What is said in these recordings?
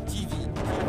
تي في.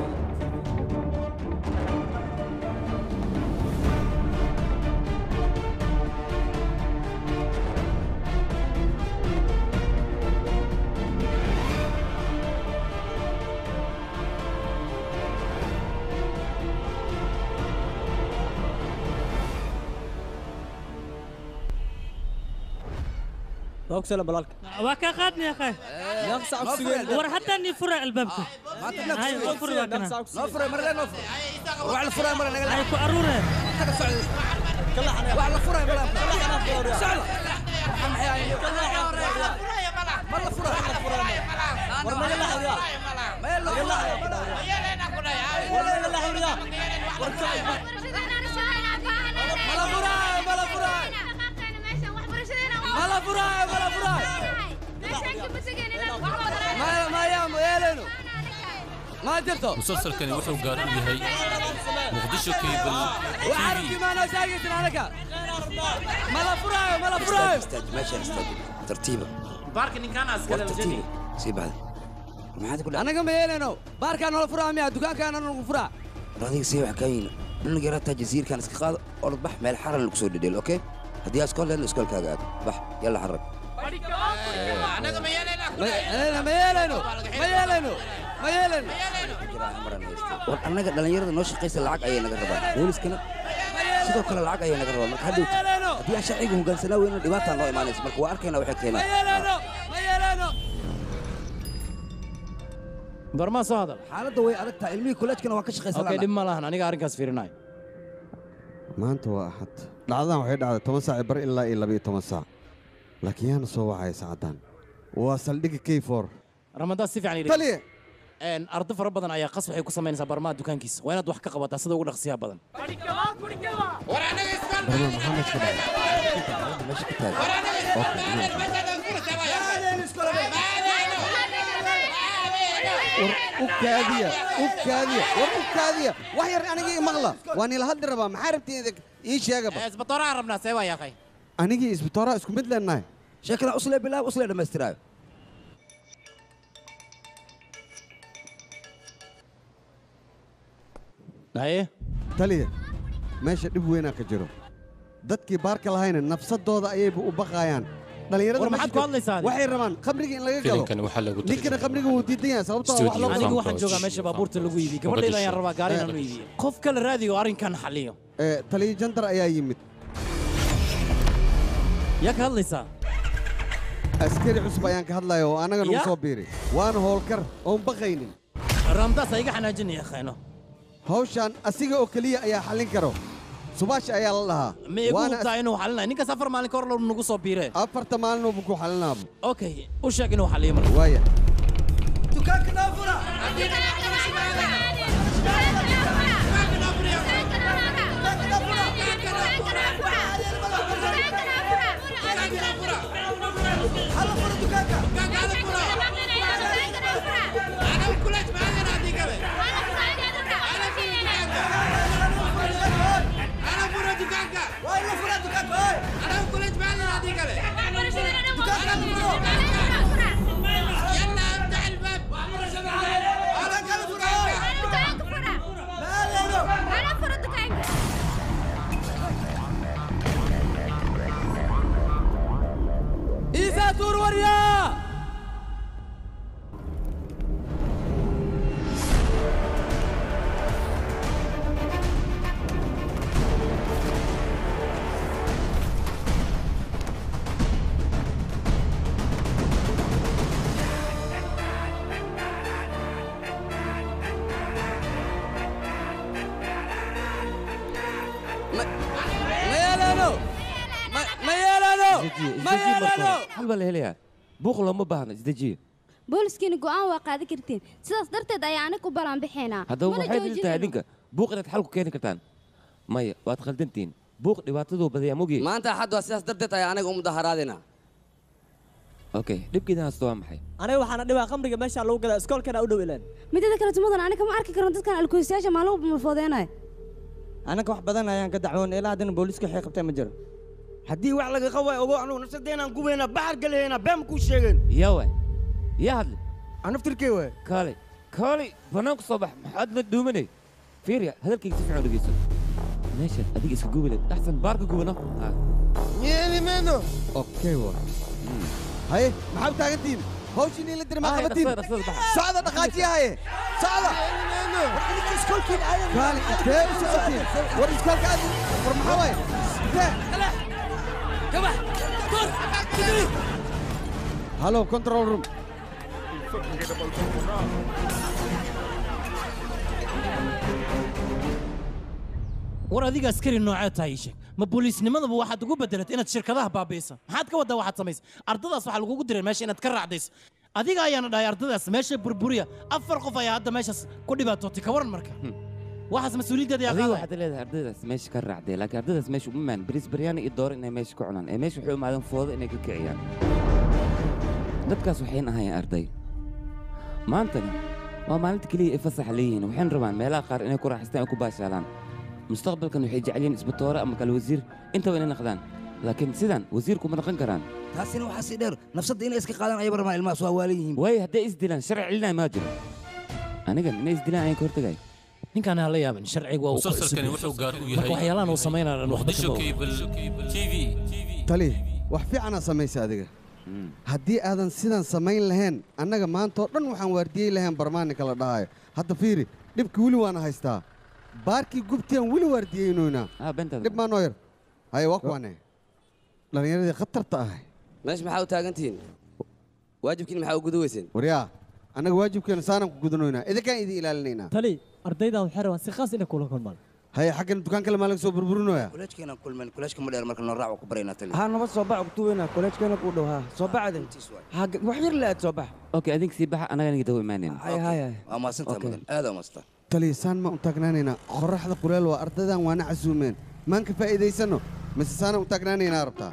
توكسل بلالك واكا قادني يا اخي نقص عكسوين ور حتى اني فرع الباب ما تبلغ هاي فرع نقص نفر عكسوين مرة نفر روح على الفرع مرة هاي كو اروره كذا سعد كل حنا روح على الفرع مرة كل حنا فوريا سعد كل حنا فوريا مرة فرع ورنا يلا حوريا ما يلا يلا حوريا ورنا يلا حوريا ملا فراي ملا فراي ملا فراي ملا فراي ما يلينو ما جبته مسلسلكani wuxuu gaar u yahay muqdisho cable وعارف ما انا ساقط انا ملا فراي ملا فراي ماشي استاذ ترتيبه بارك إن كان أسكال ترتيبه سيب هذا ما حد يقول انا كم يلينو باركان ولا فراي ميا دكان كان انا فراي راضي سي حكاين من قرات جزير كان اسقاط اول بح مال حر اللي كسود ديل اوكي هدي اسكول الاسكول كاغاد بح يلا حرك أنا كم يلينا انا ما يلينو ما يلينو ما يلينو war annaga dhalinyarada noo shaqeysa lacag ayay naga rabaan booliskana sidoo kale lacag ayay naga rabaan marka haddii aan sharciga hoggaansanaa weyna dhibaataan noo imaanaysa marka waa arkayna waxay keenaan ما يلينو ما يلينو برما صادق xaaladda way adag tahay ilmihii kollejkana waan ka shaqaysan اوكي دم لهن aniga arrinkaas fiirinay maanta waa axad dhacdadan waxay dhacday 10 saac bar ilaa 12 saac laakiin yaana soo wacay saacadan waa saldhigga K4 ramadaan si fiican taliye een ardo fara badan ayaa qas waxay ku sameynaysaa barmaa dukaankiisa waa inaad wax ka qabataa sida ugu dhaqsiyaha badan وأنا إسكال barma maxamed ka dhacay meesha ka taag ukaadiya wax yar anigii maqla waan ila hadli rabaa maxaa rabtiin ii sheegaba isbitooraha rabnaa see waa yaaqay anigii isbitooraha isku mid leenahay sheekada uslee bilaab uslee dhammaystiraayo haye taliye meesha dhib weynaa ka jiro dadkii baarka lahayna nafsadooda ayayba u baqaayaan dhalinyarada war maxaad ku hadlaysaa waxay rabaan khamriga in laga galo filimkani waxaa lagu ninkana khamriga wuu diidan yahay sababtoo ah wax loo anigu waxaan joogaa meesha baabuurta lagu iibiyo gabadhayda ayaan rabaa gaari inaan u iibiyo qof kale raadiyo arrinkan xalliyo taliye jandar ayaa yimid yaa ka hadlaysaa askari cusub ayaan ka hadlaya oo annaga nagu Ya. soo biiray waana howlkar oon baqaynin ramdaas iga xanaajinaya khayno hawshaan asiga oo keliya ayaa xallin karo subaash ayaa la dhahaa ma igu hubtaa inuu xalinayo ninkaas 4 maalin ka hor nagu soo biiree afarta maalinoobu ku xallinaaba okay u sheeg inuu xalliyo marka waaya دكانك نافرة هلا فرة دكانك أنا وكلش ما أنا ناديك أنا فرة دكانك وين فرة دكانك هاي أنا وكلش ما أنا ناديك يلا افتح الباب أنا كان فرة إيزا دور وريا ما يلانو ما يلانو ما يلانو hal baa la helayaa buuq looma baahna isdejiye booliskiina go'aan waa qaadan kartiin sidaas darteed ayaa aniga u balaan bixinaa haddaba waxay idin tahay idinka buuq inaad xal ku keeni kartaan maya waad khaldantihiin buuq dhibaataduu badayaa mogi maanta axad waa sidaas darteed ayaa anaga u mudaharaadina okay dhibkiina haasto waa maxay aniga waxaana dhibaa khamriga meesha lagu gadaa iskoolkana u dhow ilaan midada kale tumadan aniga ma arki karno dadkan alkoolistayaasha maalin walba malfoodeenay anaga wax badan ayaan ka dacwoon ilaa haddana booliiska waxay qabteen ma jiro haddii wax laga qabaay ogo anugu nafsadeenaan gubaynaa baxar galaynaa been kuu sheegeen yawe yaa hadle anaftirkey waay kaale كالي بنانك صباح محد للدومني فيريا هذا كيف تفعل رجيسه ماشي أديك اسمه جوبل أحسن بارك جوبنا يلي منو اوكي وا هاي maxaa u taagantiin hawshin ila dir ma qabatiin socda dhaqaajiya haye socda iskoolkiin ayan gaali kee socotiin war iskoolka aad war maxaa way كبح دور تدري halo control room war adiga askari noocee tahay sheeg ma booliisnimadaba waxaad ugu bedelatay inaad shirkadaha baabiisa maxaad ka waddaa waxaad samaysa ardadaas waxaa lagugu diray meesha inaad ka raacdayso adiga ayaana dhahay ardadaas meesha burburiya 4 qof ayaa hadda meeshaas ku dhibaatootay ka waran marka waxaas mas'uuliyaddeeda yaa adiga qaaday waxaad leedahay ardaydaas meesha ka raacday laakiin ardaydaas meesha uma maan bris baryaani iyo door inay meesha ku cunaan ee meesha waxay u maadeen foodo inay ka kiciyaan dadkaas waxayn ahaayeen arday maantana waa maalinta keliya ay fasax leeyihiin waxayna rabaan meelaha qaar inay ku raaxaystaan oo ku baashaalaan mustaqbalkan waxay jecel yihiin isbitoore ama kale wasiir intaba inay naqdaan laakiin sidan wasiirku ma naqan karaan taasina waxaa sii dheer nafsadda inay iska qaadaan ayaba rabaan ilmahaas waa waalan yihiin waayo hadday isdilaan sharci celinaya maa jiro anigan inay isdilaan ayaan ka hortagay ninkaan ha la yaabin sharcigu waa مسلسلكani wuxuu gaar u yahay marka waxyaalahan uu sameynaa muqdisho cable TV tali wax fiicana samaysa adiga haddii aadan sidan samayn lahayn annaga maanta oo dhan waxaan waardiyey lahayn barmaaninka la dhahayo hadda fiiri dhibki weli waana haystaa baarkii gubtiyan weli waardiyeynoynaa dhib maa noo yar haye waa kuwane dhallinyaradii khatarta ahay meesha maxaa u taagantihiin waajibkiin maxaa u guda weyseen waryaa annaga waajibkeena saanaan ku gudanoynaa idinkaan idin ilaalinaynaa tali ardayda waxay rabaan si khaas inay kula kulmaan haye xaggan dukaan kale maa laga soo burburinoyaa kuleejkeenaan kulmen kuleejka ma dheer marka noo raac ku baraynaa tali ها نبض صباح كتوبنا كولج كنا كودو ها صباح عدن وحير لا صباح اوكي اديك سيبح انا غادي ندوي مانين هاي waa maasantaa mudan aad waa maasanta taliisaan ma u taagnaanaynaa qorraxda kuleel waa ardaydan waana casuumeen maan ka faa'iidaysanno mise saana u taagnaanaynaa rabtaa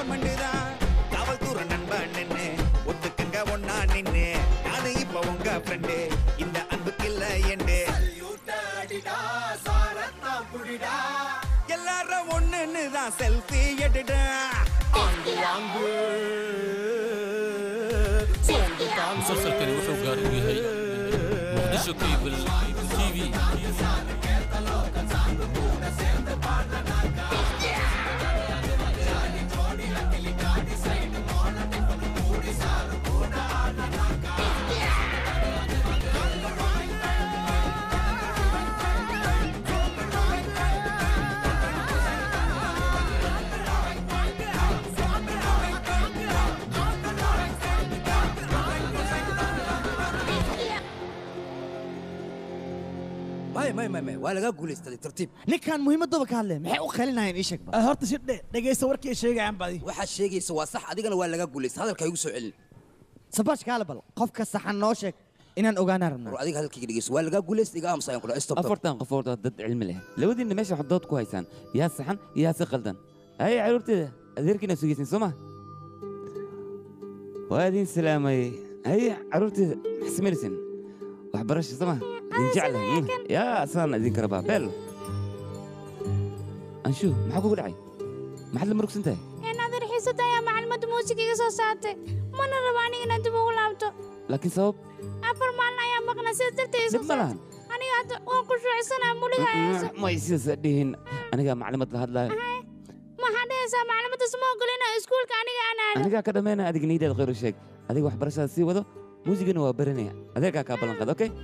மண்டுதான் காவல்துறை நண்பன் நின்னு ஒத்துக்குங்க ஒன்னா நின்னு நானு இப்ப உங்க ஃப்ரெண்டு இந்த அன்புக்கு இல்ல எண்டு எல்லாரும் ஒண்ணுன்னு தான் செல்ஃபி எடுடா مسلسلكani wuxuu gaar u yahay muqdisho cable tv ما waa laga guuleystay tartiib ninkan muhiimadooba ka hadle maxay u khalinayeen ii sheeg horta si dhegeysta warkii sheegayaan badi waxaad sheegaysa waa sax adigana waa laga guuleystay hadalka igu soo celin sabash kaale bal qofka saxan noo sheeg inaan ogaanaa rabnaa war adiga hadalkayga dhegeyso waa laga guuleystay iga aamusayaan kula stop afartan qofood oo dad cilmi leh labadiinna meesha wax dood ku haysaan yaa saxan yaa si qaldan ay caruurteeda adeerkiina sugaysin soo ma waa idin salaamay ay caruurteeda maxsamilaysin waxbarasho soo ma idin jeclahay yaa asaan idin karabaa beel anshu maxaa kugu dhacay maxaad la murugsan tahay inaad rixiisada ayaa macallimada muusiga iga soo saartay mana rabo aniga inaad dib ugu laabto laakiin sabab afar maalin ayaa maqnaa sidaas darteed iga soo saartay aniga hadda waan ku shuucsanaa muliga may sidaas dhihin aniga macallimad la hadlaayo maxaa dhehaysaa macallimadaas ma ogol inaa iskuulka aniga aan aado anigaa ka dhammayna adiga niideeda khayru sheeg adiga waxbarashada sii wado muusigana waa baranaya adeerkaa kaa ballan qaad okay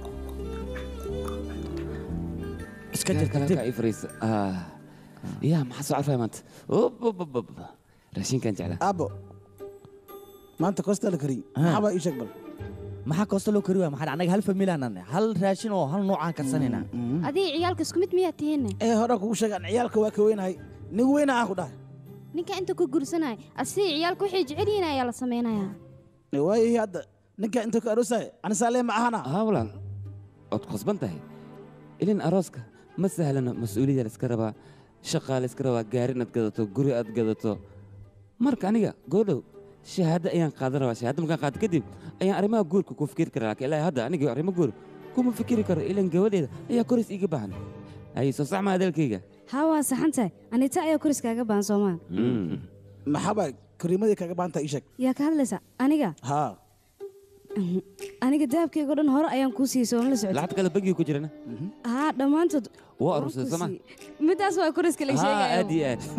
iska jirta ii fariisa yaa maxaa soo carfaya maanta raashinkan jeclaa abo maanta koosta la kariy maxaabaa ii sheeg bal maxaa koosta loo kari waaya maxaa anaga hal famiilaan hal raashin oo hal noocaan karsanayna adiga ciyaalka isku mid miyaa tihiin hore kugu sheegaan ciyaalka waa ka weynahay nin weyna aan ku dhahay ninka inta ku gursanay asiga ciyaalka waxay jecel yihiin ayaa la samaynayaa waayahi hadda ninka inta ku aroosay anisaale ma ahana haa walaal ood khasban tahay ilin arooska ma sahlana mas-uuliyadda la iska rabaa shaqaa la iska rabaa gaari inaad gadato guri aad gadato marka aniga goodhow shahaado ayaan qaadan rabaa shahaado markaan qaado kadib ayaan arrimaha guurka ku fikiri karaa laakiin ilaa hadda aniga arrimo guur kuma fikiri karo ilan gabadheeda ayaa koris iiga baahan ay soo sax ma hadalkayga haa waa saxan tahay anita ayaa koris kaaga baahan soomaa maxaabaa kariimadii kaaga baahan tahay ii sheeg yaa ka hadlaysa aniga haa aniga dahabkayga dhan hore ayaan kuu siiyey soo la socotay lacagta kale bangiga ku jirana haa dhammaantood waa aruursaday soo ma midaas waa koriska la sheegayo aad iyo aad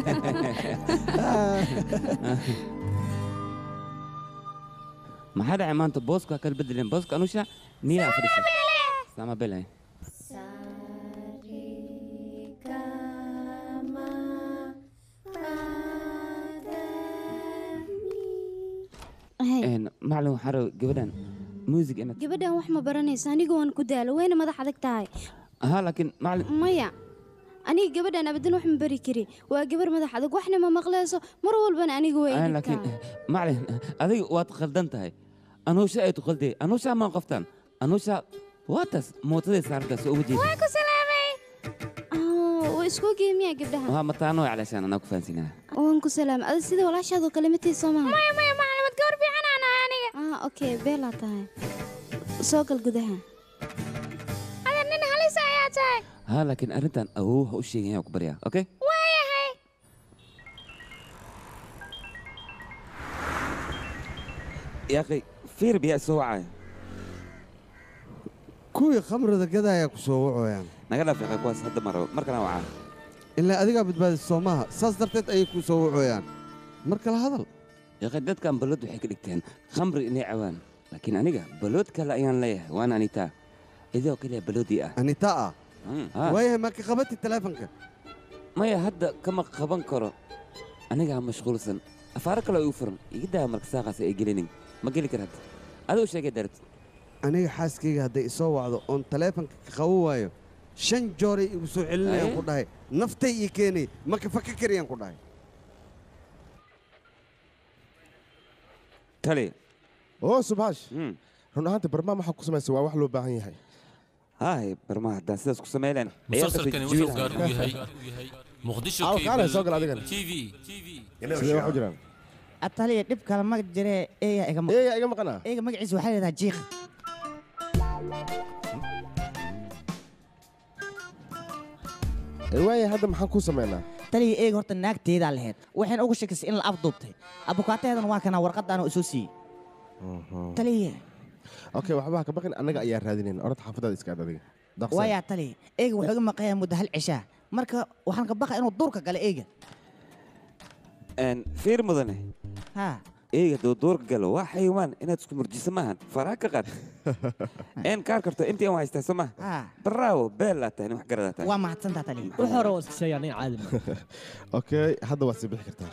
maxaa dhacay maanta booska kala bedeleen booska anusha niyaa fadhisa sama belay macalin waxaan rabay gabadhan muusig inaad gabadhan wax ma baranaysa aniga waan ku daalo wayna madax adag tahay haa laakiin macalin maya aniga gabadhan abadan wax ma bari kari waa gabar madax adag waxna ma maqlayso mar walbana aniga way laakiin macalin adiga waad khaldan tahay anuusha ay tuqaldee anuusha ma qoftaan anuusha waatas mootaday saarta soo ugu jeedin waa ku salaamay waa isku geemiya gabdhaha waa mataano calashaan anaa ku fahansinaa waan ku salaamay adiga sida walaashaadu kale matay Soomaa maya macallimad gabar fiican aan aniga okay beela tahay soo gal gudaha adan nin halis ayaa tahay ها لكن أرنتان أوه وش يعني أكبر أوكي؟ ويا هاي يا أخي فير بيا سوعة كوي خمر ذا كذا يا كسوعة يعني نقدر في كواس هذا مركنا وعاه إلا أديك بدباد الصومها صدرت أي كسوعة يعني مركل هذا يا أخي ده كان بلود وحكيتين خمر إني عوان لكن أنا بلود كلا أيان ليه وأنا أنيتا إذا كله بلودي أنيتا وياه ما كخبت التلفون ما يهدى كما خبان كرو أنا قاعد مشغول سن أفارق لو يوفرن يقدر مرك ساقة سيجلينين ما قلي كرهت هذا وش قدرت أنا حاس كي هذا يسوى هذا أون تلفون خواه شن جوري يسوع علنا ينقضه نفتي يكيني ما كفكر ينقضه تالي أوه سبحاش هنا برنامج حق اسمه سوا وحلو باهي هاي هاي برنامج ده سياسة كسمة لنا مسلسل كان يوسف قال وياي muqdisho kaale soo gal adigana TV sidee wax u jiraan ataliya dhib kale ma jire eeya iga maqana eega magaciisa waxaa leedahay jiiq waaye hadda maxaan ku sameynaa taliya eega horta naagteedaa lahayd waxayna ugu shakisay in la afduubtay abukaateedana waa kana warqadaana isoo siiyey taliya okay waxba ka baqin annaga ayaa raadinayna orad xaafadaada iska aad adiga waayaa taliya eega wuxuu iga maqayaa muddo hal cishaa marka waxaan ka baqaa inuu duurka gala eega fiir mudane ها ايه دو دور قالوا وحيوان انا تسكو مرجسه ماهن فراك قد ان كاركرتو انت يوم هايستسمه براو بيلا تاني wax garada waa mahadsantaa tali wuxuu roo iska sheeganay caadi okay hadda waad sibix kartaa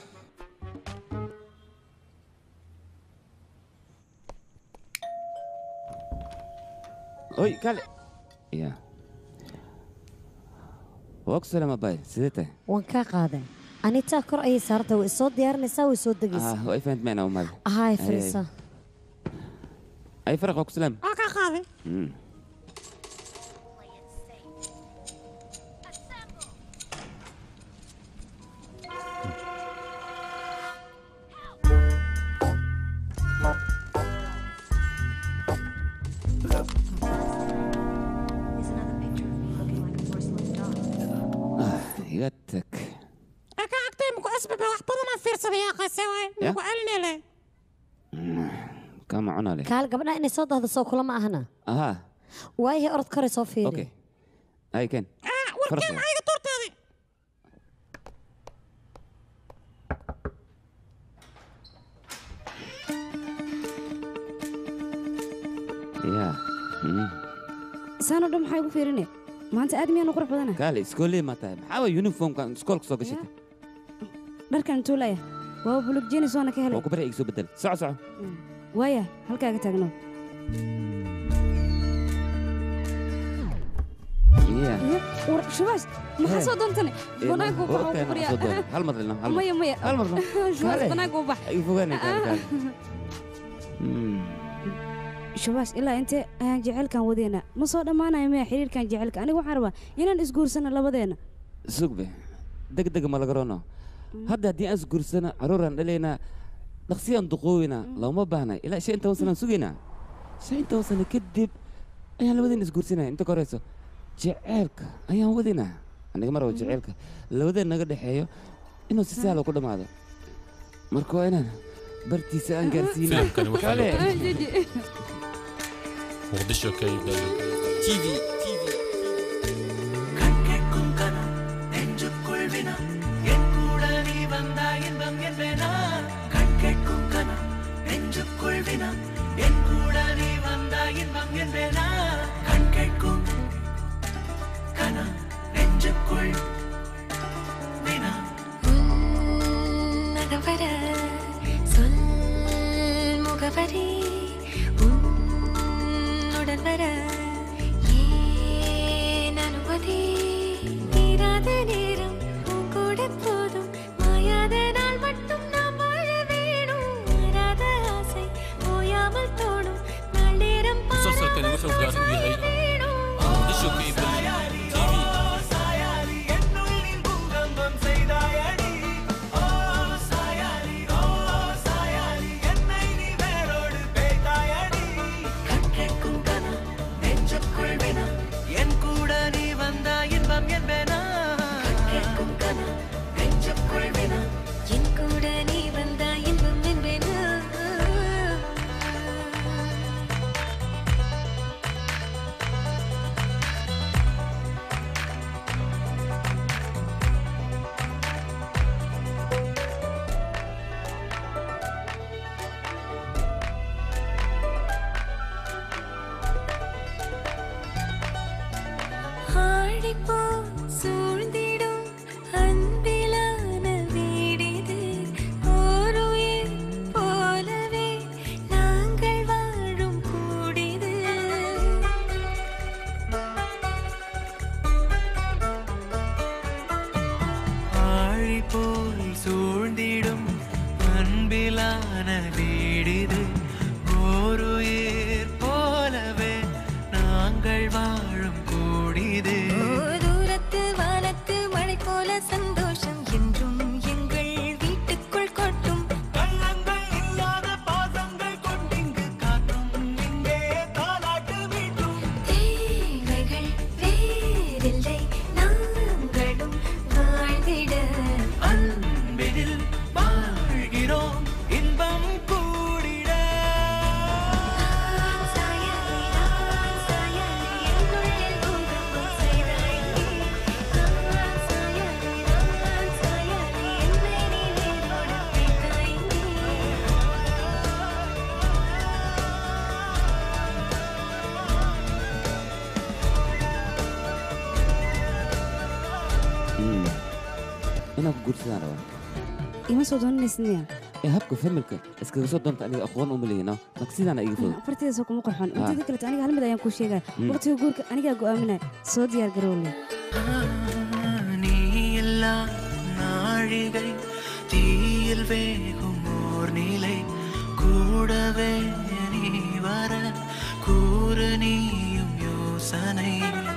oy kale ya waqsala ma bay sidete waan ka qaaday anita kor ay saarta way soo diyaarinaysaa way soo dagaysaa way fahmt meena umad ahay farisa ay farq waqsalam ka qaaday ياتك أسباب وحبنا ما في رصدي يا أخي سوي وقالنا له كم عنا له قال قبل إني صوت هذا الصوت كله ما هنا وايه أرد كري صوفي أوكي أي كان وركان معي قطورت هذه يا سانو دم حيقو فيرني ما أنت أدمي أنا قرب بدنا قال إسكولي ما تايم حاول يونيفورم كان إسكولك سوق شتى dharkan tuulaya waa bulug jenis waana ka helay ku bari isu bedel soco waya halkaaga taagno war shubaas maxaa soo doontane banaanku waxaa ku bariyaa hal mar lena hal mar shubaas banaanku bax ay fogaana kaal shubaas ilaa intee ayaan jecelkan wadeena ma soo dhammaanayo maya xiriirkan jecelka aniga waxaan rabaa inaan isguursano labadeena sugbe degdeg ma laga rono hadda haddii aan isguursana caruuraan dhalaynaa dhaqsiyaan duqoowina looma baahna ilaa 5 sano sugaynaa 5 sano kadib ayaan labadeen isguursanaya inta ka horeyso jeceelka ayaan wadinaa aniga mar waa jeceelka labadeen naga dhexeeyo inuu si sahal ku dhamaado marka waa inaan bartiisa aan gaarsiinaa muqdisho kaybal TV போல சந்தோஷம் என்றும் எங்கள் வீட்டுக்குள் கொட்டும் கள்ளங்கள் இல்லாத பாசங்கள் கொண்டிங்கு காட்டும் இங்கே தாலாட்டு வீட்டும் தேவைகள் வேறில்லை நாங்களும் வாழ்ந்திட அன்பில் வாழ்கிறோம் இன்பம் கூடிட சாயலி நான் சாயலி என்னுள்ளில் பூகம்பம் செய்தாய் சாயலி நான் சாயலி என்னை நீ வேரோடு பிடித்தாய் أنا بقول أنا ima soo doonanaysniya habka familka iskaga soo doonta aniga aqoon uma leeyna naqsidana iga fudud afartidaasoo kuma qorxon inteeda kaleto aniga hal mid ayaan kuu sheegaya waqtiga guurka anigaa go'aaminaya soo diyaar garowle நீ எல்லா நாழிகை தீயில் வேகும் ஓர் நிலை கூடவே நீ வர கூறு நீயும் யோசனை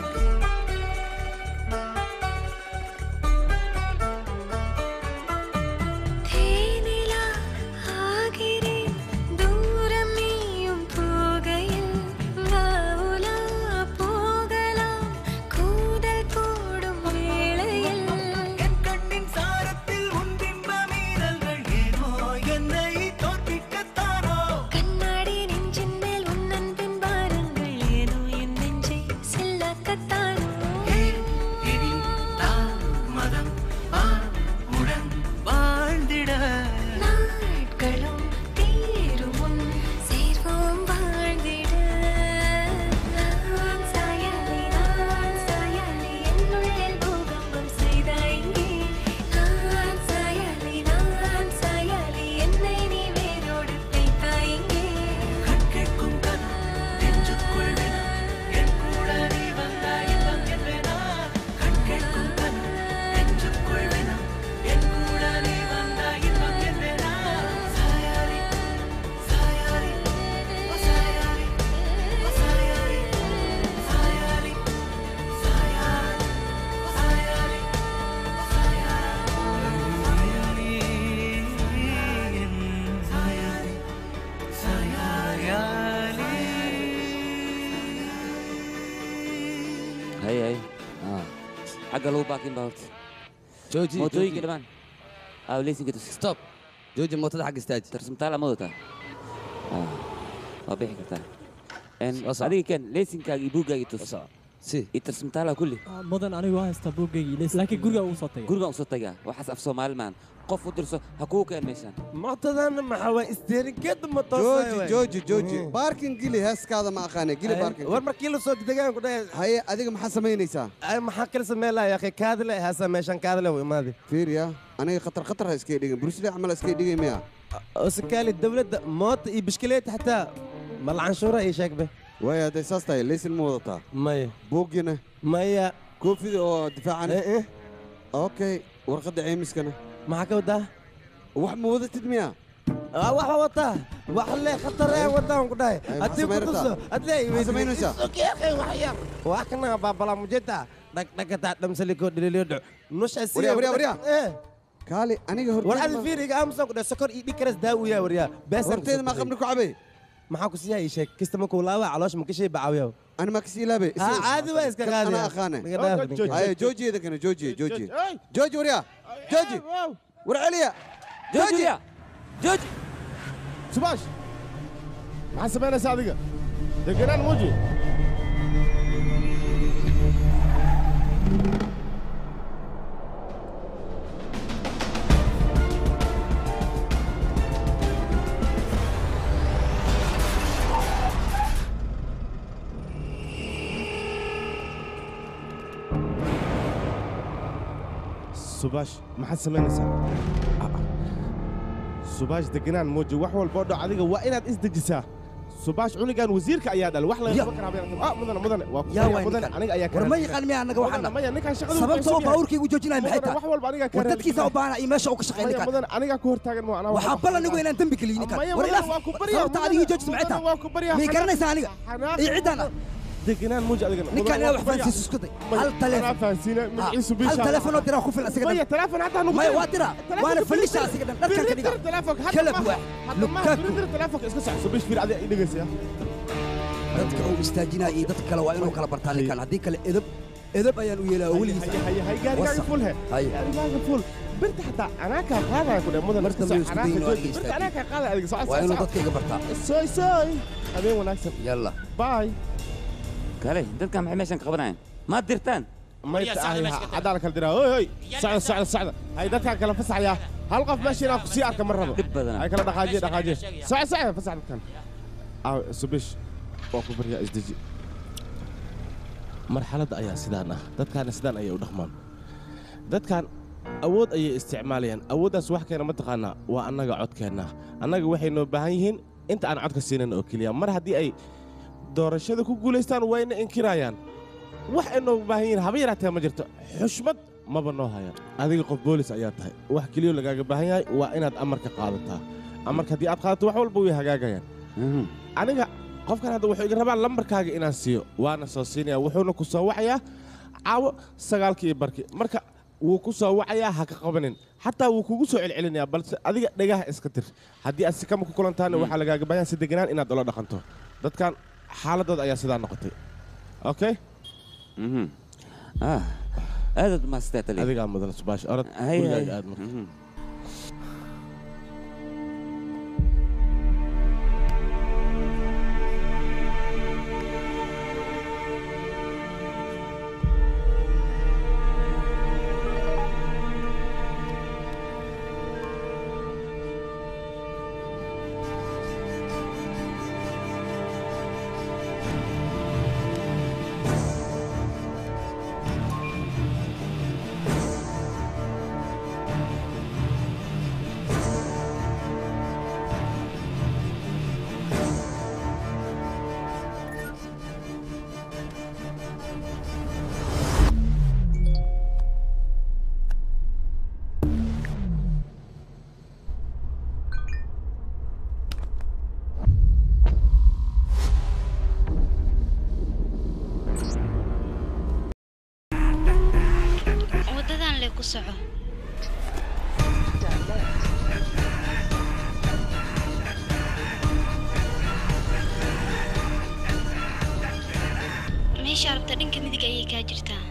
தேனிலா ஆகிறேன் தூரம் நீயும் போகையில் வாவுலா போகலாம் கூதல் கூடும் வேளையில் என் கண்ணின் சாரத்தில் உன் பிம்ப மீறல்கள் ஏனோ என்னை தோற்பிக்கத்தானோ கண்ணாடி நெஞ்சின் மேல் உன் அன்பின் பாரங்கள் ஏனோ என் நெஞ்சை செல்லக்கத்தானோ இனி தாமதம் உடன் வாழ்ந்திட நாட்களும் தீரும் முன் சேர்வோம் வாழ்ந்திட நான் சாயலி என்னுள்ளில் பூகம்பம் செய்தாய் நான் சாயலி என்னை நீ வேரோடு வைத்தாய் கண் கேட்கும் கதை நெஞ்சுக்குள் வினம் என் கூட நீ வந்தாய் இன்பம் என்பேனா கண் கேட்கும் கதை நெஞ்சுக்குள் வினம் என் கூட நீ வந்தாய் இன்பம் என்பேனா சாயலி சாயலி சாயலி சாயலி சாயலி هاي حق لو باكين باوت جوجي موتوي كده أو ليس كده ستوب جوجي موتada xag istaaj ترسم تالا موتا وبيحكي تالا إن هذه كان ليسين كاجي بوجا يتوس سي يترسم تالا كله mudan anigu waa haystaa buuggaygi leys laakiin guriga uu soo tagay guriga u soo tagaa waxaas af Soomaali maan qof u dirso ha kuu keen meeshan معتدان محاوى استيرين كده ما jooji baarkin gili heeskaada ma aqaane gili baarkin war markii la soo degaan ku dhahay haye adiga maxaa samaynaysaa ay maxaa kala sameeyay ya akhi kaadle haasa meeshan kaadle way imaadi fiiriya aniga khatar ha iska dhigin bruce lee amal iska dhigay miya وسكالي الدولة موت بشكليت حتى ما العنشورة اي شاك به ويا هذا ساستاي ليس الموضة مايا بوقنا مايا كوفي او دفاع عنه ايه اوكي ورقد عيمس كنا معك وده wax ma wada tidmiya wax wata wax le khatar ee wadaan ku dhahay hadii ku tuso hadlay sameynaysa okay akhay wax yar wax kana baabala mujeta dhag ta dhamsaliko dhiliyo nusha si wariya kaali aniga hor war aan fiiriga amsan ku dhahay sokor ii dhikaras daawiya wariya bas horteed ma qabni ku cabay maxaa ku siyaa ii sheeg kista ma ku laawa caloosh ma kashay bacaawiyo أنا ما كسي لابي عادي ما يسكت غادي أنا أخانه أي جوجي إذا كان جوجي وريا جوجي ورعليا جوجي سباش مع سبعنا ساعة دقيقة موجي سباش ما حد سمعنا ساعة سباش دقنان موجي وحول بودو عادية وإناد إسدجسا سباش عنقان وزيرك أيادا الوحلة يفكر مدن يا وين مدن أنا أياك ورما يقال ميا أنك وحنا ما يعني كان شغل سبب سوى باوركي وجوجنا محيطا وحول بانيga كان ودتكي سوى بانا أي ماشي أوك شقيني كان مدن أنا كهور تاجر مو أنا وحبلا نقول أن تنبك لي كان ولا صوت علي جوج سمعتها مي كرنا ثانية يعدنا deganaan muuji adigana ninkaan inaa wax fahansiiso isku day hal taleefon fahansiina magaciisu hal taleefonoo diraa ku fil asiga maya taleefon hataa nugu maya waa diraa waana fallisha asiga dhan dharkan ka dhiga kalab waax lukaku taleefonka iska sax subish fiir adiga idhagaysa dadka uu istaajinaya iyo dadka kale waa inuu kala bartaa ninkan haddii kale edab ayaan u yeelaa weligiis hay gaarigaaga ful he gaarigaaga ful birta xataa anaa kaa qaadaya ku dhe mudan marka muu isku dayin waa birta anaa kaa qaadaya adiga socod waa inuu dadka iga bartaa soy habeen wanaagsan yalla باي kale dadkan maxay meeshan ka qabanayaan ma dirtaan ما عدالة كل درا هاي سعد هاي دتك كلا فسح يا هلقف ماشي أنا كسي أركب مرة هاي كلا دقاجي سعد فسح كان سبيش وقف بريا إزدجي مرحلة أيا سدانا دتك سدان أيا ودخمان دتك أود أي استعماليا أود أسوح كنا متقنا وأنا قعدت كنا أنا وحي إنه بهايهن أنت أنا عدك سينن أوكليا مرة هدي أي doorashada ku guuleystaan waa inay inkirayaan wax inuu baahan yihiin haba yaraatee ma jirto xushmad maba noo hayaan adiga qof boolis ayaa tahay wax keliyo lagaaga baahan yahay waa inaad amarka qaadataa amarka haddii aad qaadato wax walba way hagaagayaan aniga qofkan hadda wuxuu iga rabaa lambarkaaga inaan siiyo waana soo siinaya wuxuuna ku soo wacayaa caawo 9:00 marka wuu ku soo wacayaa ha ka qabanin xataa wuu kugu soo celcelinayaa balse adiga dhagaha iska tir haddii aad si kama ku kulantaana waxaa lagaaga baahan si deganaan inaad ula dhaqanto dadkan xaaladooda ayaa sidaa noqotay okay aad ma istaatay adiga mudan subaash orad gurigaaga aad marka soco meesha rabta dhanka midig ayay kaa jirtaa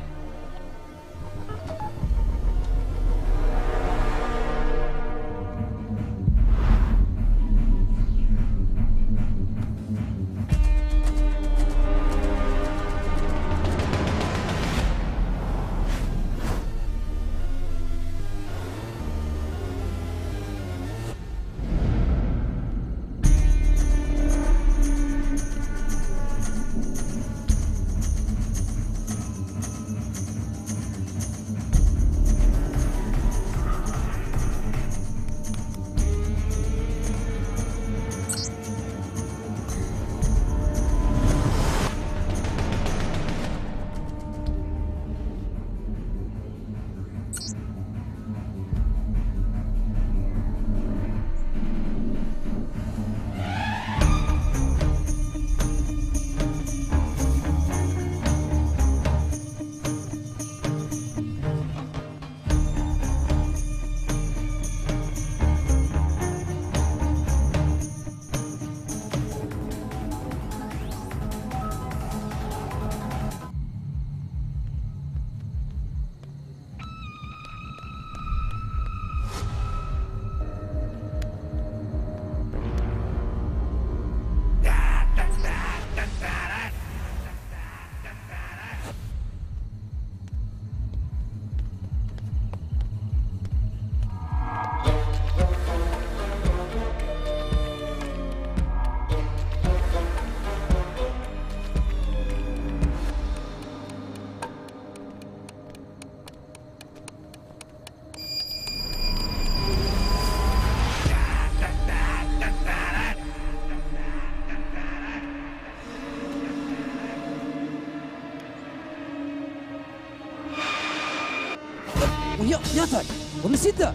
يا طيب ونسيتها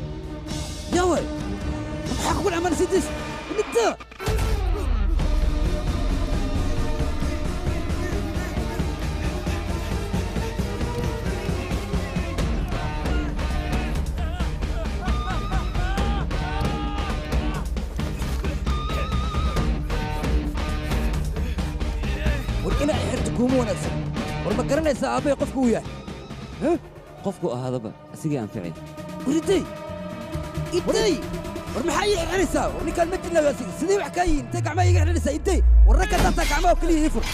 يا وي الحق ولا ما نسيتش انت ma wanaagsan war ma garanaysaa aabbay qofku uu yahay qofku ahaadaba asigii anficay wariday iday war maxaa ii xidhanaysaa war ninkaan ma dilaayo asiga sidee wax kaa yihiin intay gacmaha iiga xidhanaysaa iday war rag ka taataa gacmaha oo keliya ii fur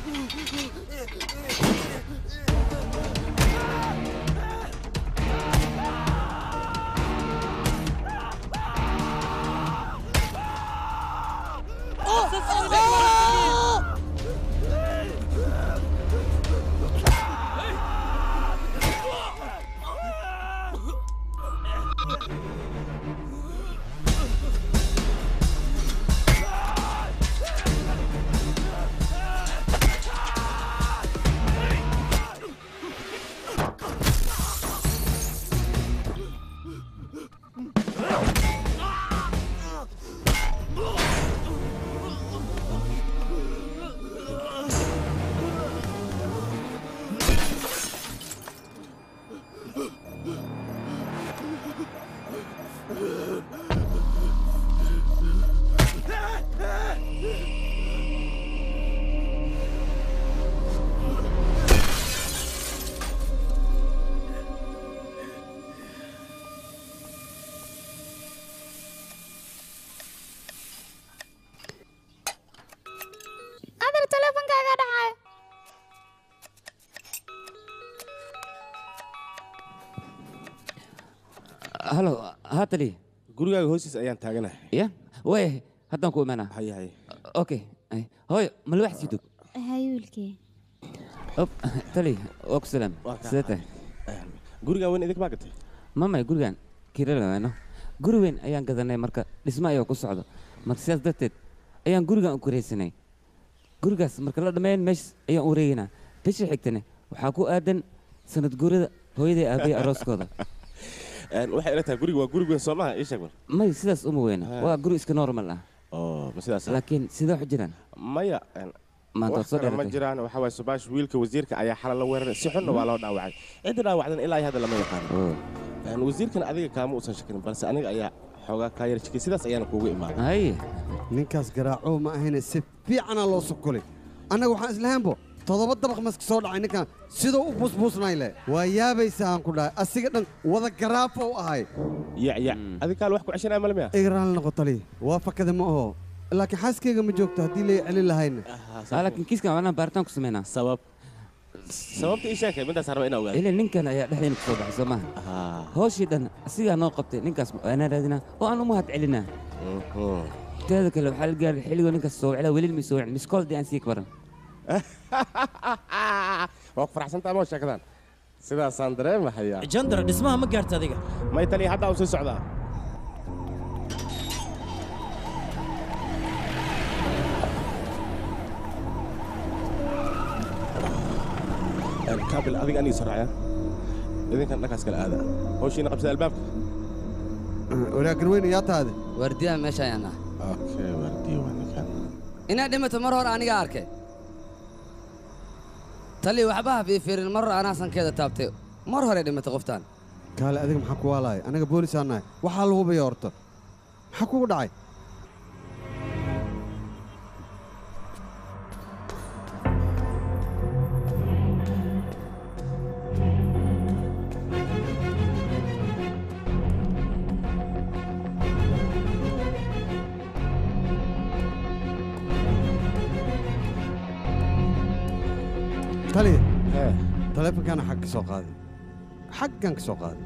halo haatali gurigaaga hoostiis ayaan taaganahay ya way haddaan ku imaanaa haye haye okay hooy mal wax sii dog hay wiilkii tali waa ku salaam sidee tahay gurigaan weyn idinka maa gatay mamay gurigaan kiralano guri weyn ayaan gadanay marka dhismo ayaa ku socdo marka sidaas darteed ayaan gurigaan u koraysanay gurigaas marka la dhammeyn meesha ayaan u wareegaynaa bishii xigtane waxaa ku aadan sanad guurada hooyaday aabay arooskooda waxay ila tahay guriga waa guri weyn soo maaha ii sheeg bal may sidaas uma weyna waa guri iska normal ah ma sidaas laakiin sidee wax jiraan maya maanta soo ma jiraan waxa waay subaash wiilka wasiirka ayaa xalal la weeraray si xunna waa loo dhaawacay cidda dhaawacdan ilaa hadda lama yaqaan wasiirkan adiga kaama uusan shakin balse aniga ayaa xoogaa kaa yar jikay sidaas ayaana kuugu imaaday ninkaas garaaco ma ahayne si fiicana loo sukulay annaga waxaan islahaynbo 7 dabaq maska soo dhacay ninkan sidoo u busbusnay le waa yaabaysa aan ku dhahay asiga dhan wada garaafo u ahay ya adiga kaal wax ku ceshanaa malmiya igraan noqotali waa fakada ma aho laakiin xaaskeyga ma joogto haddii lay celin lahayna laakiin kiiskan waanaan baaritaan ku samaynaa sababta ii sheekay midaas raba inaa ogaado ilaa ninkan ayaa dhexdeena ku soo baxay soo maaha hooshii dhan asigaa noo qabtay ninkaas waanaan raadinaa oo aan u mahad celinaa teeda kale waxaa la gaaray xilligoo ninkaas soo waclaa welil mi soo wacin miskooldi aan sii kabaran waa ku faraxsantaa moo sheekadaan sidaasaan dareemahayaa jandara dhismaha ma gaarta adiga may tali hadda u sii socdaa kaabil adiga anii saracya idinkan dhankaas kala aada howshiina qabsada albaabka waraag garweyn yaa taade waardiyaha meesha ayaan ah okay waardiya waa ninkan inaad dhimato mar hore aniga arkay tali waxba ha fiirin mar hore anaa sankeeda taabtay mar hore dhimatay qoftaan kaale adiga maxaa ku waalaaya anaga boolisaan nahay waxaa la hubaya horta maxaa kugu dhacay tali taleefonkaana xag ka soo qaaday xaggan ka soo qaaday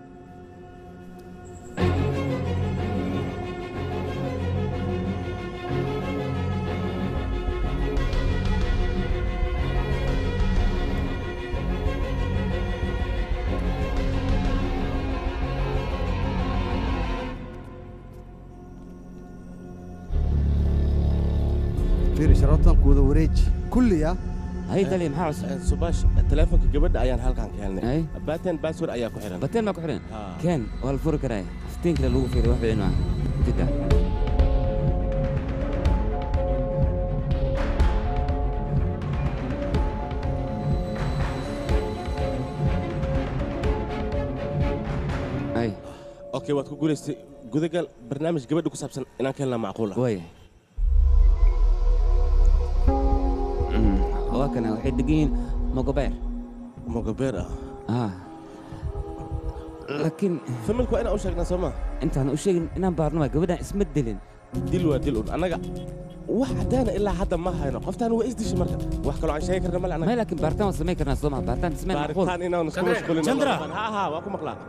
fiiri sharabtan kuwada wareeji kulliya هاي دليل محاوس سباش تلفونك قبل أيان هالكان كان باتن باسور أيا كحرن باتن ما كحرن كان والفرق راي فتين كلا لوجو في روح بينه جدا أي أوكي واتكو قولي قذقل برنامج قبل دكتور سابسن إن كان لا معقولة وين waa kana waxay degan yihiin mogobeer mogobeer laakiin familku waa inaan u sheegnaa soo ma intaan u sheegin inaan baarno waa gabadhaan isma dilin dil waa dil un annaga wax caddaana ilaa hadda ma hayno qoftaan waa isdishay marka wax kaloo aan sheegi karna male annaga may laakiin baaritaan waan samayn karnaa soo maha baaritaan ismayn macquul baaritaan inaan isku mashquulin ha waa ku maqlaa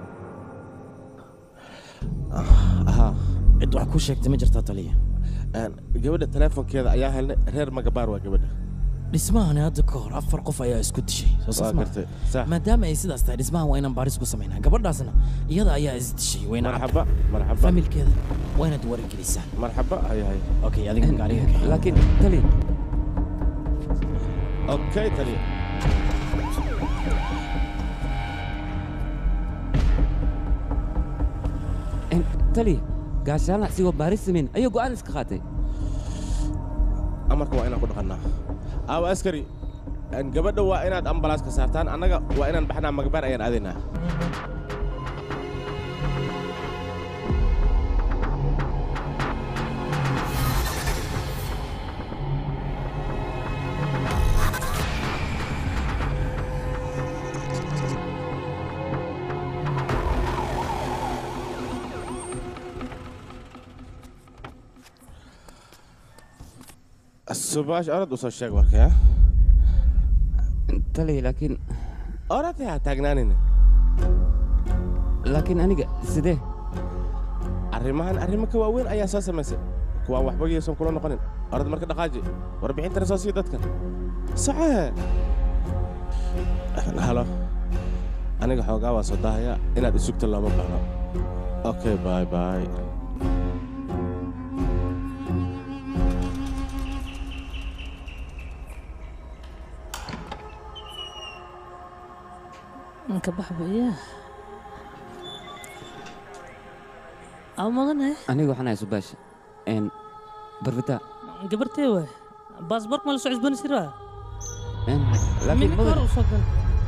cid wax kuu sheegtay ma jirtaa taliya gabadha teleefonkeeda ayaa helnay reer magabaar waa gabadha dhismahani hadda ka hor 4 qof ayaa isku dishay maadaama ay sidaas tahay dhismahan waa inaan baaris ku samaynaa gabadhaasna iyada ayaa isdishay wayna marxaba familkeeda waa inaad wargelisaan marxaba hay okay adiga gaariga laakiin tali okay tali tali gaashaana sigoo baaris samayn ayuu go'aan iska qaatay amarka waa inaan ku dhaqannaa aawa askari gabadha waa inaad ambalaas ka saartaan annaga waa inaan baxnaa magabaar ayaan aadaynaa subaash orad u soo sheeg warkaya tali laakiin orad yaa taagnaanin laakiin aniga sidee arrimahan arrimo ka waaweyn ayaa soo samaysay kuwaan waxba yaysan kula noqonin orad marka dhaqaaji warbixintana soo sii dadkan socee halo aniga xoogaa waa soo daahaya inaad isugta looma baahno okay bye bye كبحبية أو مغنى أنا وحنا سباش إن برفتا قبرتي وين باسبورت مال سعود بن سيرا إن لكن مين كارو صدق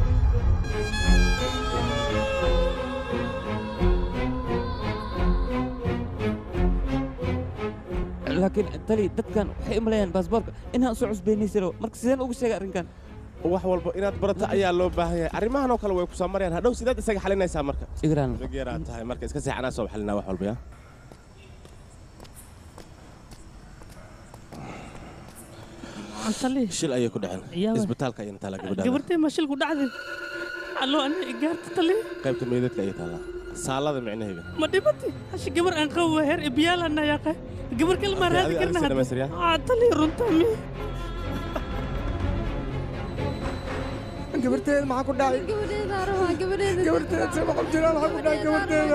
لكن تلي دتكن وحي مليان باسبورت إنها سعود بن سيرا مركزين أوجي شيء أرنكان wax walba inaad barato ayaa loo baahan yahay arrimahan oo kale way ku soo marayaan hadhow sidaad isaga xalinaysaa marka igraan geeraan tahay marka iska seexanaa soo xalinaa wax walba antali shil ayay ku dhaceen isbitaalka ayay taala gabadha gabartay ma shil ku dhacday allo ana igaarta tali qaybta meedadka ayay taala saalada micnaheeda ma dhibati hashi gabar aan qawo heer ibyaalana yaqa gabar kale ma raadi karnaa tali runtami gabarteeda maxaa ku dhacay gabarteeda se maxaa jira maxaa ku dhacay gabarteeda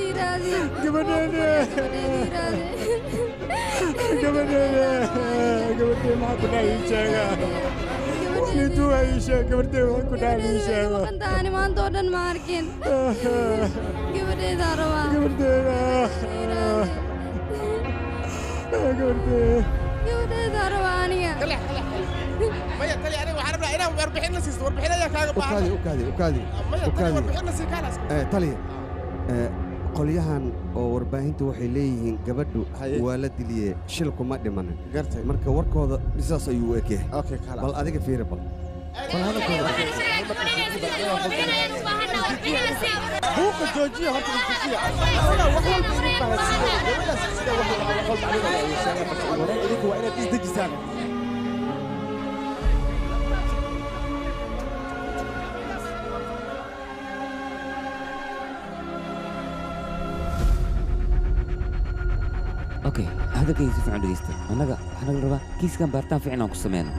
gabarteeda maxaa ku dhacay ii sheega nitu waa ii sheeg gabarteeda maxaa ku dhacay ii sheega maqantaani maanta oo dhan ma arkin gabarteeda rabaa gabarteeda rabaa aniga maya tali aniga waxaan rabnaa inaan warbixin la siisto warbixin ayaa kaaga baahan ukaadi warbixin la sii kaalaas tali qolyahan oo warbaahintu waxay leeyihiin gabadhu waa la diliyey shil kuma dhimanin marka warkooda dhisaas ayuu u ekyahay bal adiga fiiri bal buuqa joojiya horta joojiya anaga wax walba idin fahansiiyo gabadhaas sida wax walba aniga ay sheegay bas waran idinku waa inaad isdejisaan اوكي هذا كيس في عنده يستر انا الربا كيس كان بارتان في عنا وكسمينا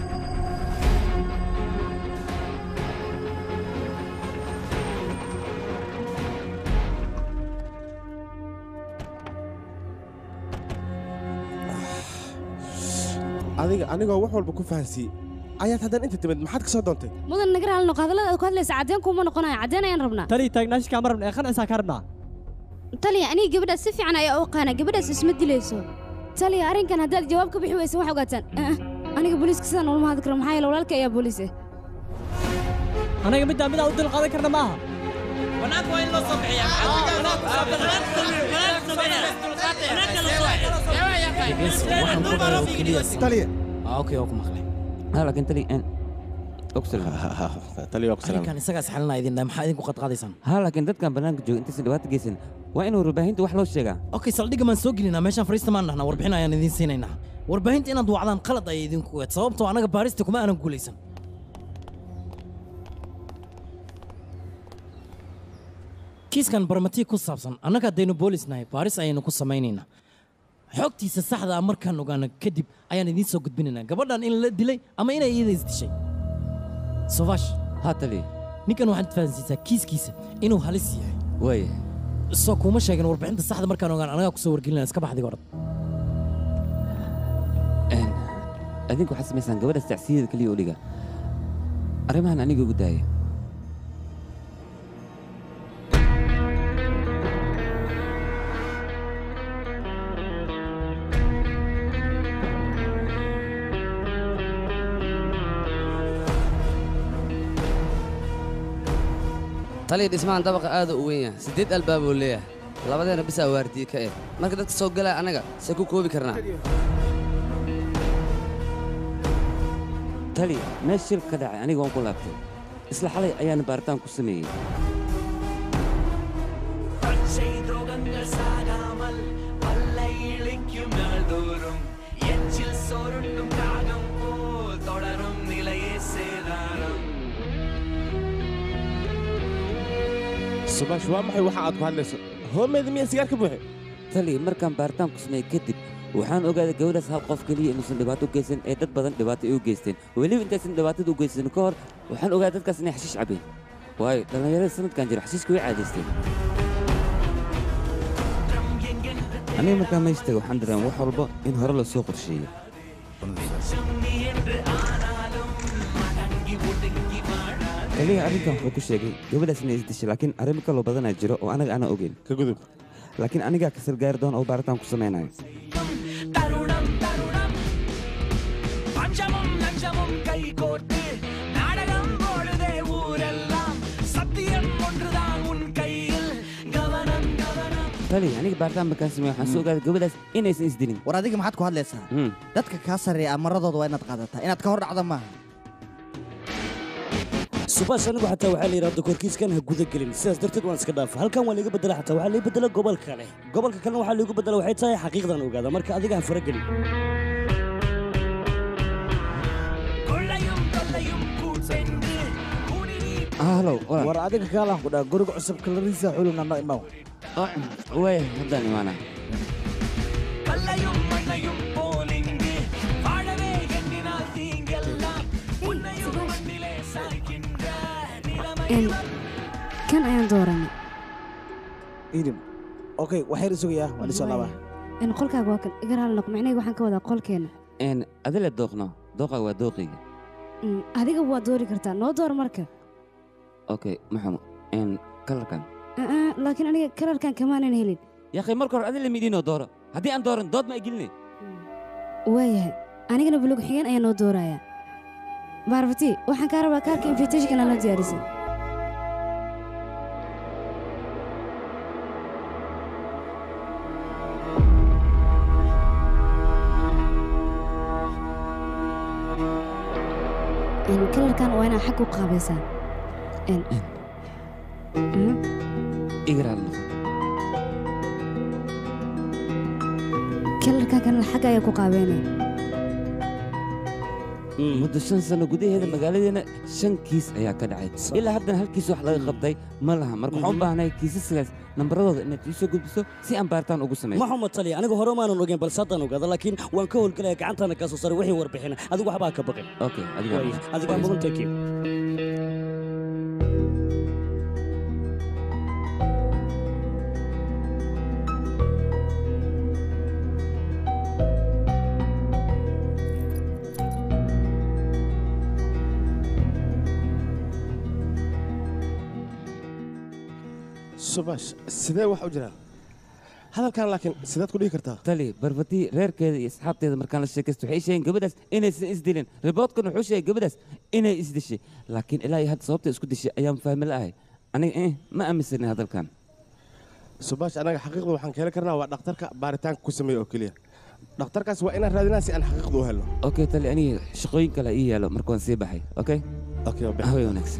anigoo wax walba ku fahansiiyey ayaad haddana inta timid maxaad ka soo doontay mudan nagar halno hadallada aad ku hadlaysa cadeen kuma noqonayo cadeen ayaan rabnaa tali taagnaashi kaama rabna ee qancisaa ka rabnaa taliya aniga gabadhaas si fiican ayaa u aqaana gabadhaas isma dilayso taliya arrinkan haddaad jawaab ka bixi weysa wax ogaataan aniga booliiska sidaan ulama hadli karo maxaa yeele walaalka ayaa booliis aniga middaa u dil qaadan karna maaha wanaag waa in loo soo taliya اوكي اوكي مخلي laakiin tali ogsalan tali ogsalan arrinkan isagaas xalinaa idin maxaa idinku qadqaadaysaan laakiin dadkan bannaanka jooga intaysan dhibaato geysan waa in warbaahinta wax loo sheegaa okay saldhigga maan soo gelinaa meeshaan fariista maan nahnaa warbixin ayaan idiin siinaynaa warbaahinta inaad wacdaan qalad ayay idinku eed sababtoo annaga baarista kuma aanan guulaysan kiiskan barmatii ku saabsan annaga haddaynu boolis nahay baaris ayaynu ku samaynaynaa xogtiisa saxda ah markaan ogaano kadib ayaan idiin soo gudbinaynaa gabadhan in la dilay ama inay iyada isdishay sofash tali ninkan waxaad fahansiisaa kiiskiisa inuu halis yahay waaya soo kuma sheegin warbixinta saxda markaan ogaan anagaa kusoo wargelinaa iska baxdig orad adinku waxaad samaysaan gabadhaas tacsiyadeeda keliya u dhiga arrimahan aniga ugu daaya taliya dhismahan dabaqa aad u weyn yahay 8 albaab uu leeyahay labadeena bisaa waardiye ka marka dadka soo galaa anaga se ku koobi karnaa tali meesh shil ka dhacay aniga waan ku laabtay isla xalay ayaan baaritaan ku sameeyey subash waa maxay waxa aad ku hadlayso hoomeeda miyaa sigaar ka buuxay tali markaan baaritaan ku sameeyey kadib waxaan ogaaday gabadhaas hal qof keliya inuusan dhibaato u geysan ee dad badan dhibaato ay u geysteen weliba intaysan dhibaatada u geysan ka hor waxaan ogaaday dadkaas inay xashiish cabeen waayo dhallinyarada sanadkan jira xashiishka way caadaysteen aniga markaan meesha taga waxaan dareema wax walba in hore la soo qorsheeyo taliya arrintan wuxuu ku sheegay gabadhaas inay isdishay laakiin arrimo kaloo badanaa jiro oo anaga aanan ogeyn ka gudub laakiin anigaa ka sargaari doona oo baaritaan ku samaynayo tali aniga baaritaan markaan sameeyo waxaan soo ogaaday gabadhaas inaysan isdilin war adiga maxaad ku hadlaysaa dadka kaa sarreeya amaradooda waa inaad qaadataa inaad ka hor dhacda maaha subash anigu xataa waxaa la yidhahda korkiiskan ha guda gelin sidaas darteed waan iska dhaafa halkan waa laiga bedela xataa waxaa lai bedela gobol kale gobolka kalena waxaa laigu bedela waxay tahay xaqiiqdan ogaada marka adiga ha fara gelin halow war adiga kaalaan ku dhaha guriga cusub kalariisa xuluna no imaw waaya haddaan imaanaa kan ayaan dooranay idin okay waxay isugayaa waan isoo laabaa qolkaaga waa kan iga raali noq macnaheedu waxaan ka wadaa qolkeena adile dooqno dooqaaga waa dooqayga adiga waa doori kartaa noo door marka okay maxamu kalarkan laakiin aniga kalarkan kamaanan helin yaakhay marka hore adile midiinoo dooro haddii aan dooran dood ma ay gelinay waayahay anigana bulug xigeen ayaa noo doorayaa baarfati waxaan kaa rabaa kaarka invitationka nala diyaarisay kalarkan waa inaa xag u qaabaysaa kalarkan kan xag ayaa ku qaabeynaya muddo 5 sano gudaheeda magaaladeena 5 kiis ayaa ka dhacay ilaa haddana hal kiis wax laga qabtay ma laha marka waxaan u baahanahay kiisaskaas nambaradooda inaad ii soo gudbiso si aan baaritaan ugu sameeyo maxamed tali aniga hore maanan ogeyn balse haddaan ogaada laakiin waan ka howlgalaya gacantaana kaa soo saray wixii warbixina adigu waxbaa ka baqin okay adigaa mudan thank you subash sidee wax u jiraan hadalkan laakiin sidaad ku dhihi kartaa tali barfati reerkeeda iyo asxaabteeda markaan la sheekaysto waxay sheegeen gabadhaas inaysan isdilin riboodkan wuxuu sheegay gabadhaas inay isdishay laakiin ilaa iyo hadda sababta isku dishay ayaan fahmi la'ahay aniga ma aaminsanin hadalkan subash anaga xaqiiqda waxaan ka heli karnaa waa dhakhtarka baaritaanka ku sameeya oo keliya dhakhtarkaas waa inaan raadinaa si aan xaqiiqda u helno okay tali aniga shaqooyin kale ii yaalo marka waan sii baxay okay haway wanaagsan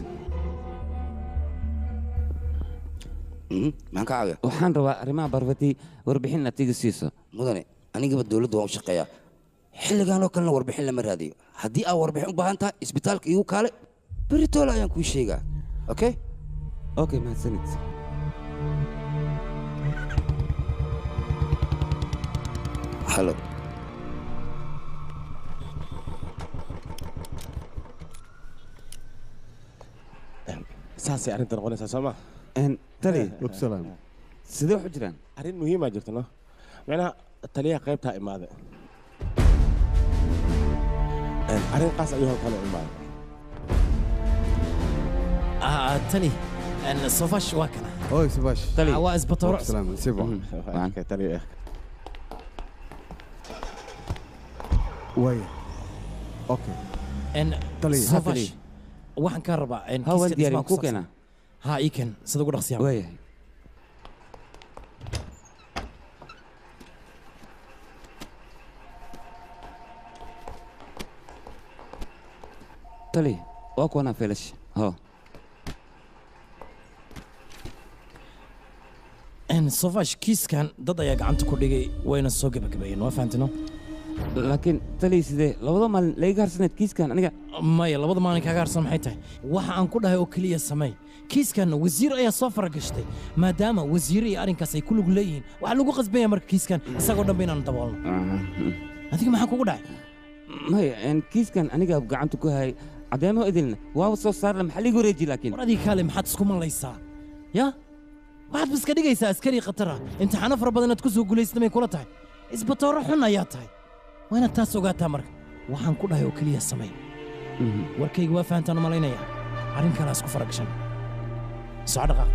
maxaan ka caawiya waxaan rabaa arrimaha barfati warbixin inaad iga siiso mudane anigaba dowladda waan u shaqeeyaa xilligaanoo kalena warbixin lama raadiyo haddii aad warbixin u baahan tahay isbitaalka igu kaale beritoole ayaan kuu sheegaa okay okay mahadsanid halo saasay arrinta noqonaysaa soo ma tali wabsalaam sidee waxu jiraan arrin muhiimaa jirta no macnaha taliyaha qaybtaa imaaday arrin qaas ayuu halkan u imaaday tali sofash waa kana oy sofash tali waa isbatooro salaam sibo tali way okay tali sofash waxaan ka rabaa hawan diyarin ku keena ha ii keen sida ugu dhaqsiyaa waayahay tali waa kuwanaa feelash ho sofash kiiskan dad ayaa gacanta ku dhigay wayna soo gebagabeeyeen waa fahamtino laakiin tali sidee labada maalin layga harsaneed kiiskan aniga maya labada maalin kaaga harsan maxay tahay waxa aan ku dhahay oo keliya samey kiiskan wasiir ayaa soo faragashtay maadaama wasiire iyo arrinkaas ay ku lug leeyihiin waxaa lagu qasbaya marka kiiskan isagoo dhanba inaan daboolno adiga maxaa kugu dhacay maya kiiskan aniga gacanta ku hayay caddeemaho idilna waaba soo saarla maxaa liigu wareeji laakiin war adiga kaale maxaad isku malaysaa ya waxaad iska dhigaysaa askari khatar ah imtixaano fara badan inaad ku soo guulaystamay kula tahay isbatooro xun ayaa tahay waa inaad taas ogaataa marka waxaan ku dhahay oo keliya samay warkayga waa fahantaan u malaynaya arrin kale isku faragashan soco dhaqaaq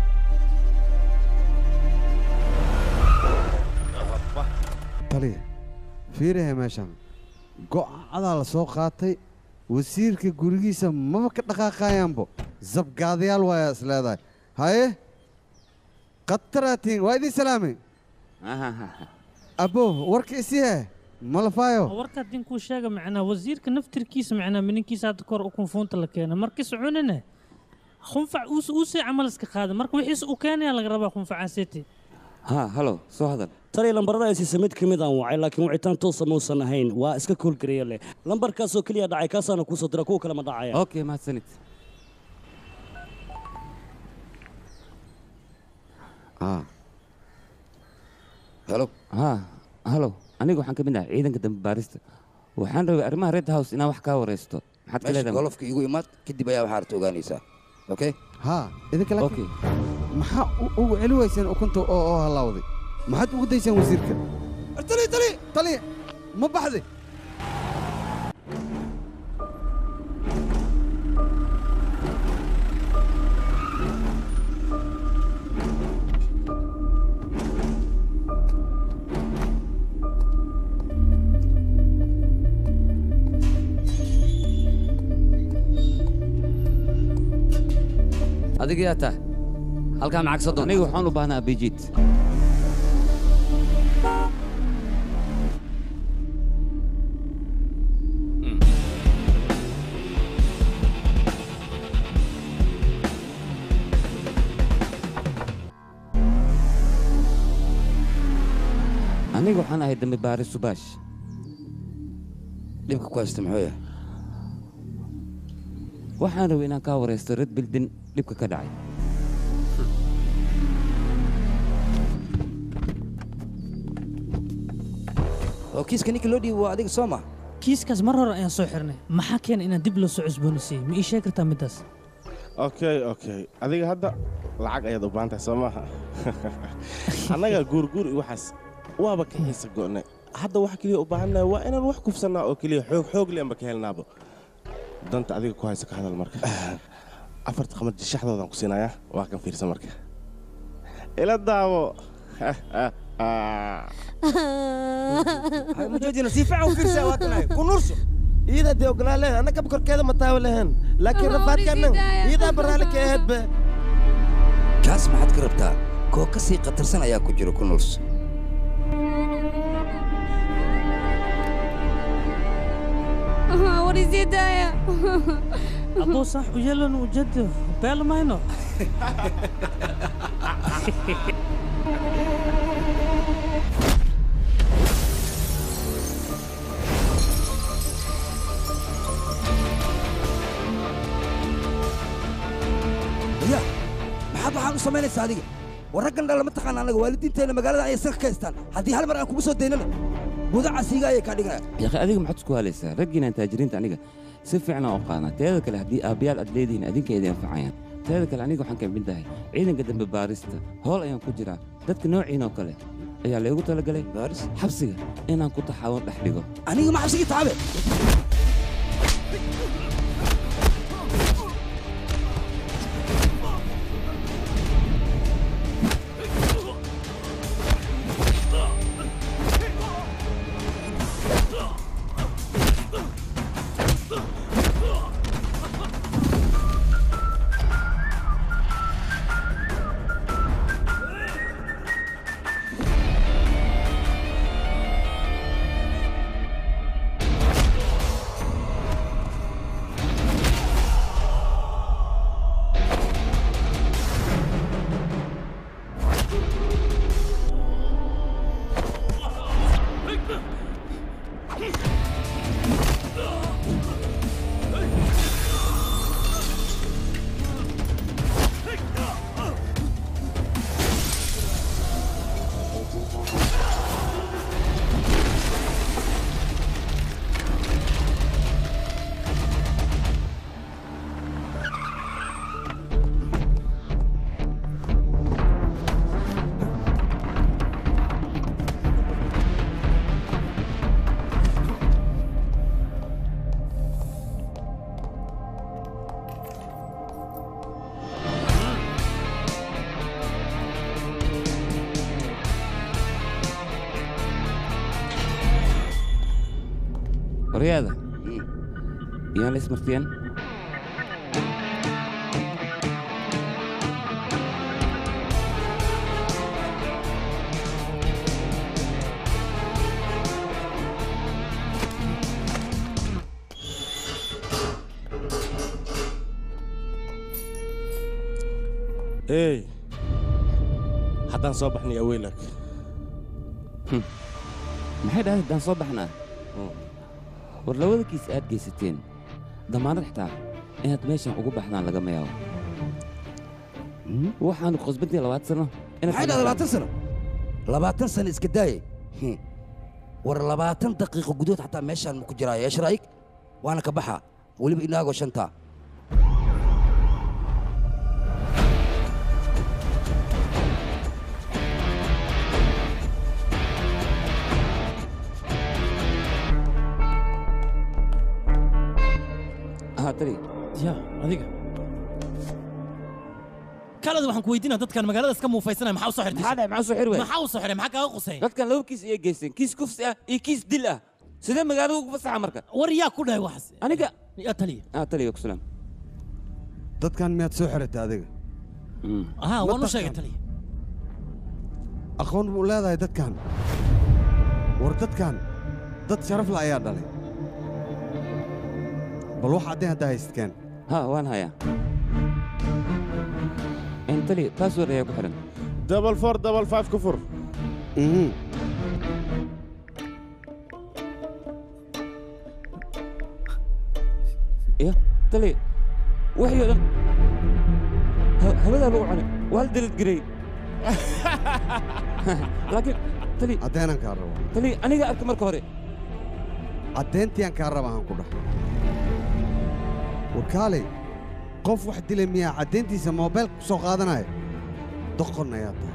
taliya fiirahe meeshan go'acadaa la soo qaatay wasiirka gurigiisa maba ka dhaqaaqayaanbo zabgaadayaal waayaa is leedahay haye khataraatiin waa idin salaamay abbo warka isihe malafaayo warka dinkuu sheega macnaa wasiirka naftirkiisa macnaa mininkiisa hadda kor u kunfuunta la keena markis cunine khunfac uusii camal iska qaada marka wixiis u keenaya laga rabaa khunfacaaseti ha halo soo hadal tali lambarada ay siisa mid ka mid aan wacay laakiin wacitaan toosa mausan ahayn waa iska koolgareeya leh lambarkaasoo keliya dhacay kaasaana kuu soo dira kuwa kale ma dhacaya okay mahadsanid halo ha halo aniga waxaan ka mid ahay ciidanka dambe baarista waxaan rabay arrimaha red house inaan wax kaa waraysto maxaad ka leedahay golofka igu imaad kadib ayaa waxaa arta ogaanaysaa okay haa idinka laakiin maxaa ugu celi weyseen ukunta oo halaawday maxaad ugu daysaan wasiirka tali ma baxday adiga yaa taa halkaa macag soddon aniga waxaan u baahnaa abijiit aniga waxaan ahay dambe baari subaash dhibka ku haysta muxuu yahay waxaan rabay inaan kaa waraysto red bildin dhibka ka dhacay oo kiiska ninka loo dhiibo waa adiga soo ma kiiskaas mar hore ayaan soo xirnay maxaa keena inaan dib loo soo cusboonaysiiyey ma ii sheegi kartaa middaas okay adiga hadda lacag ayaad u baahan tahay soo maaha annaga guurguur iyo waxaas waaba ka xiisa go'nay hadda wax keliya u baahannahay waa inaan wax kufsannaa oo keliya xoog lianba ka helnaabo danta adiga ku haysa ka hadal marka afarta qamad jishaxdoodaan ku siinayaa waa kan fiirsan marka ila daawo mujoojina si fiican u fiirsaa waa kanay ku nurso iida dee ogolaan lehen annaga korkeeda ma taawo lehen laakiin rafaadkaannan iidaa baraale ka ahayd be kaas maxaad ka rabtaa koo ka sii khatarsan ayaa ku jiro ku nurso وريزي دايا أبو صح ويلن وجد بيل ماينو يا maxaad waxaan u samaynaysaa adiga warraggan dhala ma taqaan anaga waalidiinteena magaalada ayay saka ka haystaan haddii hal mar aan kugu soo daynana gudacasiiga ayay kaa dhiganaya يا أخي أديك محد سكوا لسه رجينا أنت أجرين أنيقة سفعنا أوقانا تهذا كله هدي أبيال أدليدين أديك يدي أنفعيان تهذا كله أنيقة حنك بنتهي عيدن قدام بباريستا هول أيام كجرا دتك نوعين وكله يا اللي قلت لك لي باريس حبسي أنا كنت حاول أحرقه aniga ma xabsigii taabe رياضة يا ليس مرتين ايه حدان صبحني اويلك maxay dhahay haddaan soo baxnaa war labada kiis aad geysateen damaanad xitaa inaad meeshan ugu baxdaan lagama yaabo waxaanu qosbantay 20 sano maxay dhahay 20 sano 20 sano iska daayay war 20 daqiiqo gudood xataa meeshaan ma ku jiraa yeesh raayig waana ka baxaa weliba inaagoo shantaa هاتري يا adiga kalada waxaan ku weydiinaa dadkan magaalada iska muufaysanaya maxaa u soo xirtay maxaa soo xirway maxaa u soo xiray maxaa kaaga qusay dadkan laba kiis iyo geysteen kiis kufsi ah iyo kiis dil ah sidee magaalada ugu fasaxa marka war yaa ku dhahay waxaas aniga yaa taliya taliya ku salaam dadkan miyaad soo xiratay adiga aha waan u sheegay taliya aqoon buu leedahay dadkan war dadkan dad sharaf la ayaa dhalay bal wax caddayn haddaa haystkeen ها وين هيا انت لي باسورد يا ابو حرم 4455 كفر ايه تلي وحي هذا لو عني والد الجري لكن تلي عدينا كهرباء تلي انا اركب مركوري عدينتي ان كهرباء هان كده وكالي قف واحد دي لمية عدينتي سا موبايل سو قادنا دقنا يا طيب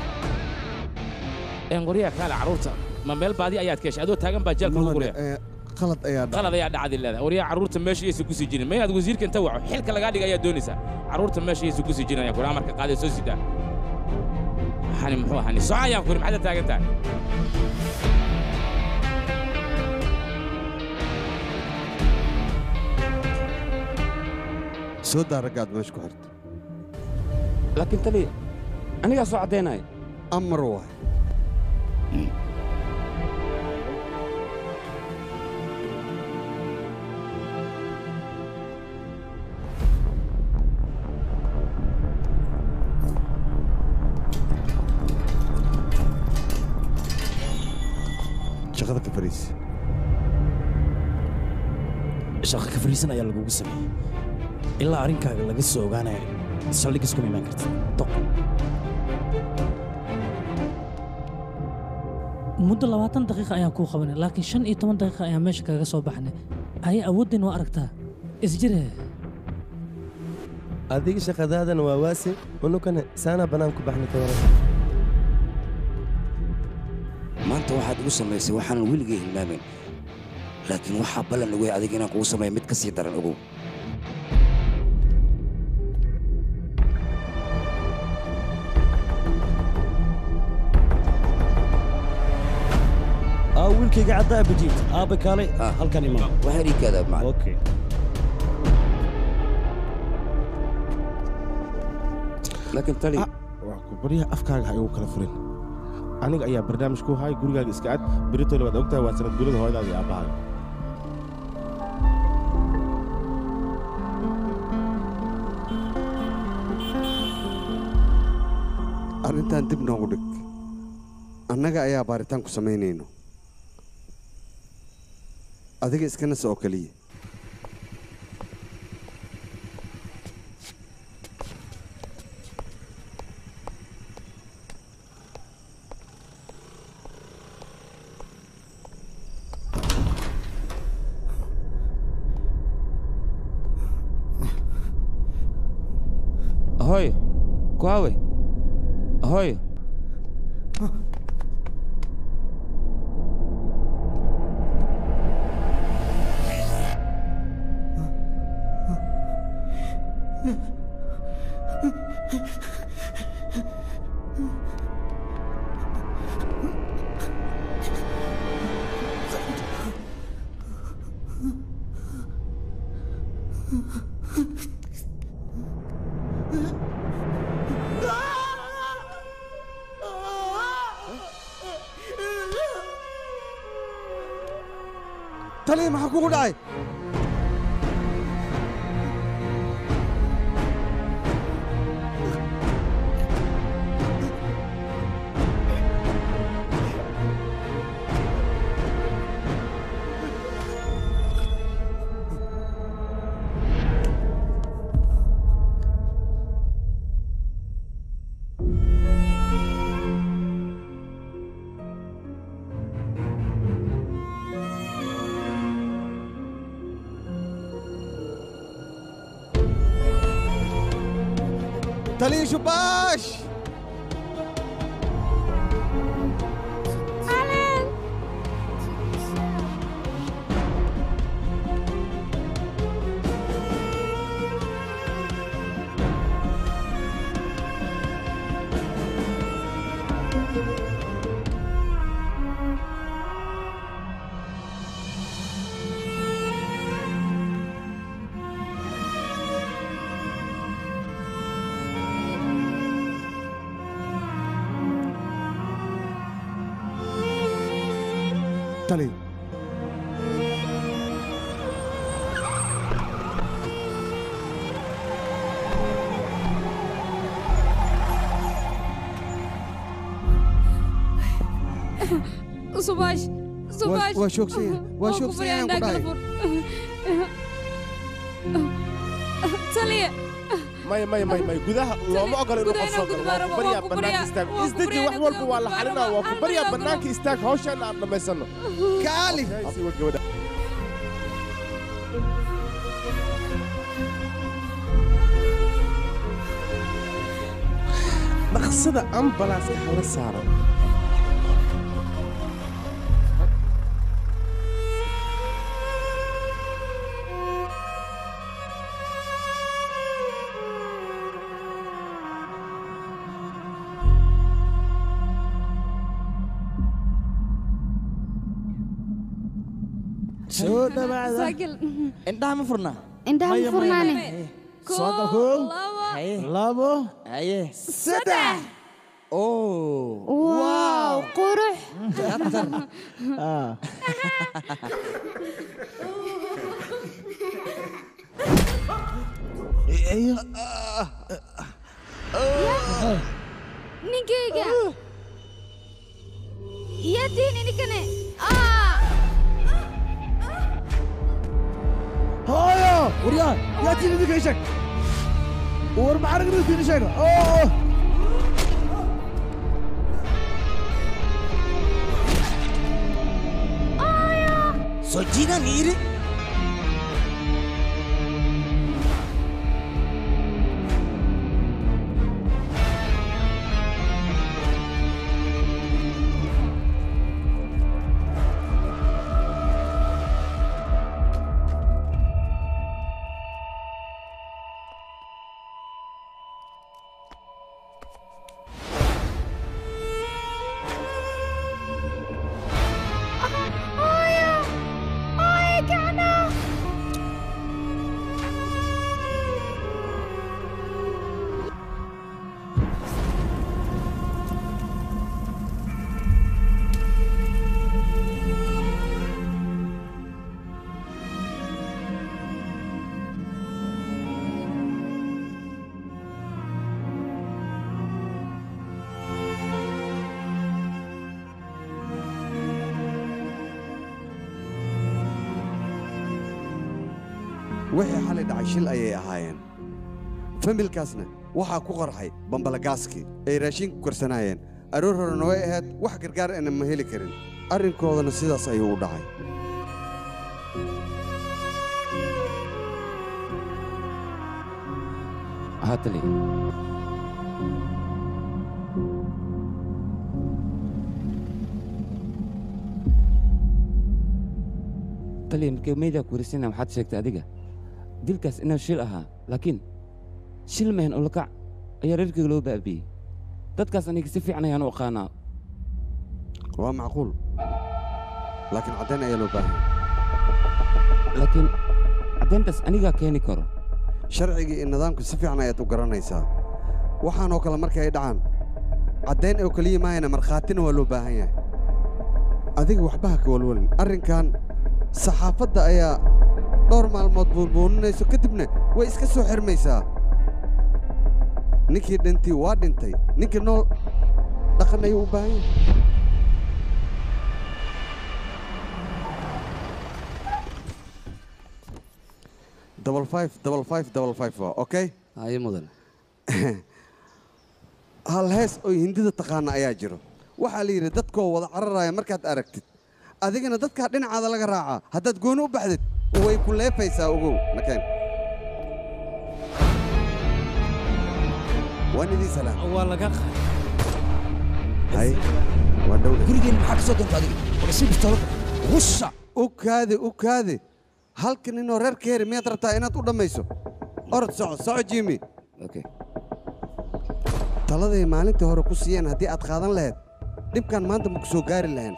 qoryaha kaale carruurta ma meel baadi ayaad keeshay adoo taagan baa jeelka lagu guraya qalad ayaa dhacay qalad ayaa dhacday leedahay waryaa carruurta meeshaysa ku sii jirin mayaad wasiirka inta waco xilka lagaa dhigay ayaa doonaysaa carruurta meeshaysa ku sii jirin ayaan kuri amarka qaaday soo sidaa hani muxuu ahani soco ayaan kuri maxaad taagan tahay soo daa raggaad meesha ku xirta laakiin taliya anigaa soo caddaynaya amar waay shaqada ka fariis shaqa ka fariisan ayaa lagugu sameeyey ilaa arrinkaaga laga soo ogaanaya saldhig iskuma imaan karta toq muddo 20 daqiiqa ayaan kuu qabanay laakiin 15 daqiiqa ayaan meesha kaga soo baxnay ay awoodin waa aragtaa isjire adiga shaqadaadana waa waasi unukana saana bannaan ku baxnay ka waran maanta waxaad igu samaysay waxaanan weligay hilmaamayn laakiin waxaa ballan ogeey adiga inaan kugu sameeyo mid ka sii daran ogow wiilkayga caddaa bajiid aabba kaalay halkan imaan waxaa dhiigkaada macallin okay laakiin tali waa ku baryaha afkaaga ha igu kala furin aniga ayaa barnaamij ku hay gurigaaga iska cad beritole waad ogtahay waa sanad gurida hooyadaada iyo aabbahaaga arrintan dib noogu dhig annaga ayaa baaritaan ku samaynayno adiga iska nasa oo keliya ahoy kuawe ahoy taliya maxaa kugu dhacay taliya shubaash taliya subash subash waa shoogsan yahay ku dhahay taliya may gudaha looma ogola inuu qof soo galo waa ku baryaa bannaanka istaag isdeji wax walba waa la xalinaa waa ku baryaa bannaanka istaag hawshaana aan dhammaysanno kaali gabadha dhaqsada ambalaaska hala saaro soo dhawaada saakil indhaha ma furnaa indhaha ma furnaane soo gal kow labo saddex waaw qurux ninkayga yadiin inikane hooyo waryaa yaa tiin idinka sheeg war maxaa naga tiin sheega soo jiidaan yidhi wixii xalay dhacay shil ayay ahaayeen familkaasna waxaa ku qarxay bambalagaaskii ay raashinka korsanaayeen aroor horena way ahayd wax gargaar ana ma heli karin arrinkoodana sidaas ayuu u dhacay هاتلي تلي ميدا كورسينا محد شيكت أديقة ديلكاس إنه شيل أها لكن شيل مهن أولكع أي ريرك لو بأبي تدكاس أني كسفي عنا يانو قانا ومعقول لكن عدنا يا لو باهي لكن عدين بس أنيقا كيني كرو sharcigii in nidaamku si fiican ayaad u garanaysaa waxaanoo kale markay ay dhacaan caddayn oo keliya maayana markhaatina waa loo baahan yahay adiga waxba ha ka walwalin arrinkan saxaafadda ayaa dhowr maalmood buunbuuninayso kadibna way iska soo xirmaysaa ninkii dhintii waa dhintay ninkii nool dhaqan ayuu u baahan yahay double five okay haye mudan hal hees oo hindida taqaana ayaa jiro waxaa la yidhi dadkoo wada cararaya markaad aragtid adigana dadkaa dhinacaada laga raacaa haddaad gooni u baxdid way ku leefaysaa ogow nakeen waan idin salaam waa laga hay waa dhowle gurigeen maxaa ka soo doonta adiga warsi bistoolo wusha u kaadi halka ninoo reer ka heri miyaad rabtaa inaad u dhammayso orod soco jimi taladay maalintii hore ku siiyeen haddii aad qaadan lahayd dhibkan maanta ma ku soo gaari lahayn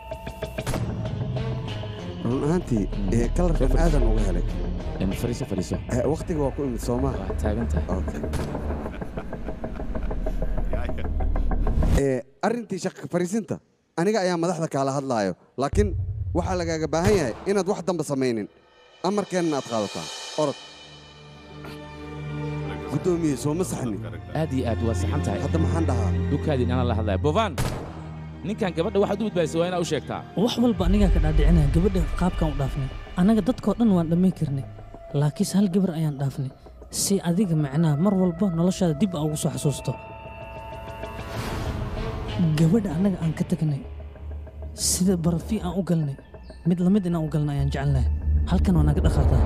run ahaantii kalarkan aadan uga helay fariiso wakhtiga waa ku imid soomaa arrintii shaqo fariisinta aniga ayaa madaxda kaala hadlaayo laakiin waxaa lagaaga baahan yahay inaad wax damba samaynin amarkeenna aad qaadataa orod guddoomiye soo ma saxni aad iyo aad waa saxan tahay hadda maxaan dhahaa dukaadin anaa la hadlaya bovaan ninkan gabadha waxaad u badbaadisay waa inaa u sheegtaa wax walba anigaa ka dhaadhicinaya gabadha qaabkaan u dhaafnay annaga dadkoo dhan waan dhammayn karnay laakiinse hal gabar ayaan dhaafnay si adiga macnaha mar walba noloshaada dib aa ugu soo xasuusto gabadha annaga aan ka tagnay sida barafi aan u galnay mid lamid inaan u galna ayaan jecelnahay halkan waa naga dhaqaaqaa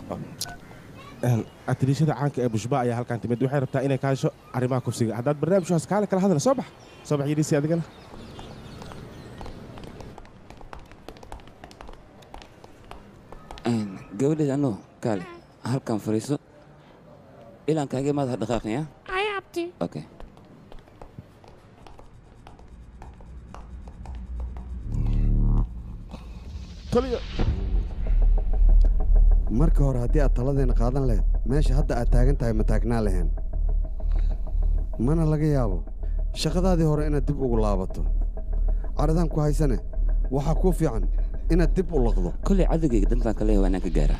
atiriishada caanka ee bushba ayaa halkan timid waxay rabtaa inay ka hesho arrimaha kufsiga haddaad barnaamijkaas kaale kala hadla soo bax yidhiisi adigana gabadheed anoo kaale halkan fadhiiso ilaan kaaga imaada dhaqaaqaya ay abti okay marka hore haddii aad taladeena qaadan lahayd meesha hadda aad taagan tahay ma taagnaa lahayn mana laga yaabo shaqadaadii hore inaad dib ugu laabato caradaan ku haysane waxaa kuu fiican inaad dib u laqdo kolley cadowgayga dantaan ka leeyahay waa inaan ka gaaraa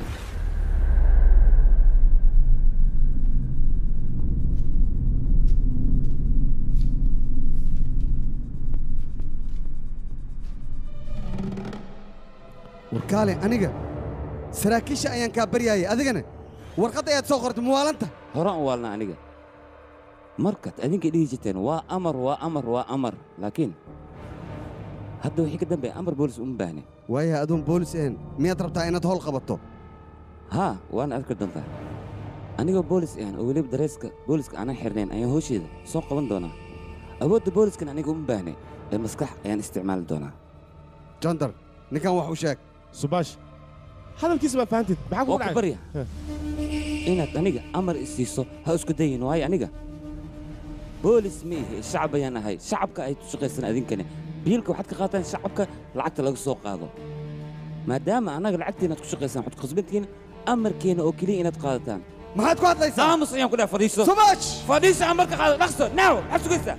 warkaale aniga saraakiisha ayaan kaa baryaayay adigana warqad ayaad soo qortay muwaalanta horaan u waalna aniga markaad adinka dhihi jirteen waa amar laakiin hadda wixii ka dambeeya amar boolis uma baahne waayaha aduun boolis ahayn miyaad rabtaa inaad howl qabato haa waana arki doontaa anigoo boolis ahan oo weliba dareeska booliska aanan xirnayn ayaan howsheeda soo qaban doonaa awoodda booliskan aniga uma baahne ee maskax ayaan isticmaali doonaa jandar ninkan wax u sheeg subaash hadalkiisa ma fahantid maxaa waa ku barya inaad aniga amar isiiso ha isku dayin waayo aniga boolis ma ihi shacab ayaan ahay shacabka ay ku shaqaysan adinkane biilka waxaad ka qaataan shacabka lacagta laga soo qaado maadaama annaga lacagteena aad ku shaqaysaan waxaad khasbantihiin amarkeena oo keliya inaad qaadataan maxaad ku hadlaysaa aamus ayaan ku dhaha fadhiiso subaash fadhiiso amarka qaado dhaqso naaw maxaad sugaysaa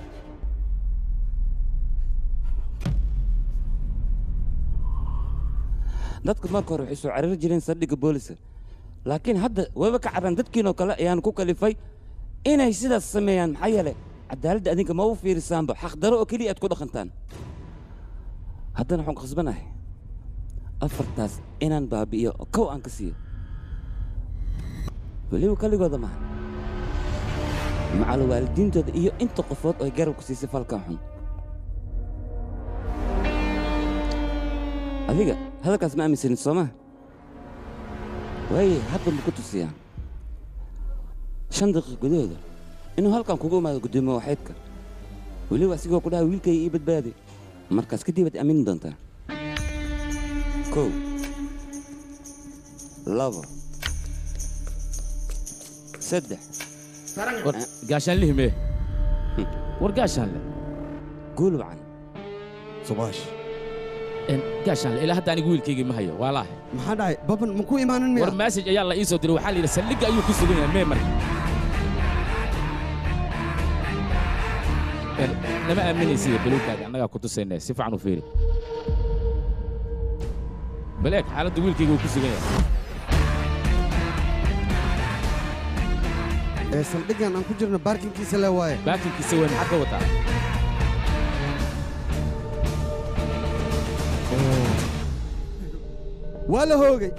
dadku marka hore waxay soo carari jireen saldhigga booliska laakiin hadda wayba ka carran dadkiinoo kale ayaan ku kalifay inay sidaas sameeyaan maxaa yeelay cadaaladda adinka ma u fiirisaanba xaqdaro oo keliya aad ku dhaqantaan haddana waxaan ku khasbanahay afartaas inaan baabi'iyo oo kow aan ka siiyo weliba kaligooda maaha macal waalidiintooda iyo inta qofood oo ay garabku siisay falkan xun adiga hadalkaas ma aaminsanin soo maa waaye hadda ma ku tusiyaan 5 daqiiqo gudahooda inuu halkan kugu imaado guddoomiye waxaydka weliba asigoo ku dhaha wiilkayga ii badbaadi markaas kadib aad aamini doontaa 1 2 3 gaashaan lihime war gaashaan le guul wacan subaash gaashaan le ilaa hadda anigu wiilkayga ma hayo waalaahi maxaa dhacay baban ma ku imaanin miya war message ayaa la ii soo diray waxaa la yidhi saldhigga ayuu ku sugan yahay mee marka lama aaminaysida baluugkaaga annagaa ku tusaynaa si fiican u fiiri baleeg xaaladda wiilkayga uu ku sugan yahay saldhiggan aan ku jirno baarkinkiisa le waaye baarkinkiisa wey maxaad ka wataa waa la hoogay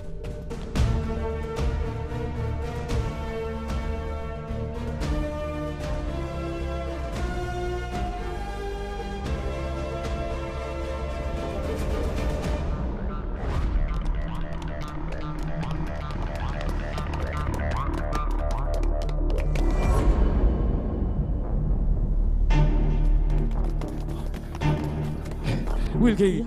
wiilkaygi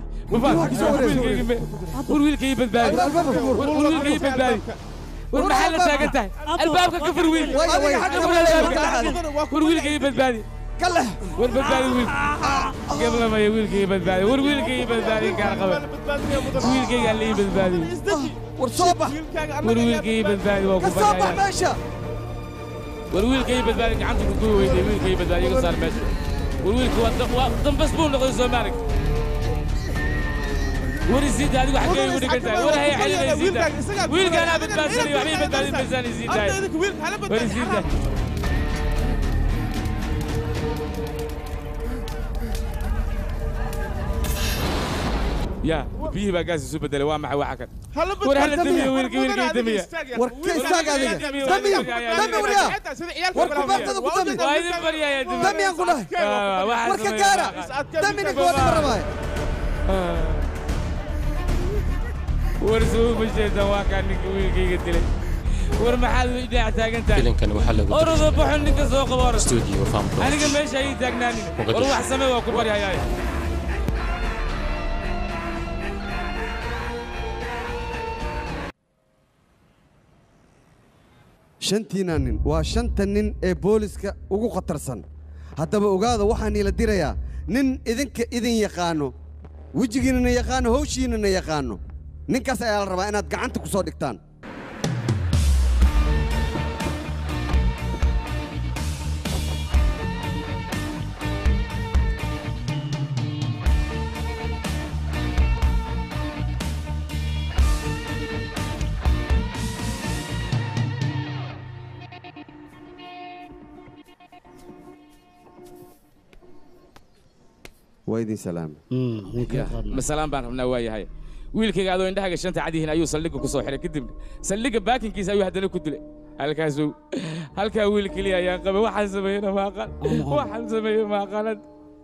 wiilkaygi badbaadi wiilkaygi badbaadi war maxaa la taagan tahay albaabka ka fur wiil war wiilkaygi badbaadi war badbaadi wiil gablamaya wiilkaygi badbaadi war wiilkaygi badbaadi gaar qaba wiilkaygi alla ii badbaadi war soo bax war wiilkaygi badbaadi waa ku meesha war wiilkaygi badbaadi gacanta ku gubi weyday wiilkaygi badbaadi iga saar meesha war wiilka waa dambas buu noqday Soomaaliga ورزيد هذه واحد جاي يقول لك ولا هي حلوه يزيد ويلك انا بتبادل وحبيبي بتبادل ميزان يزيد ورزيد يا فيه بقى قاسي سوبر دلوان مع واحد ورهلا دميه ويلك دميه وركيستاك هذه دميه وريا وركبرت دميه وايد بريا يا دميه نقول له ورككارا دميه نقول له ورسوه بشيء دواء كان ويلكي قلت لي war maxaad way dhinac taagan tahay filimkani waxaa lagu orada baxo ninka soo qabo orada studio farm aniga meesha ay taagnaanin war wax samee waa ku baryahay shantiina nin waa shanta nin ee booliska ugu khatarsan haddaba ogaada waxaan ila dirayaa nin idinka idin yaqaano wejigiinana yaqaano hawshiinana yaqaano ninkaas ayaa la rabaa inaad gacanta ku soo dhigtaan ويدين سلام مسلام بان ربنا وايهاي wiilkayga adoo indhaha gashanta cadihin ayuu saldhigga ku soo xiray kadib saldhigga baakinkiisa ayuu haddana ku dilay halkaa wiil keliya ayaan qabay waxaan sameeyena ma aqalan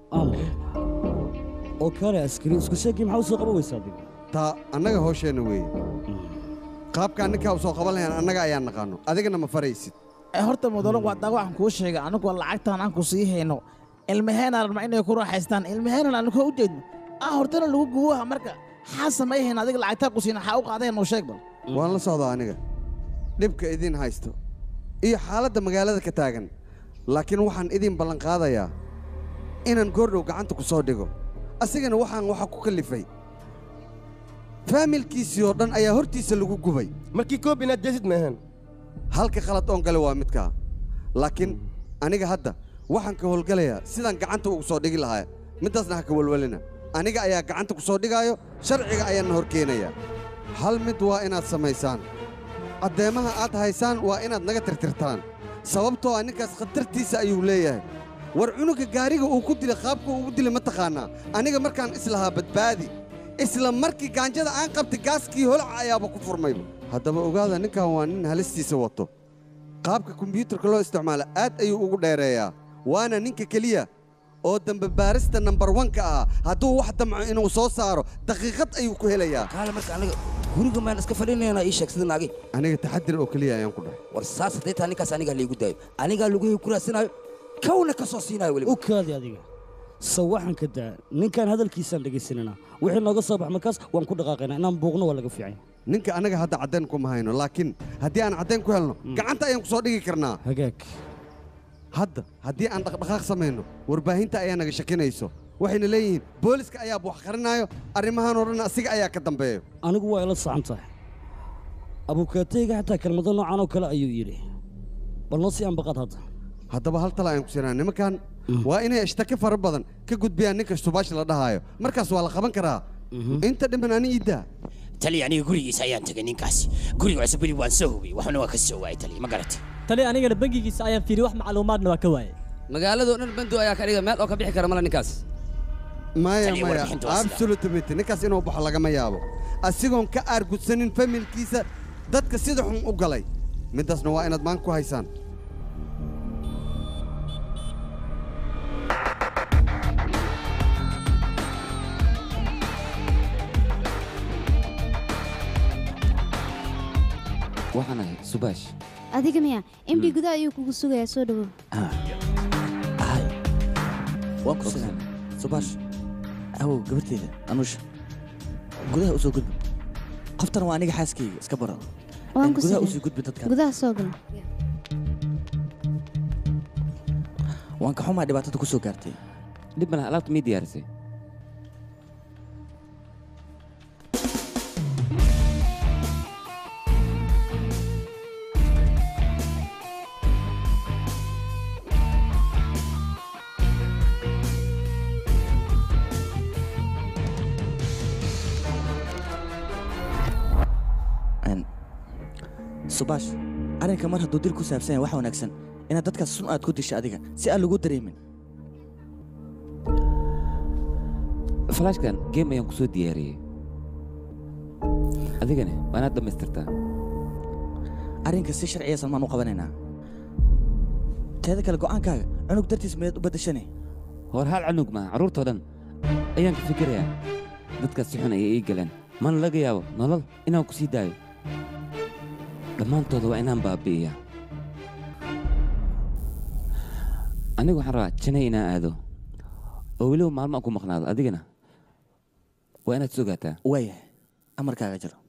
oo kale askari isku sheegay maxaa u soo qaban weysaa adiga taa annaga hoosheenna weeye qaabkaan ninkaa u soo qaban lahayn annaga ayaan naqaano adigana ma faraysid horta mudolo waa waxaan kuu sheegay anigu lacagtaan aan ku sii hayno ilmaheenaan rabnaa inay ku raaxaystaan ilmaheenan aan ka u jeedno hortana lagu guwaha marka maxaa samayhayn adiga lacagtaa ku siina maxaa u qaadeen noo sheeg bal waan la socdaa aniga dhibka idin haysto iyo xaaladda magaalada ka taagan laakiin waxaan idin ballan qaadayaa inaan goordhow gacanta ku soo dhigo asigana waxa ku kallifay faamilkiisii oo dhan ayaa hortiisa lagu gubay markii koob inaad jeesid maahan halka khalad oon gale waa midkaa laakiin aniga hadda waxaan ka howlgalayaa sidaan gacanta ugu soo dhigi lahaa middaasna ha ka welwelina aniga ayaa gacanta ku soo dhigaayo sharciga ayaanna hor keenayaa hal mid waa inaad samaysaan caddeemaha aad haysaan waa inaad naga tirtirtaan sababtoo ah ninkaas khatartiisa ayuu leeyahay war cunuga gaariga uu ku dilay qaabka ugu dilay ma taqaannaa aniga markaan islahaa badbaadi isla markii gaanjada aan qabtay gaaskii holaca ayaaba ku furmayba haddaba ogaada ninkan waa nin halistiisa wato qaabka kombiyuutarka loo isticmaala aad ayuu ugu dheereeyaa waana ninka keliya oo dambe baarista number 1 ah hadduu wax damco inuu soo saaro daqiiqad ayuu ku helayaa kaale marka aniga guriga maan iska fadhinayna ii sheeg sidii naagi aniga taxadir oo kaliya ayaan ku dhahay war saas haday taa ninkaas aniga liigu daayo aniga lagu ku raasinayo kawna ka soo siinayo waliba u kaadi adiga sawaxan ka daa ninkan hadalkiisaan dhegaysanana wixii nooga soo bax markaas waan ku dhaqaaqaynaa inaan buuqno waa laga fiican ninka anaga hadda caddayn kuma hayno laakiin haddii aan caddayn ku helno gacanta ayaan ku soo dhigi karnaa hagaag hadda haddii aan dhaqdhaqaaq samayno warbaahinta ayaa naga shakinayso waxayna leeyihiin booliska ayaa wax qarinaayo arrimahan oo dhan asiga ayaa ka dambeeyo anigu waa ila saxan tahay abukaatayga xataa kelmado noocan oo kale ayuu yidhi bal noo sii anbaqaad hadda haddaba hal tala ayaan ku siinaa nimankan waa inay ishtake fara badan ka gudbiyaan ninka shubaash la dhahaayo markaas waa la qaban karaa inta dhiman ani iiddaa tali aniga gurigiisa ayaan tegay ninkaasi guriga cusub weli waan soo hubiyey waxna waa ka soo waayay tali ma garatay tali anigana bangigiisa ayaan fiiriyey wax macluumaadna waa ka waayay magaaladoo dhan bando ayaa ka dhiga meel oo ka bixi kara mala ninkaas maya absolutely ninkaas inuu baxo lagama yaabo asigoon ka aargudsanin familkiisa dadka sida xun u galay middaasna waa inaad maan ku haysaan waxaan ahay subaash adiga miya md gudaha ayuu kugu sugayaa soo dhawow waan ku sugan subaash awow gabarteeda anuusha gudaha u soo gudbi qoftana waa aniga xaaskayga iska baro gudaha u soo gudbi dadka gudaha soo gal waan ka xumaa dhibaatada ku soo gaartay dhib malaha alaabta mii diyaarisay subaash arrinka mar hadduu dil ku saabsan yahay wax wanaagsan inaad dadkaas sun aad ku disha adiga si aan lagu dareemin falaashkan geem ayaan ku soo diyaariyey adigana waa inaad dhammaystirtaa arrinka si sharciyaysan maan u qabanaynaa teeda kale go'aankaaga cunug dartiis miyaad u baddashane hor hal cunug maaha carruurtoo dhan ayaan ka fikirayaa dadkaas si xun ayay ii galeen mana laga yaabo nolol inaan ku sii daayo dhammaantooda waa inaan baabi'iyaa anigu waxaan rabaa janay inaan aado oo weliba maalmo aan ku maqnaado adigana waa inaad sogaataa waayahay amarkaaga jiro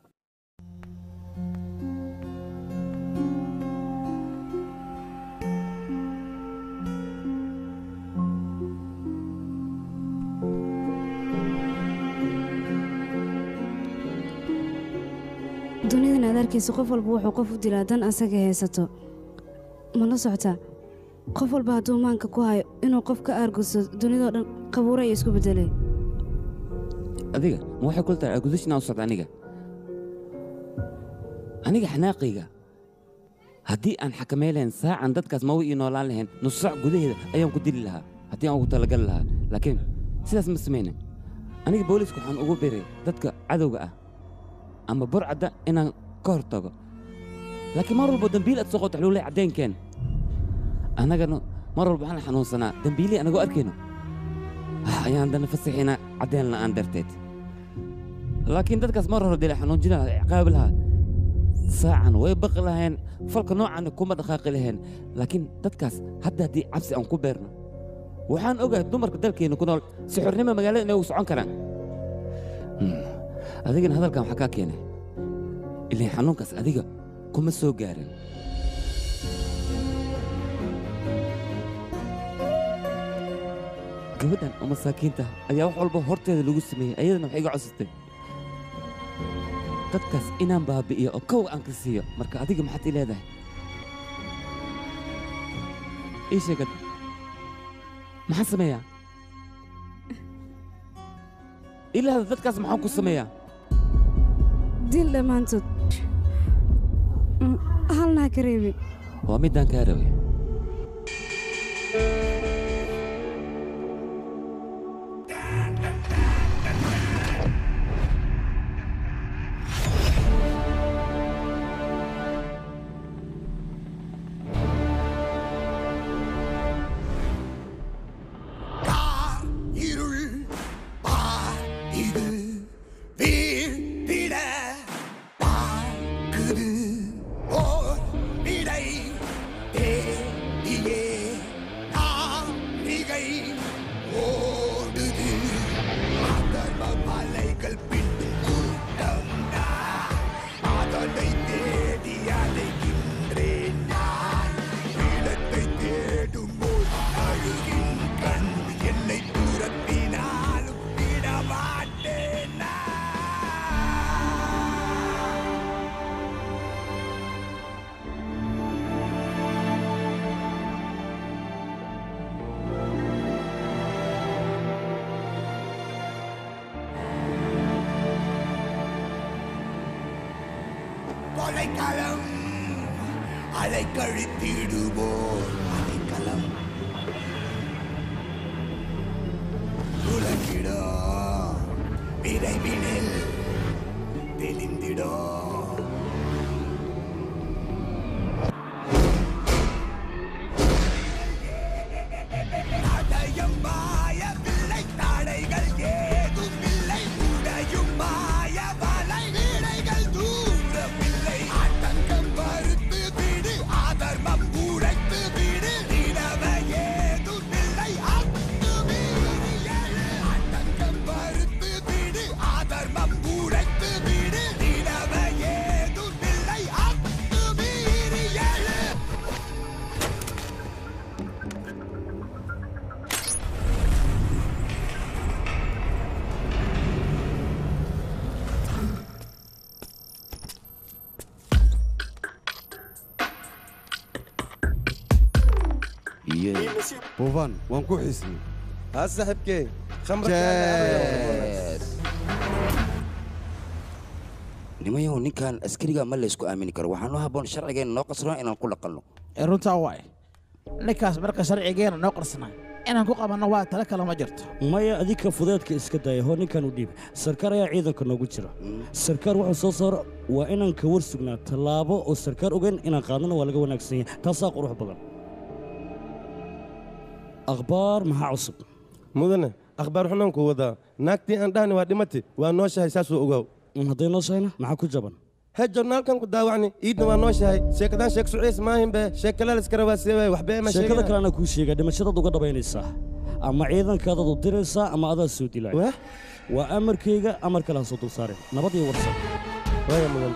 dunidan aad arkaysa qof walba wuxuu qof u dilaa dan asaga haysato ma la socotaa qof walba hadduu maanka ku hayo inuu qof ka aarguso dunidoo dhan qabuuro ay isku beddelay adiga ma waxay kula tahay argudishinaa u socda aniga xanaaqayga haddii aan xakamay lahayn saacan dadkaas ma way ii noolaan lahayn nus saac gudaheeda ayaan ku dili lahaa haddii aan ugu talagali lahaa laakiin sidaas ma samaynin aniga booliiska waxaan ugu biray dadka cadowga ah ama burcadda inaan ka hor tago laakiin mar walba dambiil aad soo qoto xuluulay caddeenkeen annagana mar walba waxaan xanuunsanaa dambiilii anagoo arkayno ayaan haddana fasaxiina caddeen la'aan darteed laakiin dadkaas mar hore dila xanuunjina ciqaabi lahaa saacan way baqi lahayn falka noocaana kuma dhaqaaqi lahayn laakiin dadkaas hadda haddii cabsi aan ku beerno waxaan ogahay dumarka dalkeenna ku nool si xornimo magaalada inay ugu socon karaan adigana hadalkan waxaa kaa keenay ilaan xanuunkaas adiga kuma soo gaarin gabadhan oo masaakiinta ayaa wax walba horteeda lagu sameeyey ayadana waxay iga codsatay dadkaas inaan baabi'iyo oo kow aan ka siiyo marka adiga maxaad ii leedahay ii sheegad maxaan sameeyaa ilaahda dadkaas maxaan ku sameeyaa dil dhammaantood halna ha ka reebin waa middaan kaa rabay கொலைக்களம் அலைக்கழித்திடுவோம் அலைக்களம் உலகிடும் விரைவினில் தெளிந்திடும் தடையும் மாயவில்லை தடைகள் ஏதும் இல்லை உடையும் மாய வலை விடைகள் தூரமில்லை ஆட்டங்கம் பருத்து விடு ஆதர்மம் உடைத்து விடு நிலவ ஏதும் இல்லை ஆட்டங்கம் பருத்து விடு ஆதர்மம் உடைத்து விடு நிலவ ஏதும் இல்லை بوفان وان كو حسني صاحبكي خمرك nimayow ninkan askariga ma la isku aamini karo waxaan u habboon sharcigeena noo qasro inaan ku dhaqanno runtaa waay ninkaas marka sharcigeena noo qarsanaa inaan ku qabanno waa tale kale ma jirto maya adika fudeedka iska daya hoo ninkan u dhiib sarkaar ayaa ciidanka noogu jira sarkaar wuxuu soo saaro waa inaan ka war sugnaa tallaabo oo sarkaar ogeyn inaan qaadana waa laga wanaagsan yahay taasaa qurux badan akhbaar maxaa cusub mudane akhbaar xunaan ku wadaa naagtii aan dhahni waa dhimati waa nooshahay saasuu ogaaw hadday nooshahayna maxaa ku jaban he joornaalkan ku daawacni iidna waa nooshahay sheekadaan sheek suciis maahin be sheek kale la iska rawaasiyay waxba ma sheegay sheekada kalena kuu sheegay dhimashadaad uga dhabaynaysaa ama ciidankaadaad u diraysaa ama adaa soo dilay waa amarkayga amar kale ha soo dul saarin nabad iyo warsan waaya mudan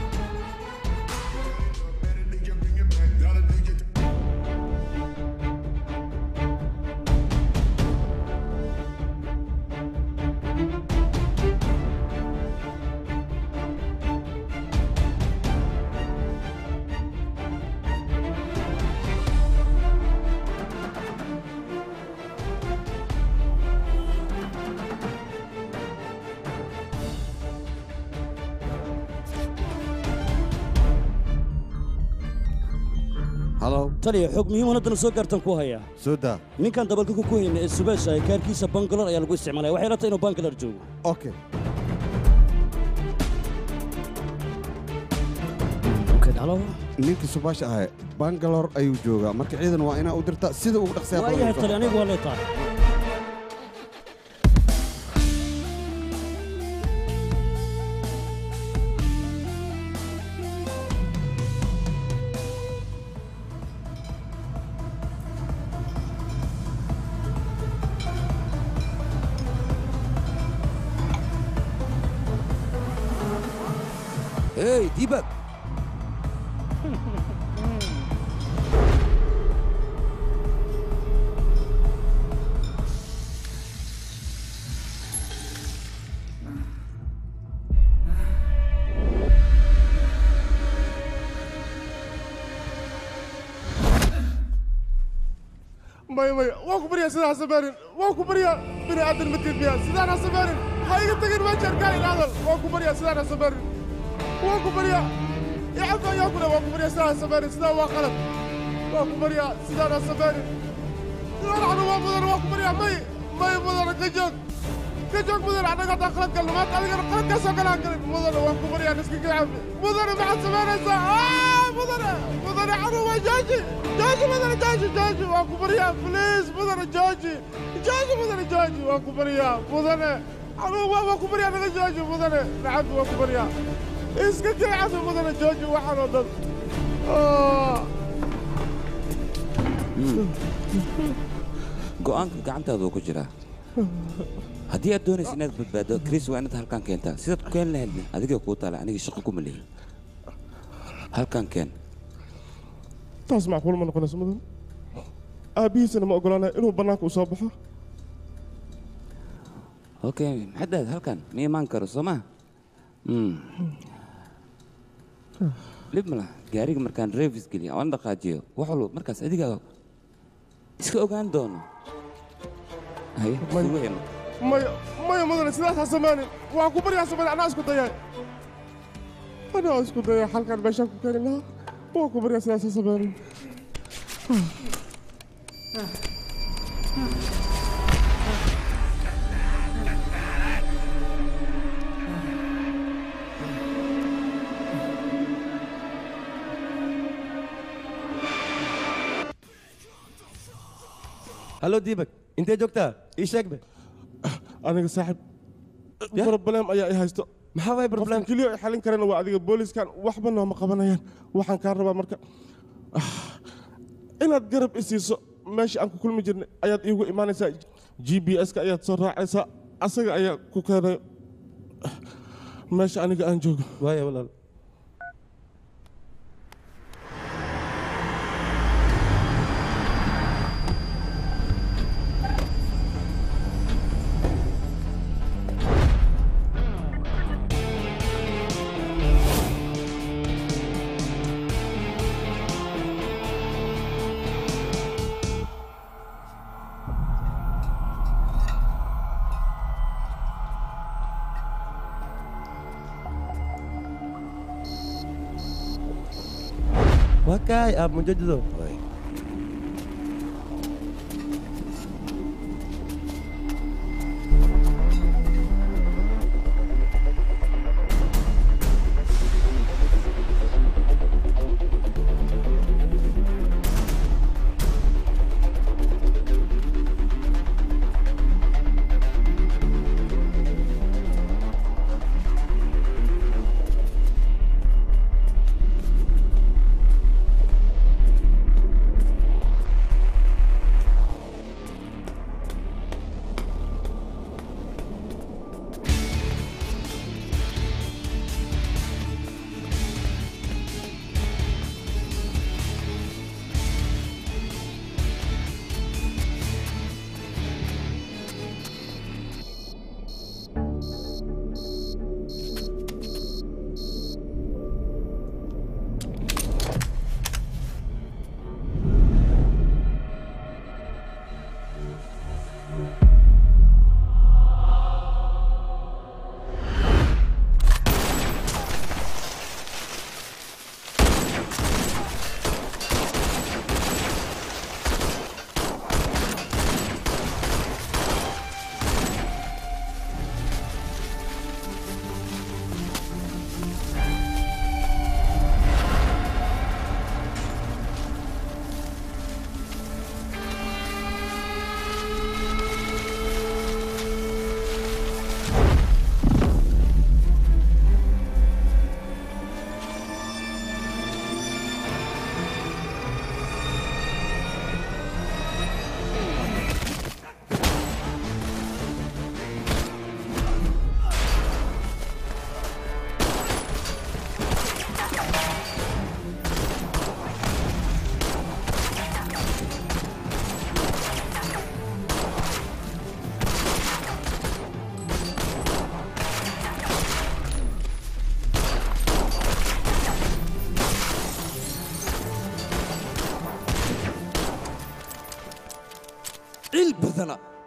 taliya xog muhiim haddana soo gaartan ku hayaa sooda ninkan dabalka ku hayna ee subaasha ay kaarkiisa bangalor ayaa lagu isticmaalaya waxay la tahay inuu bangalor joogo okay ninkii subaasha ahaa bangalor ayuu joogaa marka ciidan waa inaa u dirta sida ugu dhaqsiya waayahay taliya anigu waa leetahay Hey, Deepak. ماي واكو بريا سيدها سبارين واكو بريا بني ادم متيت بيها سيدها سبارين هاي تقين ما جركاي هذا واكو بريا سيدها سبارين واكو بريا يا عفا ياكل واكو بريا سيدها سبارين سيدها واخلت واكو بريا سيدها سبارين سيدها انا واكو بريا ماي مدر كجوك مدر انا قاعد اخلط كلمات انا قاعد اخلط سكلا مدر واكو بريا نسكي كلام مدر مع سبارين مدر عروه جاجي جاجي واكو بريا بليز مدر جاجي مدر جاجي واكو بريا مدر عروه واكو بريا انا جاجي مدر نعم واكو بريا اسكت يا عمي مدن جوجي waxaan oo dhan go'aanka gacantaada ku jira haddii aad doonaysa inaad badbaado Chris waa inaad halkan keentaa sidaad ku keen lahaydna adiga kuu taala aniga shaqo kuma leeyahay halkan keen taas macquul ma noqonayso mudan aabihiisana ma ogolaanaya inuu bannaanka u soo baxo okay maxaad halkan ma imaan karo soo ma lib mala gaariga markaan revis geliyo aan dhaqaajiyo wax walba markaas adiga iska ogaan doono maya mudane sidaas ha samaanin waa ku baryaa samaan anaa isku dayay halkan meeshaan ku keeni lahaa waa ku baryaa sidaas ha samaanin هلو ديبك انت جوكتا ايش اكبر انا صاحب بروبلم ايا اي هايستو maxaa way problem kaliya ay xalin kareen waa adiga booliskan waxba nooma qabanayaan waxaan ka rabaa marka inaad garab isiiso meesha aan ku kulmi jirnay ayaad iigu imaanaysaa GPS-ka ayaad soo raacaysaa asaga ayaa ku keenay meesha aniga aan joogo waaya walaal Wakai, mau jadi tu.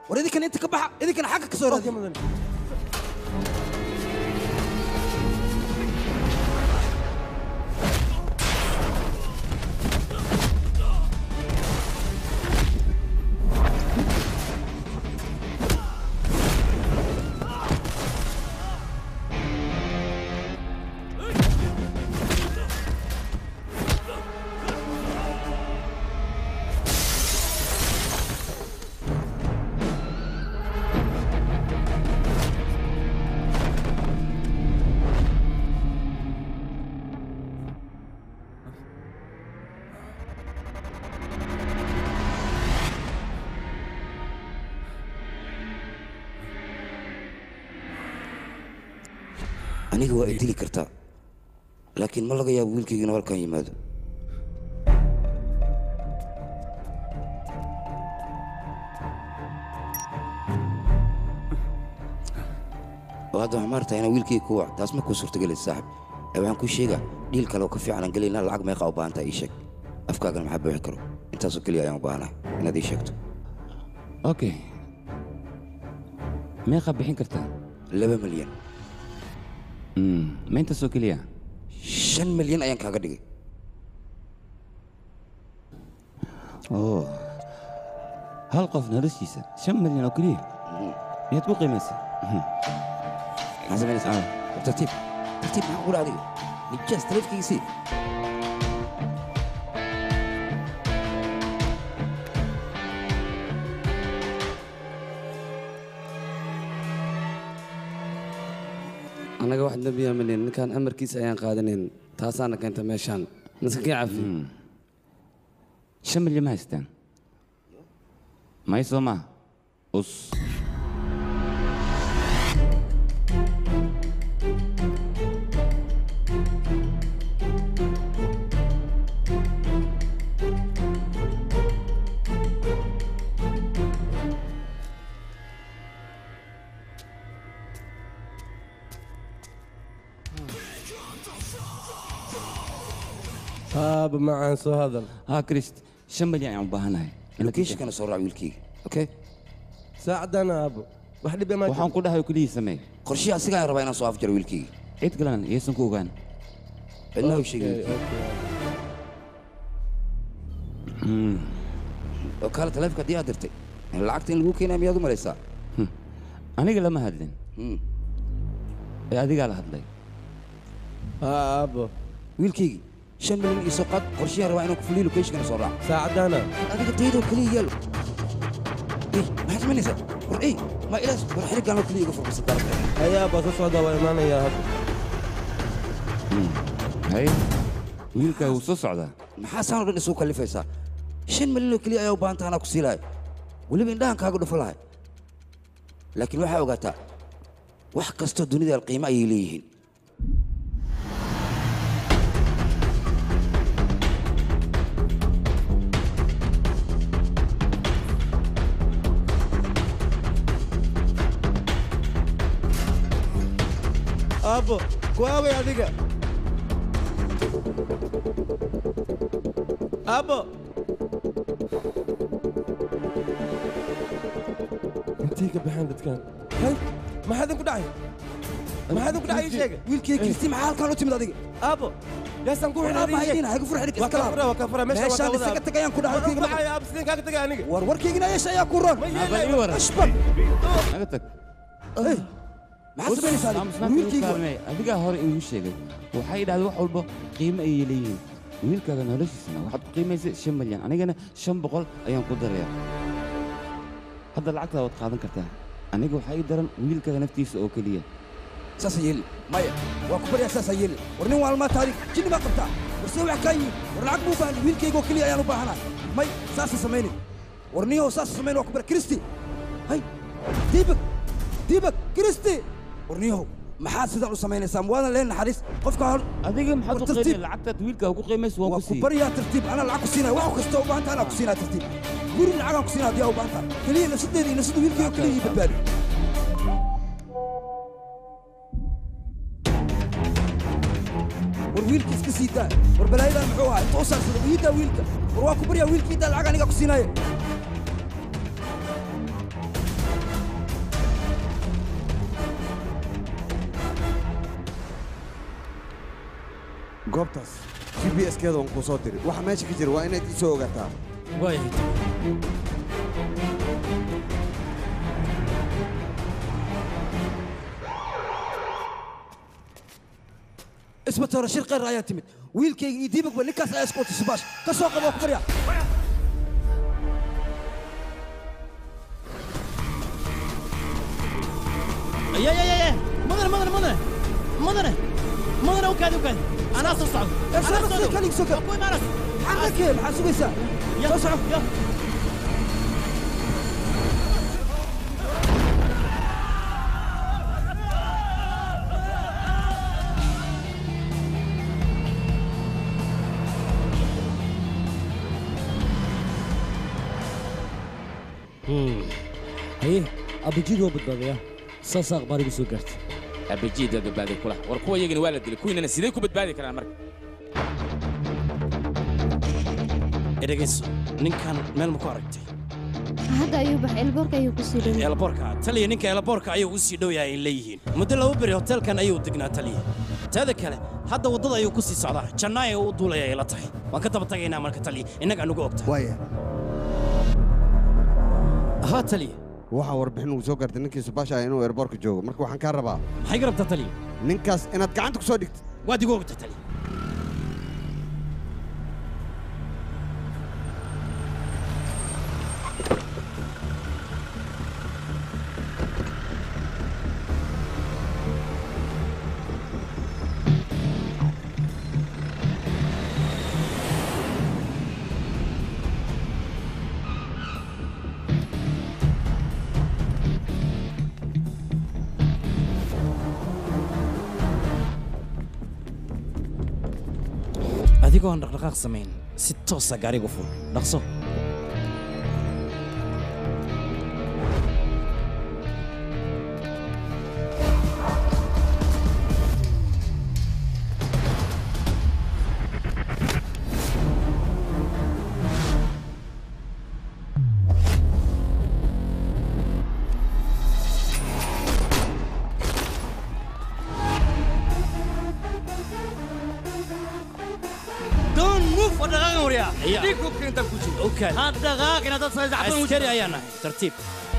war idinkan inta ka baxa idinkana xagga ka soo raadi aniga waa idili kartaa laakiin ma laga yaabo wiilkaygana halkan yimaado oo hadda waxaan maartaa inaan wiilkayga ku wac taas ma kuu suurtagelaysa saaxib ee waxaan kuu sheegaa dhiil kale oo ka fiican aan gelaynaa lacag meeqaa u baahan tahay ii sheeg afkaagana maxaa buuxi karo intaasoo keliya ayaan u baahanahay inaad ii sheegto okay meeqaa bixin kartaa 2 milyan ma intaasoo keliya 5 milyan ayaan kaaga dhigay oo hal qof noloshiisa 5 milyan oo keliya miyaad ku qiimaysaa maxaa samaynaysaa tartiib tartiib maxaa ku dhacday nijaas taleefkiisii annaga wax dambiya malin ninkaan amarkiisa ayaan qaadanayn taasaana keenta meeshaan maskakii cafi 5 milyan ma haystaan may soo maa us هاب معان سو هذا ها كريست 5 مليون يا مباهناي لوكيش كان صور ويلكي اوكي ساعدنا ابو واحد بما waxaan ku dhahay kaliya samee qorshe asiga rabaa inaan soo afjaro wiilkii cid galan yeesan ku ogaan ilaa sheegay oo kala taleefka diyaar dirtay lacagta in lagu keenay miyaad u malaysaa aniga lama hadlin ee adiga la hadlay ابو wiilkii 5 milyan iyo soo qad qorshe rabaa inaan ku fuliyo location kana soo raac ساعدنا adiga taydo kaliya yalo maxaad samaynaysaa war ey ma ilaas war xirigaan kaliya iga furmasa darabta هيا ابو صعده ويمان يا هاب hay wiilka uu soo socdaa maxaa saan dhan isoo kalifaysaa 5 milyan oo kaliya ayaa u baahan tahay anaa ku sii lahay weliba indhahan kaaga dhufo lahay laakiin waxaa ogaataa wax kastoo dunida qiimo ayay leeyihiin ابو كواوي اديك ابو انتيك بحندت كان هاي ما حدا كدعي ما حدا كدعي شيء wiilkii kristi maxaa halkaan u timid adiga ابو يا سانكو war aabba haydiina haygu fur xidhig iska laab وكفره meeshaan isaga tagayaan ku dhahay وكفره معايا ابو سنين كاك تجي انيق war warkaygina yeesha ayaa ku roon ashbal naga tag maxaa samaynaysaa wiilkayga adiga hore igu sheegay waxay dhahdeen wax walba qiimo ay leeyihiin wiilkaaga noloshiisana waxaad ku qiimaysay 5 milyan anigana 500 ayaan ku darayaa hadda lacagta waad qaadan kartaa aniga waxaa ii daran wiilkaaga naftiisa oo keliya saasa yeeli maya waa ku baryaa saasa yeeli war nin waalmaa taadi jinni baa qabtaa war see wax kaa yihin war lacag buu baahan wiilkayga oo keliya ayaan u baahanahay may saasa samaynin war niyow saasa samayn waa ku bara kristi hay diibag kristi war niyow maxaad sidaan u samaynaysaa muwaadan leen naxariis qofka hor adiga maxaad u qiimaysaa lacagtaad wiilkaaga ku qiimaysa waan ku ku baryaa tartiib anaa lacag ku siinaya wax kasta u baahan tahay anaa ku siinaya tartiib guri lacagaan ku siinaya haddii aa u baahan tahay keliya nafsadeeda iyo nafsada wiilkayga oo keliya ii badbaadi war wiilka iska sii daa war balaayadan muxuu ahaa inta u saarsada wiidaa wiilka war waa ku baryaa wiilkiidaa lacag aniga ku siinaya goobtaas g b s keeda waan kuu soo diri waxa meesha ka jira waa inaad ii soo ogaataa waayahay isbatoore shir khayr ayaa timid wiilkayga iyo diibagba ninkaas ayaa isku watay subaash ka soo qabo ku barya يا مدن وكاد انا اصعد ارسل خليك سكر ابوي ما حقك ايه maxaa sugaysaa soo soco haye abujiid waa badbaadaya saas akhbaarigu soo gaartay abujiid waa badbaaday kula war kuwa iyagana waa la dilay kuwiinana sidee ku badbaadi karaan marka eragayso ninkan meel ma ku aragtay hadda ayuu baxay elboorka ayuu ku sii dhow elboorka taliya ninka elboorka ayuu u sii dhow yahay ay leeyihiin muddo laba beri hoteelkan ayuu degnaa taliya teeda kale hadda waddada ayuu ku sii socdaa jannaay u duulaya ay la tahay waan ka daba tagaynaa marka taliya innaga anugu ogtahay waaya ها تلي waxaa warbixin ugu soo gaartay ninkii subaasha inuu airborka joogo marka waxaan ka rabaa maxay garabtaa tali ninkaas inaad gacanta ku soo dhigtid waad igu ogta tali adigoo aan dhaqdhaqaaq samayn si toosa gaarigu ful dhaqso عسكري أيانا ترتيب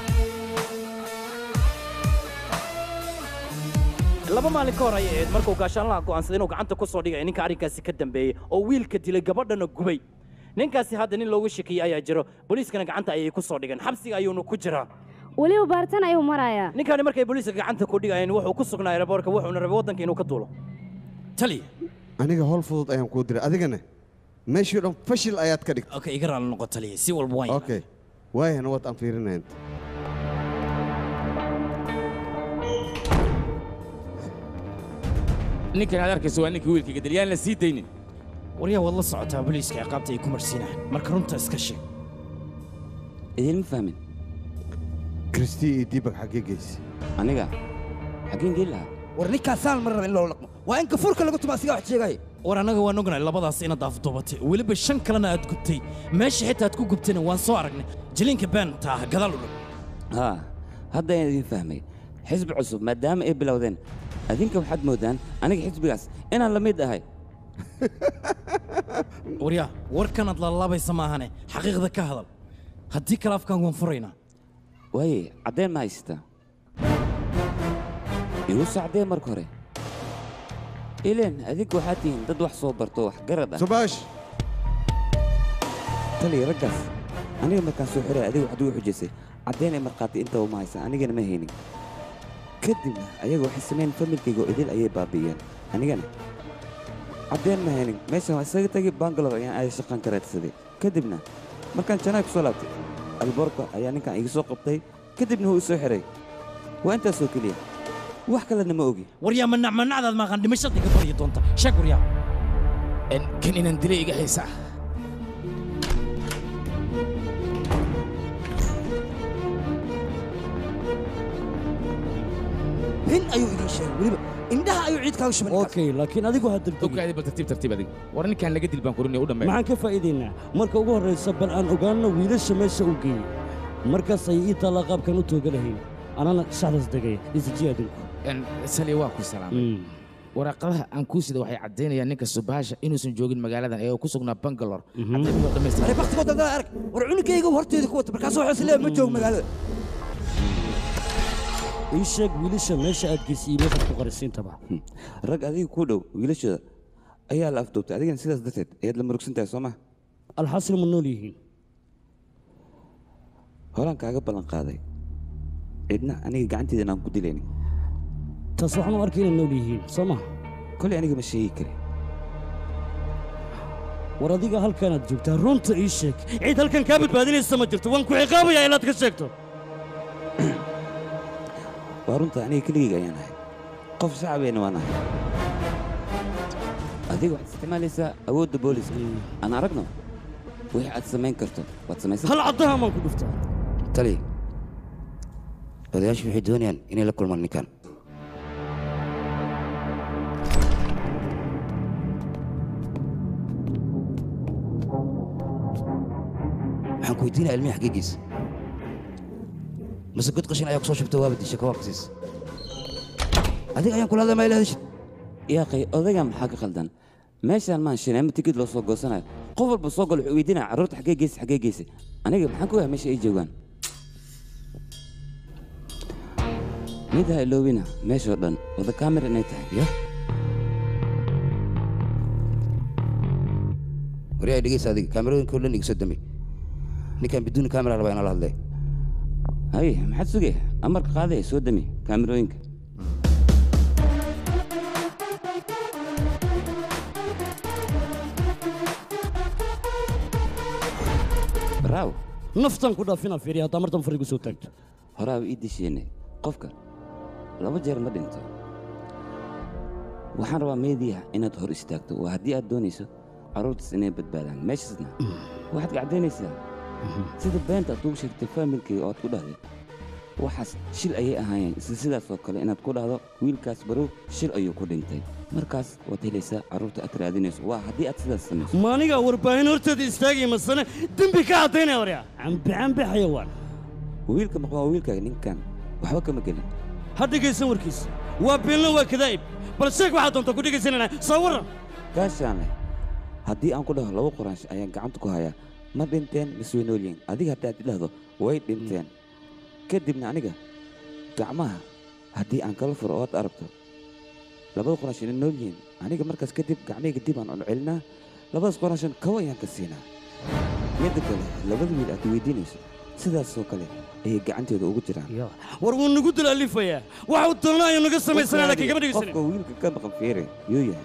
laba maalin ka hor ayay ahayd markuu gaashaanlaha go'aansaday inuu gacanta ku soo dhigay ninka arrinkaasi ka dambeeyey oo wiilka dilay gabadhana gubay ninkaasi hadda nin loogu shakiyey ayaa jiro booliiskana gacanta ayay ku soo dhigeen xabsiga ayuuna ku jiraa weliba baaritaan ayuu marayaa ninkaani markay booliiska gacanta ku dhigayeen wuxuu ku sugnaa aeroboorka wuxuuna rabay waddanka inuu ka duulo taliya aniga howl fudud ayaan kuu diray adigana meeshii dhan fashil ayaad ka dhigtay okay iga raali noqo taliya si walba waan okay waayana waad aan fiirinayn ninkan aad arkayso waa ninkii wiilkayga dil yaan la sii daynin waryaa waad la socotaa booliiska ciqaabta ay ku marsiinaan marka runta iska sheeg idinma fahmin kristi iyo diibag xaggee geysi aniga xaggeen geeli lahaa war ninkaasaan mar raba in loo laqmo waa in gafuurka lagu tumaa sigaa wax sheegaya war annaga waan ognahay labadaas inaad afduubatay weliba 5 kalena aad gubtay meesha xitaa aad ku gubtayna waan soo aragnay jiliinka beenta ah gadaal u dhow haa hadda ayaan idin fahmay xisbi cusub maadaama ay bilowdeen adinka waxaad moodaan aniga xisbigaas inaan la mid ahay waryaa warkanaad laalaabaysa maahane xaqiiqda ka hadal haddii kale afkaan waan furaynaa waaye caddeen ma haysataa igu sacdee marka hore ileen adinka waxaad tihiin dad wax soo barto wax garad ah subaash taliya raggaas aniga markaan soo xiray adiga waxaad ugu xujaysay caddeen ay markhaati intaba ma haysan anigana ma haynin kadibna ayaga waxay sameyn familkayga oo idil ayay baabi'iyeen anigana caddeen ma haynin meeshan waa isaga tagi bangalore ayaan aaday shaqan ka raadsaday kadibna markaan janaay ku soo laabtay alboorka ayaa ninkan iga soo qabtay kadibna wuu i soo xiray waa intaasoo keliya wax kalena ma ogi waryaa manacdaad maaqan dhimashada iga baryi doonta sheeg waryaa kan inaan dilay iga haysa hin ayuu idin sheegay weliba indhaha ayuu ciid kaaga shuban okay laakiin adigu ha degdegin ogaadi bal tartiib adiga war ninkaan laga dil baan kurinay u dhammeey maxaan ka faa'iidaynaa marka ugu horraysa bal aan ogaanno wiilasha meesha uu geeyey markaas ay ii taallaa qaabkan u tooga lahayn anana shaxdaas degaya isji adinku sali waa ku salaamay waraaqadaha aan kuu sida waxay caddaynayaan ninka subaasha inuusan joogin magaaladan ee uu ku sugnaa bangalore أنا بختي قد أنا أرك ورعوني كي يجوا هرتي كوت بركاسو حسلي متجوج مقالة إيشك ويلش ماشي أدقسي ما تبغى قرصين تبع rag adiga ku dhow wiilashooda ayaa la afduubtay adigana sidaas darteed ayaad la murugsantahay soo ma الحاصل من نوليهين horaan kaaga ballan qaaday cidna aniga gacanteeda inaan ku dilaynin تصلحنا أركين النوليهين سما kolay aniga ma sheegi kari وراديك هل كانت جبتها رونت إيشك عيد هل كان كابت بعدين السما جرت وانكو عقابي يا إلات كشكتو waa runta aniga keligayga ayaan ahay qof shacabeyna waan ahay adiga waxaad isticmaalaysaa awoodda booliska aan aragno wixii aad samayn karto waad samaysan هل عضها ما كنت فتح tali odayaashu waxay doonayaan inay la kulmaan ninkan waxaan ku weydiinaya ilmihi xaqiigiisa mase god qashin ayaa ku soo shubta waaba disha kawaabkasiis adiga ayaan kula hadlay ma ilahdishid yaaqay odayga maxaa ka khaldan meeshaan maan shineema tikid loo soo goosanayo qof walba soo galo wuxuu weydiinaya carruurta xaggee geysay aniga maxaan ku ogahay meesha ay joogaan mid ha iloobina meeshoo dhan wada kaamir inay tahay ya wari ay dhegeysa adiga kaamirooyinka oo dhan iga soo damay ninkan biduuni kaamira rabaa inoo la hadlay hay maxaad sugay amarka qaaday soo dami kaamirooyinka bravo naftan ku dhaafina fiiriya haddaa martan farigu soo taagto horaaba ii disheene qofka 2 jeer ma dhinto waxaan rabaa meediyaha inaad hor istaagto waa haddii aad doonayso carruurtaas inay badbaadaan meeshaasna waxaad gacdaynaysaa sida beenta aad ugu sheegtay faamilkayga oo aad ku dhahday waxaas shil ayay ahaayeen isla sidaas oo kale inaad ku dhahdo wiilkaas barow shil ayuu ku dhintay markaas waad helaysaa carruurta aad raadinayso waa haddii aad sidaas samayso ma aniga warbaahin horteeda istaagaya masane dembi ka caddaynaya waryaa cambe xayawaan wiilka maqaa wiilkaaga ninkan waxba kama gelin ha dhegaysan warkiisa waa beenlo waa kadaa'ib bal sheeg waxaad doonta ku dhegaysanana soo warran gaashaan leh haddii aan ku dhaho 2 qoraansho ayaan gacanta ku hayaa ma dhinteen mise way nool yihiin adiga haddii aad idhahdo way dhinteen kadibna aniga gacmaha haddii aan kala furo oo aad aragto 2 qoraansho inay nool yihiin aniga markaas kadib gacmahayga dib aan celinaa 2 qoraansho kawa ayaan ka siinaa midda kale 2 wiil aad weydiinayso sidaasoo kale ayay gacanteeda ugu jiraan war wuu nagu dalaalifayaa waxa uu doonaa ayuu naga samaysanaa laakiin kama dhegaysanin qofka wiilka ka maqan fiire yuu yahay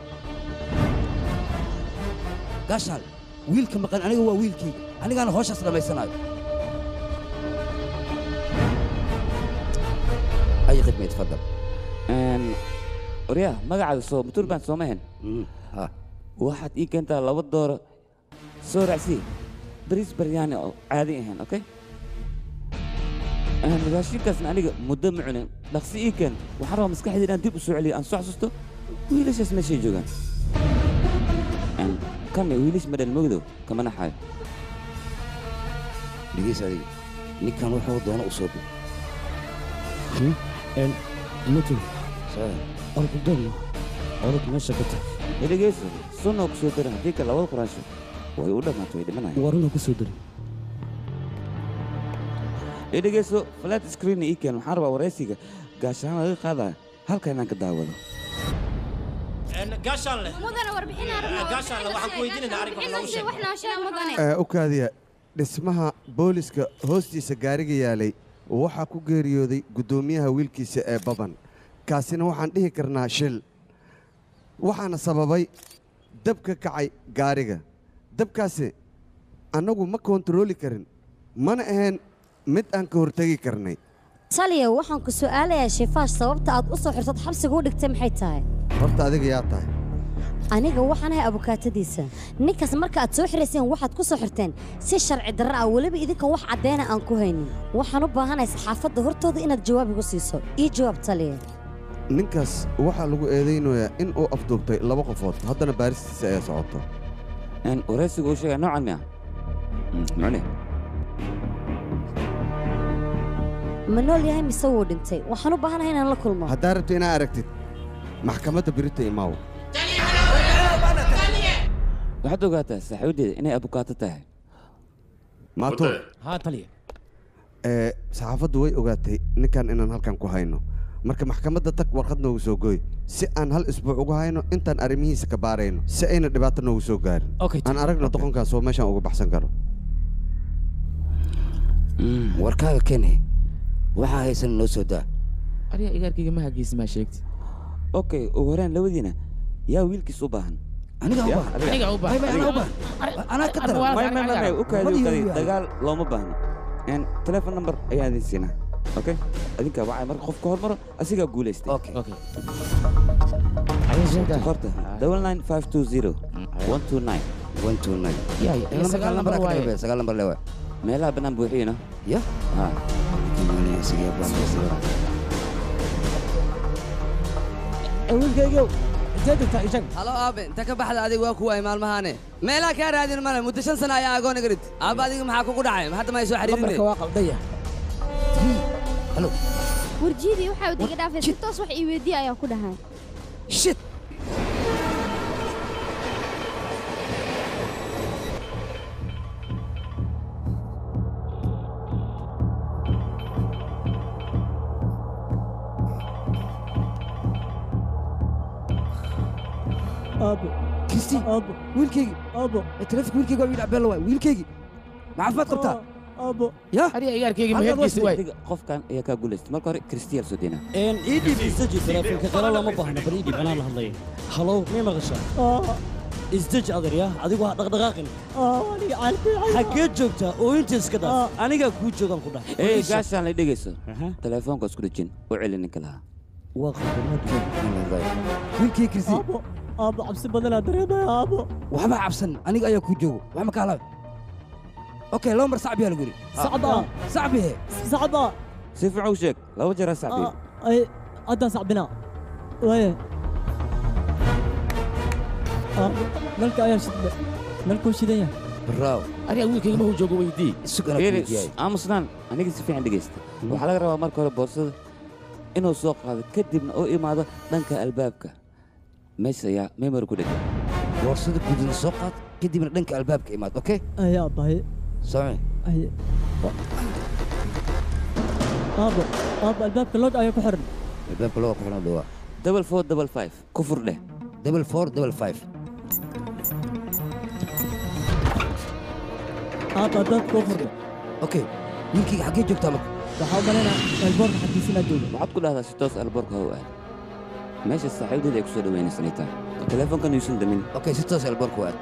gaashaal wiilka maqan aniga waa wiilkayga anigaana hooshas dhammaysanayo ay khidmay tafadal oryaa magacaada soo muturbaan sooma ahayn waxaad ii keentaa 2 dooro soo raacsii bariis baryaani oo caadi ahayn okay raashinkaasna aniga muddo ma cunin dhaqsi ii keen waxaan rabaa maskaxdii inaan dib u soo celiyo aan soo xasuusto wiilashaas meeshay joogaan kanne wiilish madhan mogdow kama naxayo dhegeysa adiga ninkan wuxuu doono u soo bil mutu alkudono orod meesha ka tag dhegeyso sunnoo ku soo dara haddii ka 2 qoraansho way u dhammaatay way dhimanayaan waruna ku soo dari dhegeyso flat screen ii keen waxaan rabaa waraysiga gaashaan laga qaadaa halka inaan ka daawado gaashaanle mudane warbixinaa gaashaanle waxaan ku weydiinaynaa arrinka wax noogu sheeg wax noo sheeg mudane u kaadiya dhismaha booliska hoostiisa gaariga yaalay waxaa ku geeriyooday guddoomiyaha wiilkiisa ee baban kaasina waxaan dhihi karnaa shil waxaana sababay dab ka kacay gaariga dabkaasi annagu ma koontarooli karin mana ahayn mid aan ka hortegi karnay taliya waxaan ku su'aalayaa shifaash sababta aad u soo xirtad xabsiga u dhigtay maxay tahay horta adiga yaa tahay aniga waxaan ahay abukaatadiisa ninkaas marka aad soo xirayseen waxaad ku soo xirteen si sharci darro ah weliba idinkan wax caddeena aan ku haynin waxaan u baahanahay saxaafadda hortooda inaad jawaab igu siiso ii jawaab taliya ninkaas waxaa lagu eedaynayaa in uu afduubtay 2 qofood haddana baaristiisa ayaa socoto waraysiga uu sheegaa noocan miya mane ma nool yahay mise wuu dhintay waxaan u baahanahay inaan la kulmo haddaa rabto inaad aragtid maxkamadda birita imaaw waxaad ogaataa saaxiibadeeda inay abukaato tahay maato haa taliya saxaafaddu way ogaatay ninkan inaan halkan ku hayno marka maxkamadda tag warqad noogu soo gooy si aan hal isbuuc ugu hayno intaan arrimihiisa ka baarayno si ayna dhibaato noogu soo gaarin aan aragno doqonkaas oo meeshaan uga baxsan karo warkaaga kene waxaa haysan noo soo daa ariga igaarkayga ma hagiisi maa sheegti okay ugu horeen labadiina yaa wiilkiis u baahan aniga u baahan anaa ka daran u kaadi dagaal looma baahno telefon number ayaa idin siinaa okay adinka wacay marka qofka hormaro asigaa guulaystay qorta 99520 sagaal lambar lewa meelaha bannaan buuxiyana ya wiilkaygow intee jirtaa ishag halo aabe inta ka baxda adiga waa kuwaay maalmahaane meelaha kaa raadin male muddo 5 sano ayaa agoon garid aabba adiga maxaa kugu dhacay hadda ma soo xiriirin marka waa qaldaya halo warjiidii waxa uu diga dhaafay si toos wax ii weydiiyay ayaa ku dhahay shit أبو كريستي أبو ويلكيجي أبو تلفك ويلكيجي قاعد يلعب بالله ويلكيجي ما عرفت قبتها أبو يا ariga igaarkayga ma heedkiisi waay qofkan ayaa kaa guulaystay marka hore kristiyaal soo deynaa إيدي بيستجي تلفونك قال الله ما بحنا بريدي أنا لهالله هلو مين مغشى ازدج أدري يا أديك واحد دقائق أنا عارف حكيت جوكتا وأنت اسكت أنا قاعد كوت جوكان كده إيه قاس أنا دقيقة تلفونك اسكت جن وعلن نكلها واخد ما ويلكيجي كريستي أبو عبس بدل أدريبه يا أبو وحما عبسن أنا أيا كوجو وحما كلام أوكي لو مر صعب يا لقولي صعبة صعبة صعبة سيف عوشك لو جرى صعبين أي أدا صعبنا وين ملك أيام شدة ملك وشدية براو ariga wiilkayga ma uu joogo weydii aamusnaan aniga si fiican dhegaysta waxaa laga rabaa marka hore boorsada inuu soo qaado kadibna u imaado dhanka albaabka meesha ayaa memory ku dhegan boorsada gudina soo qaad kadibna dhanka albaabka imaad okay أي أبا samee أي أبا الباب كله أي كحر albaabka loo ku xiran dhawaa 4455 kufur dheh 4455 أبا الباب كفر okay wiilkayga xaggee joogtaa marka waxaa u maleyna elboorka xaggiisina jooga waxaad ku dhahdaa si toos alboorka ha u aad meesha saaxiibdeeda ay ku soo dhaweynaysan ay tahay telefoonkan yuusan damin okay si toos alboorka u aad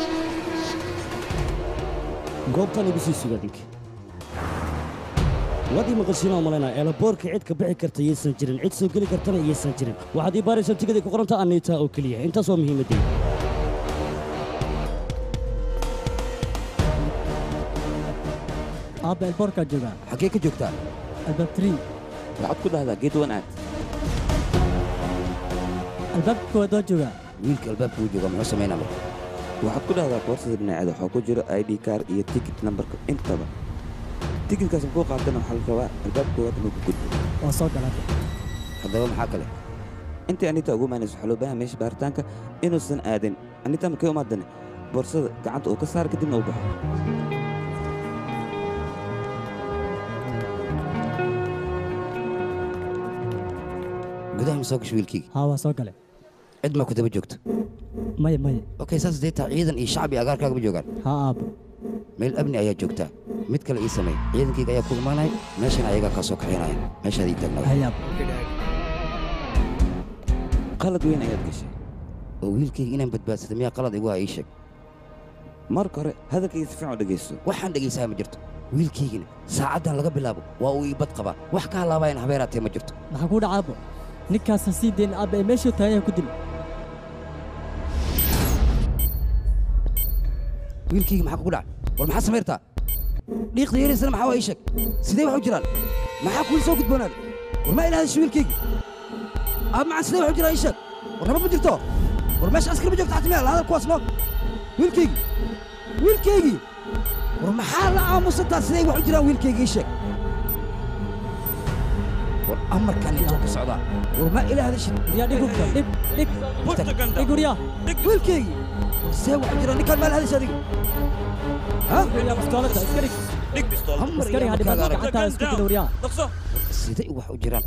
goobtan igu sii suga ninka waad ii maqashiinaa malaynaa eelaboorka cid ka bixi karta yaysan jirin cid soo geli kartana yaysan jirin waxaad ii baaraysaa tigaday ku qoranta aniita oo keliya intaas waa muhiimaddeeda أبا البوركا جوجا xaggee ka joogtaa الباب 3 waxaad ku dhahdaa geed wan aad الباب كودو جوجا wiilka albaabka uu jooga muxuu samaynaa marka waxaad ku dhahdaa boorsada dhinaceeda waxaa ku jiro ID card iyo ticket numberka intaba tikitkaas kuu qaatana waxaa la rabaa albaab koowaad inuu ku gudbo وصوت على haddaba maxaa kale intii anita ugu maanayso waxaa loo baahan meesha baaritaanka inuusan aadin anita markay umaadane boorsada gacanta uu ka saar kadibna u baxo gudaha ma soo gasho wiilkayga ها وصوت على cid maa ku daba joogto ماي ماي okay saas dee taa ciidan iyo shacbi agaarkaaga ma joogaan ها أبا meel amni ayaa joogtaa mid kale ii samey ciidankayga ayaa ku imaanaya meeshana ayagaa kaa soo kaxaynaya meeshaad ii taagnaa هيا qalad weyn ayaad gashay oo wiilkayga inaan badbaadsado miyaa qalad igu haa ii sheeg marka hore hadalkayga si fiican u dhegayso waxaan dhegaysaa ma jirto wiilkaygina saacaddan laga bilaabo waa uu ii bad qabaa wax ka halaabayan habeeraatee ma jirto maxaa ku dhacaabo ninkaas ha sii deyn aabba ee meeshuu taagaya ku dil wiilkayga maxaa kugu dhacay war maxaa samayrtaa dhiiqda yaraysana maxaa waa ii sheeg sidee wax u jiraan maxaa kuwii soo gudboonaaday war ma ilaahayso wiilkayga aab macaan sidee wax u jiraan ii sheeg war nabad ma jirto war meesha askari ma joogto xatimiya la hadal kuwaas noo wiilkaygii wiilkaygii war maxaa la aamusantaa sidee wax u jiraan wiilkayga ii sheeg أمر كان يتوقع السعودة وما إلى هذا الشيء يا ديك ديك ديك وريا ويلكي سوى عجراني كان مال هذا الشيء ها يا بستولة عسكري ديك بستولة عسكري هذه بقى حتى اسكت وريا سيدي وح عجران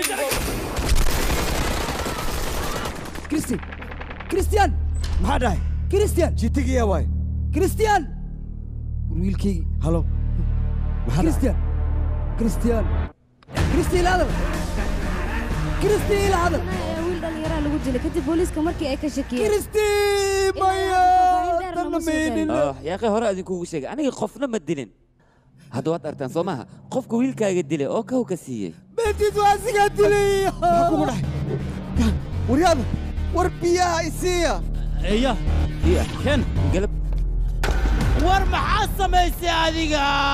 كريستيان ما هذا كريستيان جيتك يا واي كريستيان ويلكي هلو كريستيان كريستيان هذا كريستيان هذا wiil dhalinyaro lagu dilay kadib booliiska markii ay ka shakiyeen كريستيان مايا تنمينين يا أخي هراء ذيك وش أنا يخفنا مدلين هذا وقت أرتان صومها خفك ويل كاي دلي أوكا وكسية بنتي تواسق دلي حكوا راح ورياض وربيا إسيا إيه كن قلب ورمحصة ميسي هذيك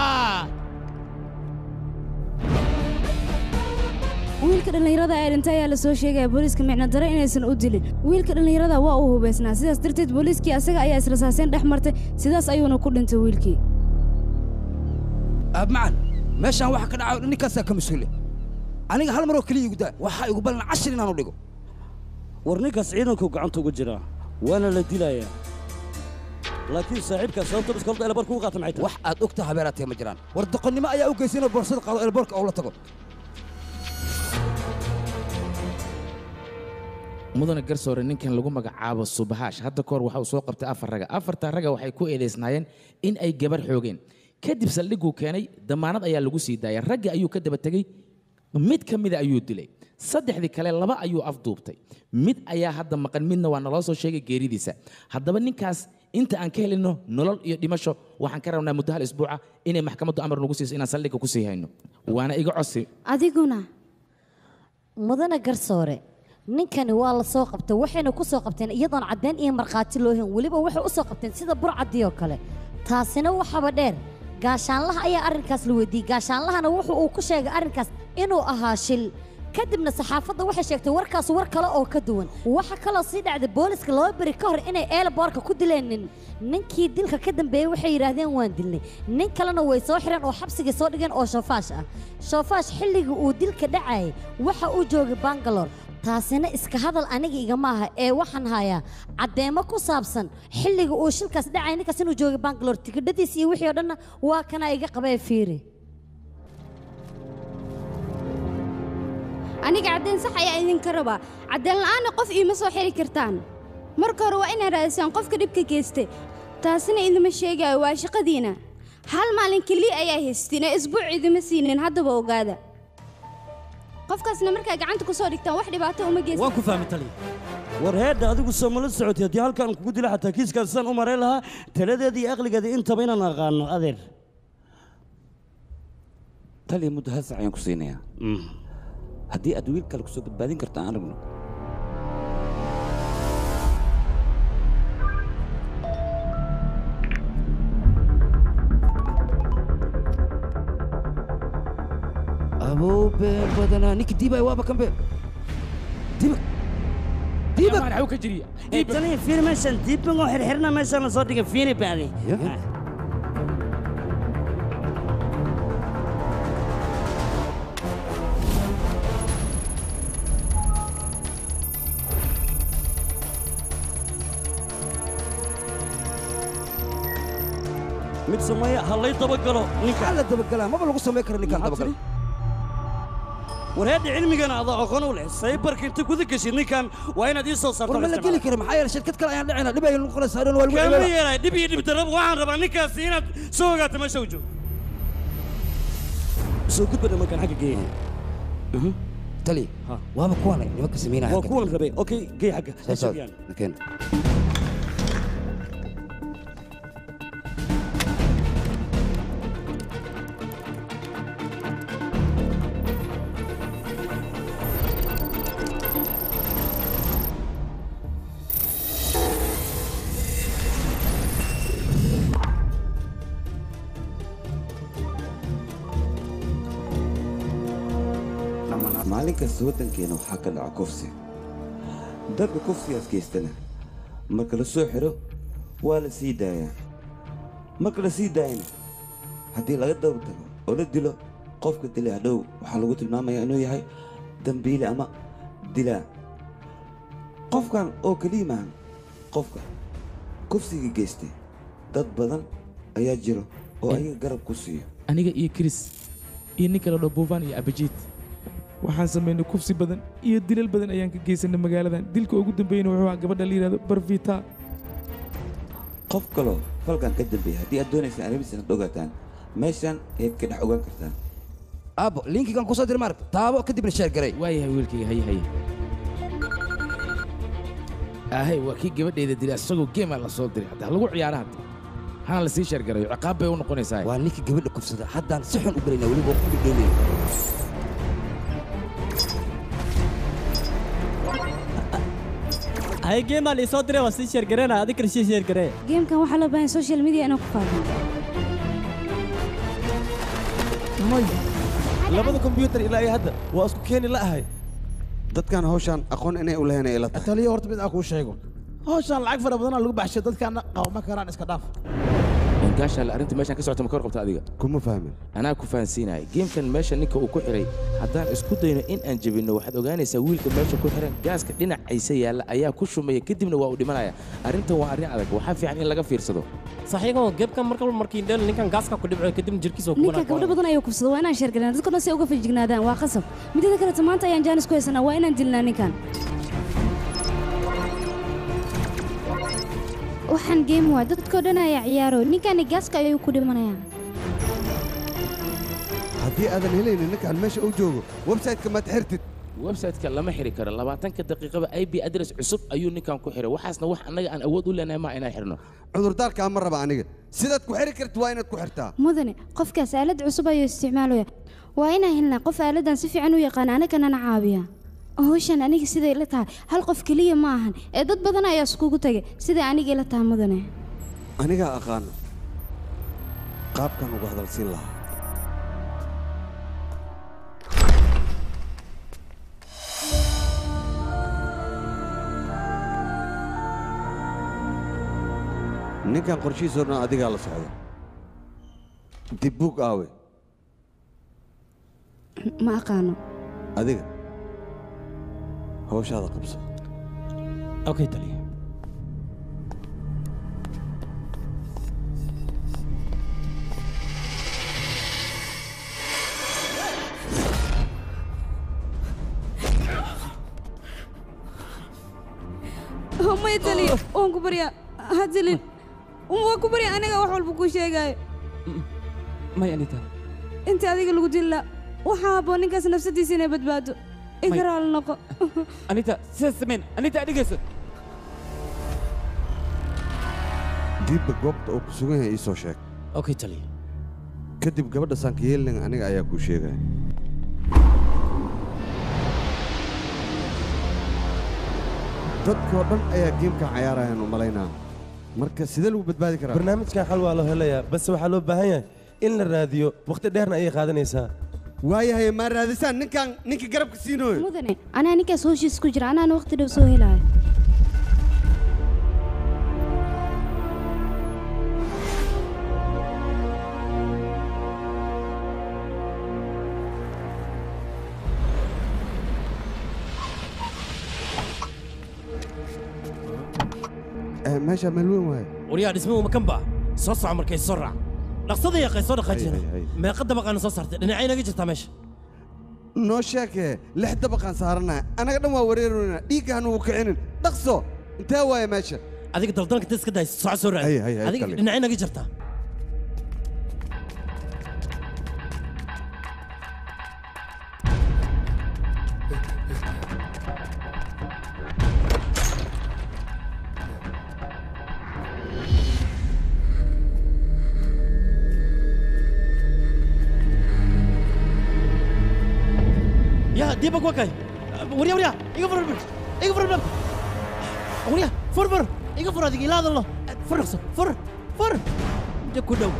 wiilka dhalinyarada ee dhintay ayaa la soo sheegay booliiska micna dare inaysan u dilin wiilka dhalinyarada waa uu hubeysnaa sidaas darteed booliiskii asaga ayaa israsaaseen dhex martay sidaas ayuuna ku dhintay wiilkii معن ماشي واحد كان عاود اني كاسا كمسؤول انا هل مره كلي يقدا waxa igu balna 10 inaan u dhigo warninkaas ciidanku gacanta ugu jira waana la dilayaa laakiin saaxiibka sababta biskolta elbarku u qaata maxay tahay wax aad ogta habeeratay ma jiraan war doqonnimo ayaa u geysina boorsada qaado elbarka oo la tago mudane garsoore ninkan lagu magacaabo Subhaash hadda koor waxa uu soo qabtay afarta raga waxay ku eedeysnaayeen in ay gabar xoogeen kadib saldhigu keenay damaanad ayaa lagu sii daayay ragga ayuu ka daba tagay mid ka mid ayuu dilay saddexdii kale laba ayuu afduubtay mid ayaa hadda maqan midna waa naloo soo sheegay geeridiisa haddaba ninkaas inta aan ka helino nolol iyo dhimasho waxaan ka rabnaa muddo hal isbuuca inay maxkamaddu amar nagu siiso inaan saldhiga ku sii hayno waana iga codsi adiguna mudane garsoore ninkani waa la soo qabtay waxayna ku soo qabteen iyadoon caddeyn iyo markhaati loo hen weliba waxay u soo qabteen sida burcadii oo kale taasina waxaba dheer gaashaanlaha ayaa arrinkaas la weydiiyey gaashaanlahana wuxuu uu ku sheegay arrinkaas inuu ahaa shil kadibna saxaafadda waxay sheegtay warkaas war kale oo ka duwan waxa kaloo sii dhacday booliska laba beri ka hor inay eelboorka ku dileen ninkii dilka ka dambeeyey waxay yidhaahdeen waan dilnay nin kalena way soo xireen oo xabsigii soo dhigeen oo shoofaash ah shoofaash xilligii uu dilka dhacayay waxa uu joogay bangalore taasina iska hadal aniga igama aha ee waxaan hayaa caddeemo ku saabsan xilliga uu shilkaas dhacay ninkaas inuu joogay bangalore tikidhadiisa iyo wixii oo dhanna waa kana iga qabee fiiri aniga caddeyn sax ayaa idinka rabaa caddeyn la'aana qof iima soo xiri kartaan marka hore waa inaad raadisaan qofka dhibka geystay taasina idima sheegayo waa shaqadiina hal maalin keliya ayaa haystiin ee isbuuc idima siinin haddaba ogaada qofkaasna markaa gacanta ku soo dhigtaan wax dhibaato uma geysan waan ku fahmi taliya war heedda adigu soo mala socotay haddii halkan kugu dila xataa kiiskan sidaan u marayn lahaa taladeeda iyo aqligeeda intaba inaan aqaano adeer taliya muddo hal saac ayaan ku siinayaa haddii aad wiil kale ku soo badbaadin karto aan aragno أبو بين بدنا نيك ديبا يوابا كم بين ديبا ما نحوك جري تاني فيني ماشان ديبا نو حرحرنا ماشان صوتك فيني باني mid sameeya halay dabagalo ninka hala dabagala ma lagu sameey karo ninkan dabagalo wareed cilmigana ada aqoon u leh saybarka inta guda gashay ninkan waa inaad ii soo saarto war ma la geli karo maxaa yeelay shirkad kale ayaan dhicina dhib ay noqonaysaa waa lagu kama yeelay dhib iyo dhib darab waxaan rabaa ninkaas inaad soo ogaato meesha uu joogo soo gudbada markaan xagga geeyay tali waaba kuwan nimanka sameynaya waa kuwan rabay okay geey xagga nakeen maalin kasta waddankeena waxaa ka dhaca kufsi dadka kufsigaas geystana marka la soo xiro waa la sii daayaa marka la sii daayana haddii laga daba tago oo la dilo qofka dilaa dhow waxaa lagu tilmaamayaa inuu yahay dambiile ama dilaa qofkan oo keliya maahan qofka kufsiga geystay dad badan ayaa jiro oo ayaga garab ku siiyo aniga iyo Chris iyo ninka la dhaho Bovan iyo Abajit waxaan sameynay kufsi badan iyo dilal badan ayaan ka geysanay magaaladan dilka ugu dambeeyna wuxuu ahaa gabadha la yiraahdo Barvita qof kale falkan ka dambeeyay haddii aad doonaysaan arrimihiisa inaad ogaataan meeshan ayaad ka dhex ogaan kartaan aabo linkigan kusoo dir maaragta taabo kadibna sheer garay waayahay wiilkayga haye ahay waa kii gabadheeda dilay isagoo geemaa la soo diray hadda lagu ciyaara hadda hana la sii sheer garayo ciqaab bay u noqonaysaa waa ninkii gabadha kufsada haddaan si xun u galaynaa weliba ku dhigeenaya هاي جيم اللي صدري وسي شرقرنا هذيك الشيء شرقري جيم كان وحلا بين سوشيال ميديا أنا كفاهم labada kombiyuutar ilaa iyo hadda waa isku keeni la'ahay dadkan hawshan aqoon inay u leheyn ay ila tahay taliya horta mid aan kuu sheego hawshan lacag fara badan lagu baxshay dadkaana qawma karaan iska dhaaf gaasha la arinta meeshan ka socota ma ka warqabta adiga kuma fahmin anaa ku fahansiinay geemkan meesha ninka uu ku xiray haddaan isku dayno in aan jabinno waxaad ogaanaysaa wiilka meesha ku xiran gaaska dhinacaysa yaalla ayaa ku shumaya kadibna waa uu dhimanaya arrintan waa arrin adag waxaa fiican in laga fiirsado saxiigo geebkan markii dheer ninkan gaaska ku dhibco kadib jirkiisa ku ninka gabadho badan ayuu kufsado waa inaan sheergalnaa dadkuna si uga fajignaadaan waa qasab midada kale maanta ayaan jaanis ku haysanaa waa inaan dilnaa ninkan waxaan geem waa dadkoo dhan ayaa ciyaaro ninkani gaaska ayuu ku dhimanayaa haddii aadan helaynin ninkaan meesha uu joogo website-ka maad xirtid website-ka lama xiri karo 20 daqiiqaba IP address cusub ayuu ninkan ku xiray waxaasna wax annaga aan awood u leenahay ma inaan xirno cudurdaarka ma raba aniga sidaad ku xiri kartid waa inaad ku xirtaa mudane qofkaas aalad cusub ayuu isticmaalaya waa inaan helnaa qof aaladan si fiican u yaqaan anagana na caabiya hawshan aniga siday la tahay hal qof kaliya ma ahan ee dad badan ayaa iskugu tagay siday aniga la tahay mudane aniga aqaan qaabkan ugu hadalsiin lahaa ninkan qorshihiisoo dhan adigaa la socda dibbuug aawe ma aqaano adiga hawshaada qabso okay taliya ما يتلي وان كبريا هاتلين وان كبريا أنا جا وحول بكو شيء جاي ما يعني أنت هذيك اللي قلت لا وحابوني كاس نفسي سنة بدبادو إقرأ النقا أنيتا سمين أنيتا أديكس dibba goobta uu ku sugan yahay ii soo sheeg okay taliya kadib gabadha sankayeelin aniga ayaa kuu sheegaya dadkoo dhan ayaa geemkan cayaarayaan u malaynaa marka sidee lagu badbaadi karaa barnaamijkan xal waa loo helayaa balse waxaa loo baahan yahay in la raadiyo waqti dheerna ayay qaadanaysaa waayahay maa raadisaan ninka garabka siinooyo mudane anaa ninkaas howshiis ku jira anaan waqti dhow soo helaayo meesha meel weyn waaye waryaa dhismuhu makan baa soo soco markay soo raac dhaqsada yaqay soo dhaqaajina meeqa dabaqaana soo saartay dhinacay naga jirtaa meesha noo sheekee 6 dabaqaan saaranahay anaga dhan waa wareerona dhiigga hanugu kicinin dhaqso intee waaye meesha adiga daldalanka ta iska daay soco soo raadi adiga dhinacay naga jirtaa يا ديبك وكاي وريا يقفر الباب وريا فر يقفر هذيك لا الله فر جاكو دو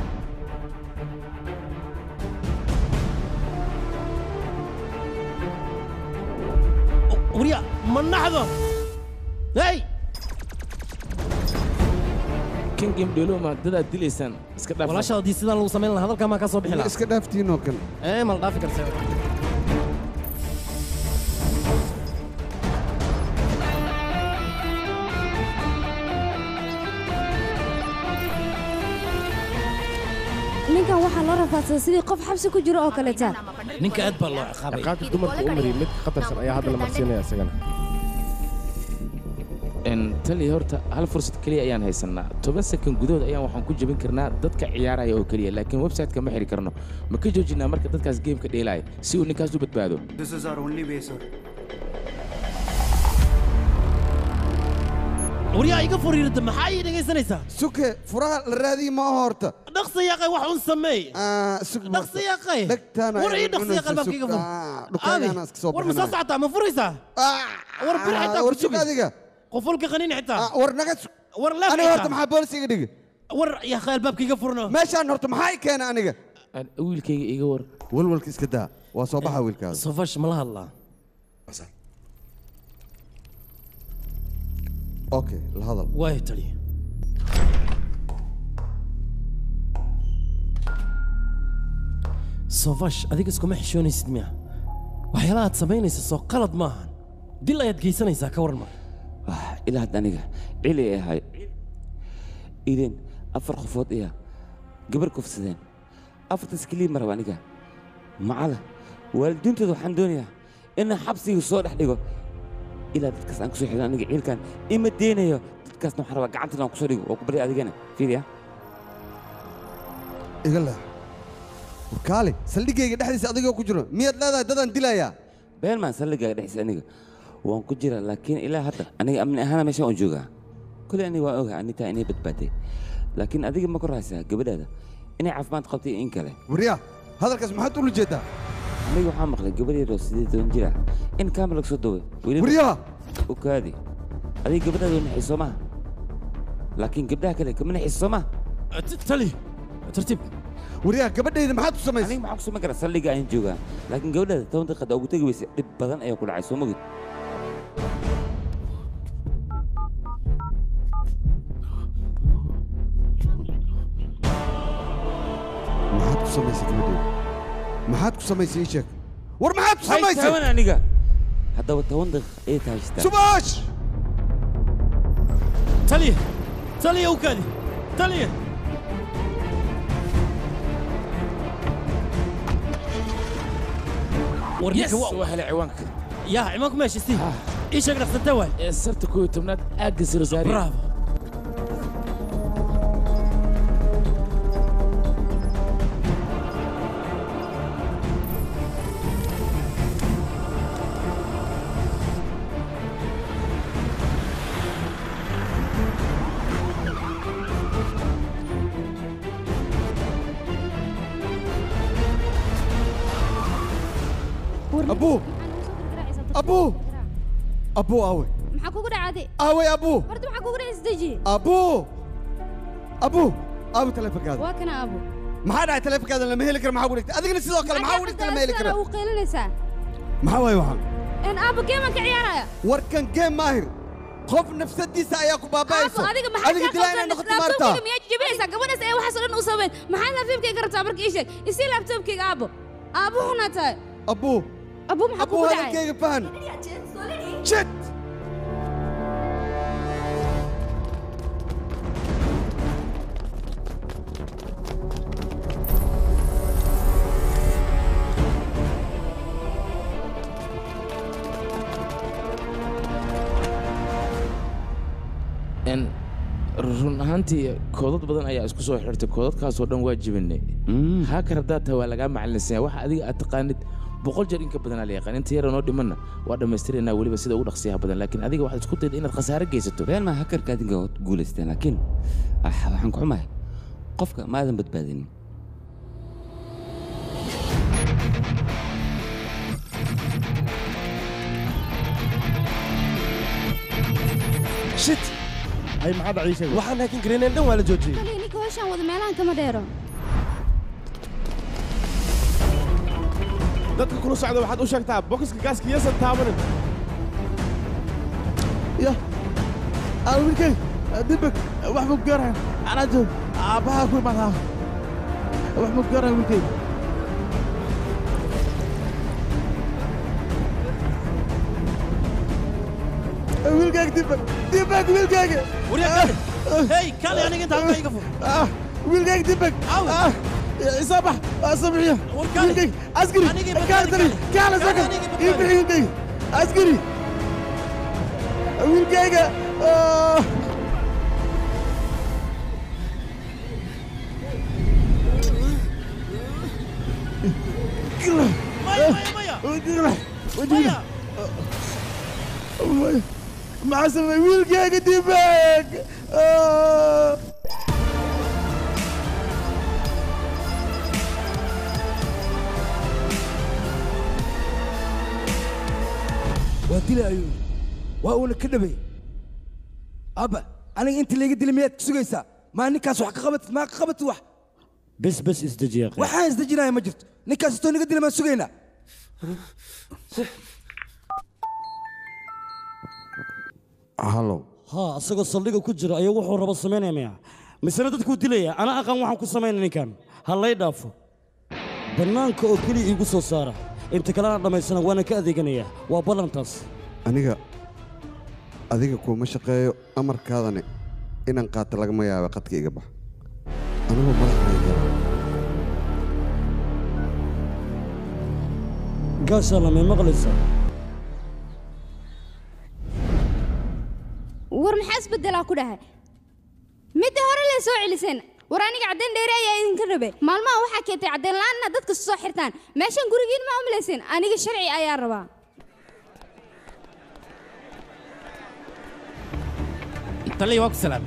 وريا من نحظه هاي kan gemdheeloma dadaad dilaysaan iska dhaaf walaasha haddii sidaan lagu samayn lahaa hadalkaa maa ka soo bixi lahaa iska dhaaftiinoo kan ma la dhaafi karsa ninkan waxaa loo rafaadsaday sidii qof xabsi ku jiro oo kaleeta ninka aad baa loo ciqaabay ciqaabta dumarka u mariyay mid khatarsan ayaa hadda la marsiinaya isagana tali horta hal fursad keliya ayaan haysanaa 10 sakan gudahood ayaan waxaan ku jebin karnaa dadka ciyaaraya oo keliya laakiin website-ka ma xiri karno ma ka joojinaa marka dadkaas geemka dheelaya si uu ninkaas u badbaado This is our only way, sir. waryaa iga furiirta maxaa ii dhegaysanaysaa suke furaha la raadiyi ma aha horta dhaqsa yaaqay wax un sameey dhaqsa yaaqay war ii dhaqsa yaaqay baan kiga fur war ma soo socotaa ma furaysaa war bir xitaa war sug adiga qofulka qaniin xitaa war naga war la aniga horta maxaa booliska iga dhigi war yaaqay albaabka iga furno meeshaan horta maxaa i keena aniga wiilkayga iga war walwalka iska daa waa soo baxa wiilkaada sofash ma la hadlaa okay la hadal waay tali sofash adiga iskuma xishoonaysid miya waxyaalaha aad samaynaysa soo qalad maahan dil ayaad geysanaysaa ka waran mar ilaa hadda aniga cili ay ahay idin 4 qofood iya gabar kufsadeen afartas keliya ma raba aniga macala waalidiintooda waxaan doonayaa inaan xabsiga soo dhex dhigo ilaa dadkaas aan kusoo xidhan aniga ciilkan ima deenayo dadkaasna waxaan rabaa gacantana aan kusoo dhigo waa ku barya adigana fiiriya iga leex warkaale saldhigayga dhexdiisa adigoo ku jiro miyaad leedahay dadaan dilayaa been maan saldhigaaga dhexdiisa aniga waan ku jiraa laakiin ilaa hadda aniga amni ahaana meeshaan waan joogaa kuley aniga waan ogahay anitaa inay badbaaday laakiin adiga ma koraysaa gabadhaada inay caafimaad qabtay in kale waryaa hadalkaas maxaad ula jeedaa aniga waxaa maqlay gabar yaroo 18 jir ah in kaamil laga soo daway waryaa ukaadi adiga gabadhaada waa naxay soo maha laakiin gabdhaha kale kama naxayso soo maha tali tartiib waryaa gabadhayda maxaad ku samaysay aniga maxaa ku samayn karaa saldhiga ayaan joogaa laakiin gabadhaada 10 daqiiqada ugu tegi weysa dhib badan ayaa ku dhacay soo mogid maxaad ku samaysay gabadhayda maxaad ku samaysay ii sheeg war maxaad ku samaysay taawan aniga haddaba 10 daqiiq ay taashtaa subaash taliya taliya ukaadi taliya yes waa helay ciwaanka yaa ciwaanku meesha sii ii sheeg dhaqsanta waay sarta 11aad aagga sirosaari bravo أبوه أبوه أبوه أوي maxaa kugu dhacday أوي أبوه horta maxaa kugu dhacay isdeji أبوه أبوه أبو تلفك هذا waa kana abo maxaa dhacay taleefankaada lama heli karo maxaa urigtay adigana sidoo kale maxaa urigtay lama heli karo u qeylinaysaa maxaa waay waxaan in abo geeman ka ciyaaraya warkan geem maahir qof nafsadiisa ayaa ku baabaayso adiga maxaa dilaa inaad noqoto maartaa miyaa jibinaysaa gabadhaas ee waxaas oo dhan u sameyn maxaa laabtoobkayga rabtaa marka ii sheeg isii laabtoobkayga abo aabuhuna tahay أبوه أبوه maxaa kugu dhacay هذا كيف فهم شت run ahaantii koodad badan ayaa isku soo xirtay koodadkaasoo dhan waa jibinay haakar haddaad tahay waa lagaa macalinsanyaa waxa adiga aad taqaanid 100 jeer in ka badan la yaqaan inta yar noo dhimanna waa dhammaystiraynaa weliba sida ugu dhaqsiyaha badan laakiin adiga waxaad isku dayday inaad khasaare geysato been ma hakarka adiga oo guulaysteen laakiin waxaan ku xumahay qofka ma aadan badbaadinin shit ay maxaa dhacay sheeg waxaan laakiin greenland dhan waa la joojiyey kaliya ninka hawshaan wada meelahan kama dheero dadka kula socda waxaad u sheegtaa bokiska gaaska yasan taabanin ya wiilkay dibak wax ma garan anaa joog aabbahaa ku imadaa wax ma garan wiilkayga wiilkayga dibak wiilkayga hey kale aniga inta halka iga fur wiilkayga dibak isabax sabixiya wiilkayga askari kaartani kaala saka ibixi wiilkayga askari wiilkayga مع سمي ويلقى ديباك ودي أيوه وأقول كذبي أبا أنا أنت اللي قد لي ميت سويسا ما نكاس وحق قبت ما قبت وح بس ازدجي يا أخي وحان ازدجينا يا مجرد نكاس توني قد لي ما سوينا هلو ها asagoo saldhiga ku jira ayuu wuxuu rabo sameynaya misana dadku dilaya ana aqaan waxaan ku sameynay ninkan halay dhaafo banaanka oo kaliya igu soo saara inta kalena dhamaysana waana ka adeeganaya waa ballantaas adiga kuma shaqeeyo amarkaadani inaan qaato lagama yaabo qadka iga bax anigu madaxayga gaasha lama maqlaysaa war maxaa isbedelaa ku dhahay midda hore la soo celiseen war aniga cadeen dheeri ayaa idinka rabay maalmaha waxaa keentay cadeen la'aanna dadka soo xirtaan meeshan gurigiin ma umlaysin aniga sharci ayaa rabaa taliya waa ku salaam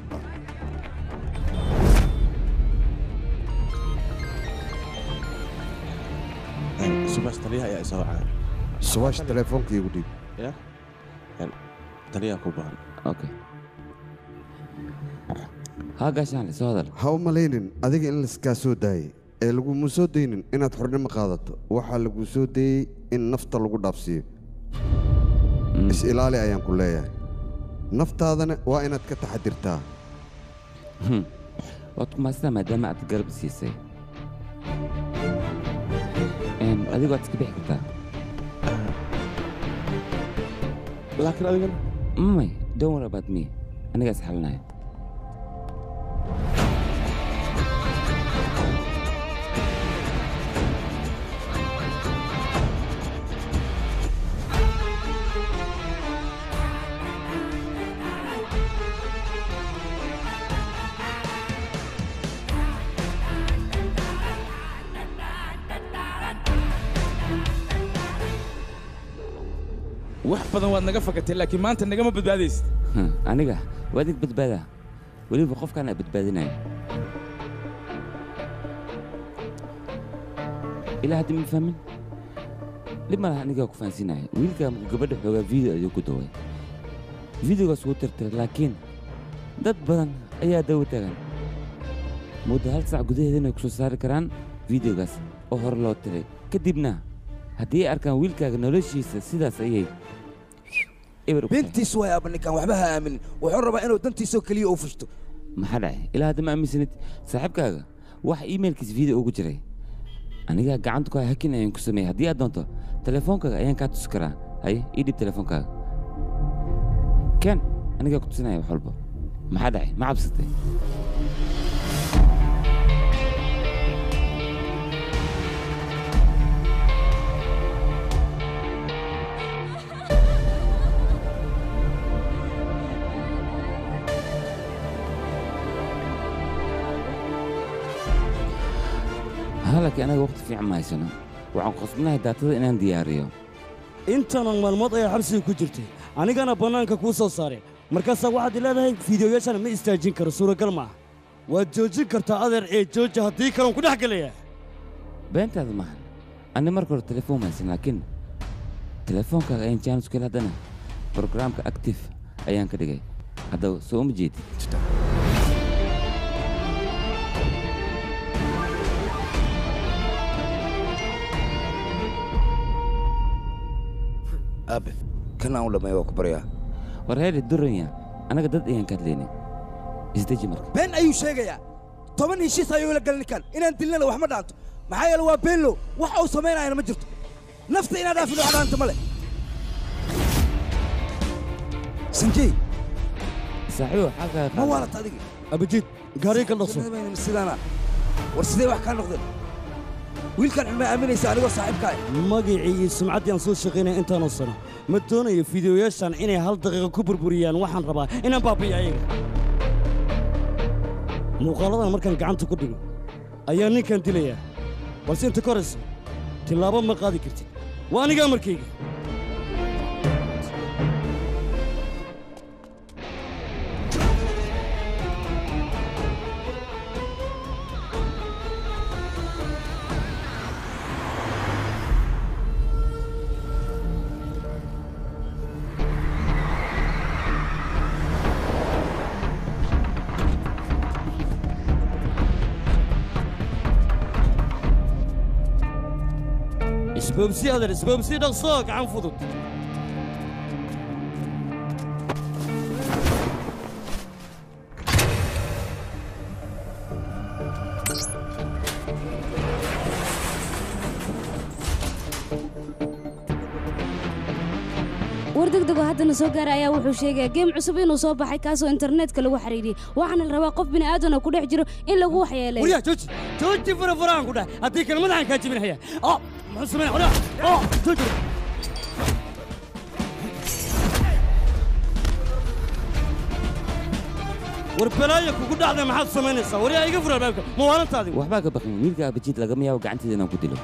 subash taliyaha ayaa isoo wacay subash telefoonka igu dhiib ya taliyaha ku baahan okay ها قاشان سودر هاو مالينين أديك إن السكاسو داي لقو مسودين إن تحرنا مقادته وحال لقو سودي إن نفط لقو دافسي إسئلالي أيام كلها نفط هذا وإن تكتحدرتها وقت ما سمع دمع تقرب سيسي إن أديك وقت كبيح كتا لكن أديك ماي don't worry about me أنا قاس حلناي wax badan waad naga fakatay laakiin maanta nagama badbaadaysid aniga wadig badbaada waliba qofkaan badbaadinay ilaa hadda ma fahmin lib malaha anigaa ku fahansiinaya wiilkaa markuu gabadha xoogaa video ayuu ku daway videogaas wuu tirtiray laakiin dad badan ayaa dawa tagan muddo 1 saac gudaheeda inay ku soo saari karaan videogaas oo hore loo tiray kadibna haddii ay arkaan wiilkaaga noloshiisa sidaas ayay بنتي سوى ابني كان وحبها امن وحرب انا ودنتي سو كليه او فشتو ما حدا الى هذا ما امسنت صاحبكاga wax emailkiis video ugu jiray aniga gacanta ku hakin ayaan ku sameeyay hadii aad doonto telefoonkaaga ayaan ka tusi karaa hay ii dib telefoonkaaga kan aniga ku tusinaya wax walba ma xada ma cabsatay لكن أنا وقت في عمايسنا وعن قصدنا داتا إن أنا دياريو أنت أنا المعلومات أي حرسي كجرتي أنا كنا بنانك كوسا صاري مركز واحد لا ده فيديو يشان ما يستاجين كر صورة كلمة وجوجين كرتا أدر إيه جوج هدي كلام كده حق ليه بنت هذا مهن أنا مركز التليفون مايسنا لكن تليفون كأين جانس كلا دنا برنامج أكتيف أيان كده جاي هذا سوم جيت أبي كنا ولا ما يوك بريا ورهيد الدنيا anaga dad ayaan ka hadlaynay isdeji marka been ayuu sheegayaa 10 heshiis ayuu la galin kan inaan dilnana wax ma dhaanto maxaa yeelay waa beenlo wax uu sameynayna ma jirto nafta inaad dhaafin wax dhaanta male sanjay saaxiibo xaga ma wala tadigi abajid gaari ka dhaqso sidana war sidee wax ka noqdeen wiilkan xuma aaminaysa anigoo saaxiibkaa magacii iyo sumcaddii aan soo shaqaynaya intaanoo sano ma doonayo fiidiyoyaashan inay hal daqiiqo ku burburiyaan waxaan rabaa inaan baabi'iyo ayaga muuqaaladan markaan gacanta ku dhigo ayaa ninkan dilayaa balse inta ka horaysa tillaabo ma qaadi kartid waa aniga amarkayga اسبوبسي هذا اسبوبسي دقصوك عن فضل wardegdego haddana soo gaara ayaa wuxuu sheegaya geem cusub inuu soo baxay kaasoo internetka lagu xiriiriyey waxaana la rabaa qof bini aadana ku dhex jiro in lagu waxyeeleeyo وريا جوجي جوجي فرفران كده هديك المدعم كاتبين هيا محسومين وريا جوجي وربلايا كوكو دعنا ما حد سمينيسا وريا يقفل الباب مو انا تادي waxbaa ka baqin wiilka abajid lagama yaabo gacanteeda inaan ku dilo